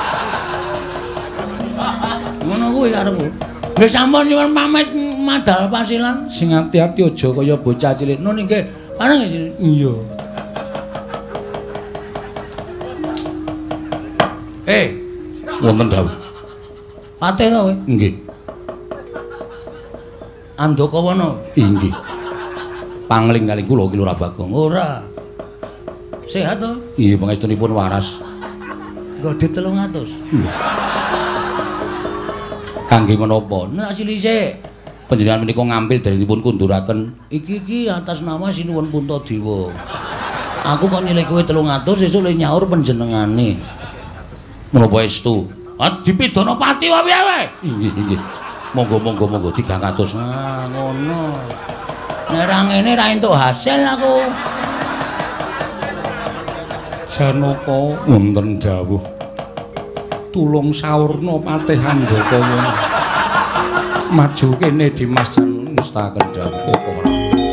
Ngono kuwi karepku. Nggih sampun nyuwun pamit madal pasilan. Sing ati-ati aja kaya bocah cilik. Nun nggih. Pareng nggih. Iya. Eh, wonten dawuh. Patena kowe? Nggih. Andakawana? Inggih. Pangling kalih kula ki Lurah Bagong. Ora. Sehat to? Iya, pangestunipun waras. Godhet telung atus. Kangge menapa? Nek silise panjenengan menika ngambil darinipun kunduraken. Iki iki atas nama Sinuwun Puntadewa. Aku kok nyilih kowe telung atus sesuk le nyaur panjenengane. Menapa estu? Ah dipidana pati wae wae. Inggih, inggih. Monggo monggo monggo tigang atus. Ah ngono. Nek ra ngene ra entuk hasil aku. Janaka wonten dawuh. Tulung saurna patih Handaka. Maju kene Dimas jan ngestaken dawuh apa ora.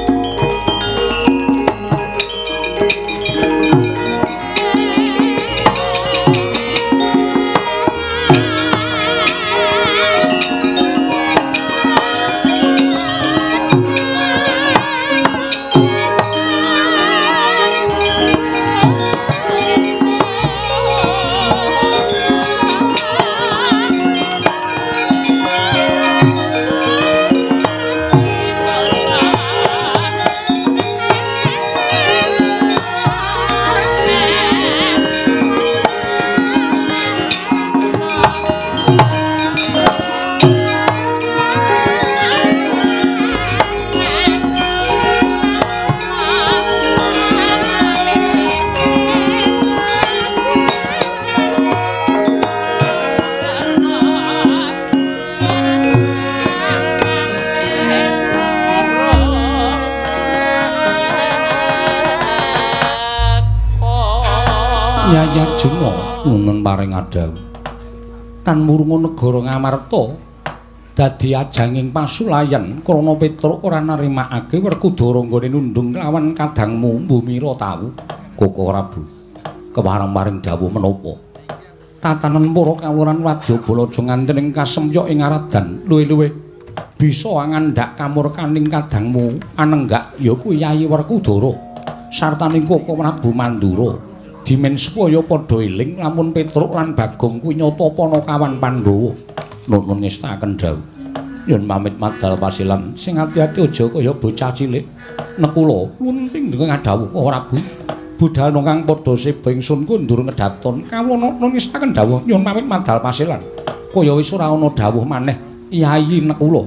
Yayarjuna nuwun paring adhawu. Tan murunga negara Ngamarta dadi ajanging pasulayan krana Petruk ora narimakake Werkudara nggone nundung lawan kadangmu Mbumira tawu. Koko Prabu kepareng-paring dawuh menapa? Tatanen para kawuran Wajabala aja nganten ing kasemyok ing aradan luwih-luwih bisa ngandhak kamurkaning kadangmu anenggak ya kuwi Yayi Werkudara sartaning Koko Prabu Mandura. Dimen supaya padha eling lamun Petruk lan Bagong kuwi nyata Panakawan Pandhawa. Nuwun ngestaken dawuh. Nyun pamit madal pasilan sing ati-ati aja kaya bocah cilik. Nekula lunting dengan ngadhawuh ora Bu. Budal nongkang padha seba ingsun kundur ngedaton kawula nungisaken dawuh nyun pamit madal pasilan. Kaya wis ora ana dawuh maneh Yayi Nekula.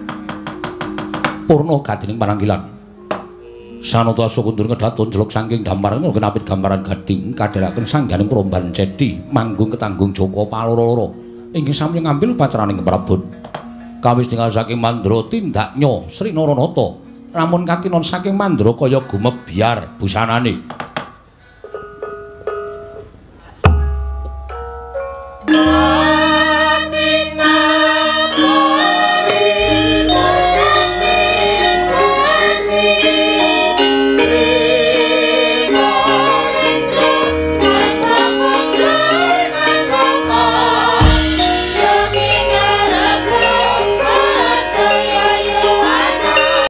Purna gadining pananggilan. Sanata kundur ngedaton jeluk saking gambaran kenapit gambaran gading kadheraken sangganing peromban cedhi manggung ketanggung Joko paloro-loro inggih sami ngambil pacaraning Prabon. Kawis tinggal saking Mandra tindaknya Sri Naranata lamun katinon saking Mandra kaya gumebyar busanane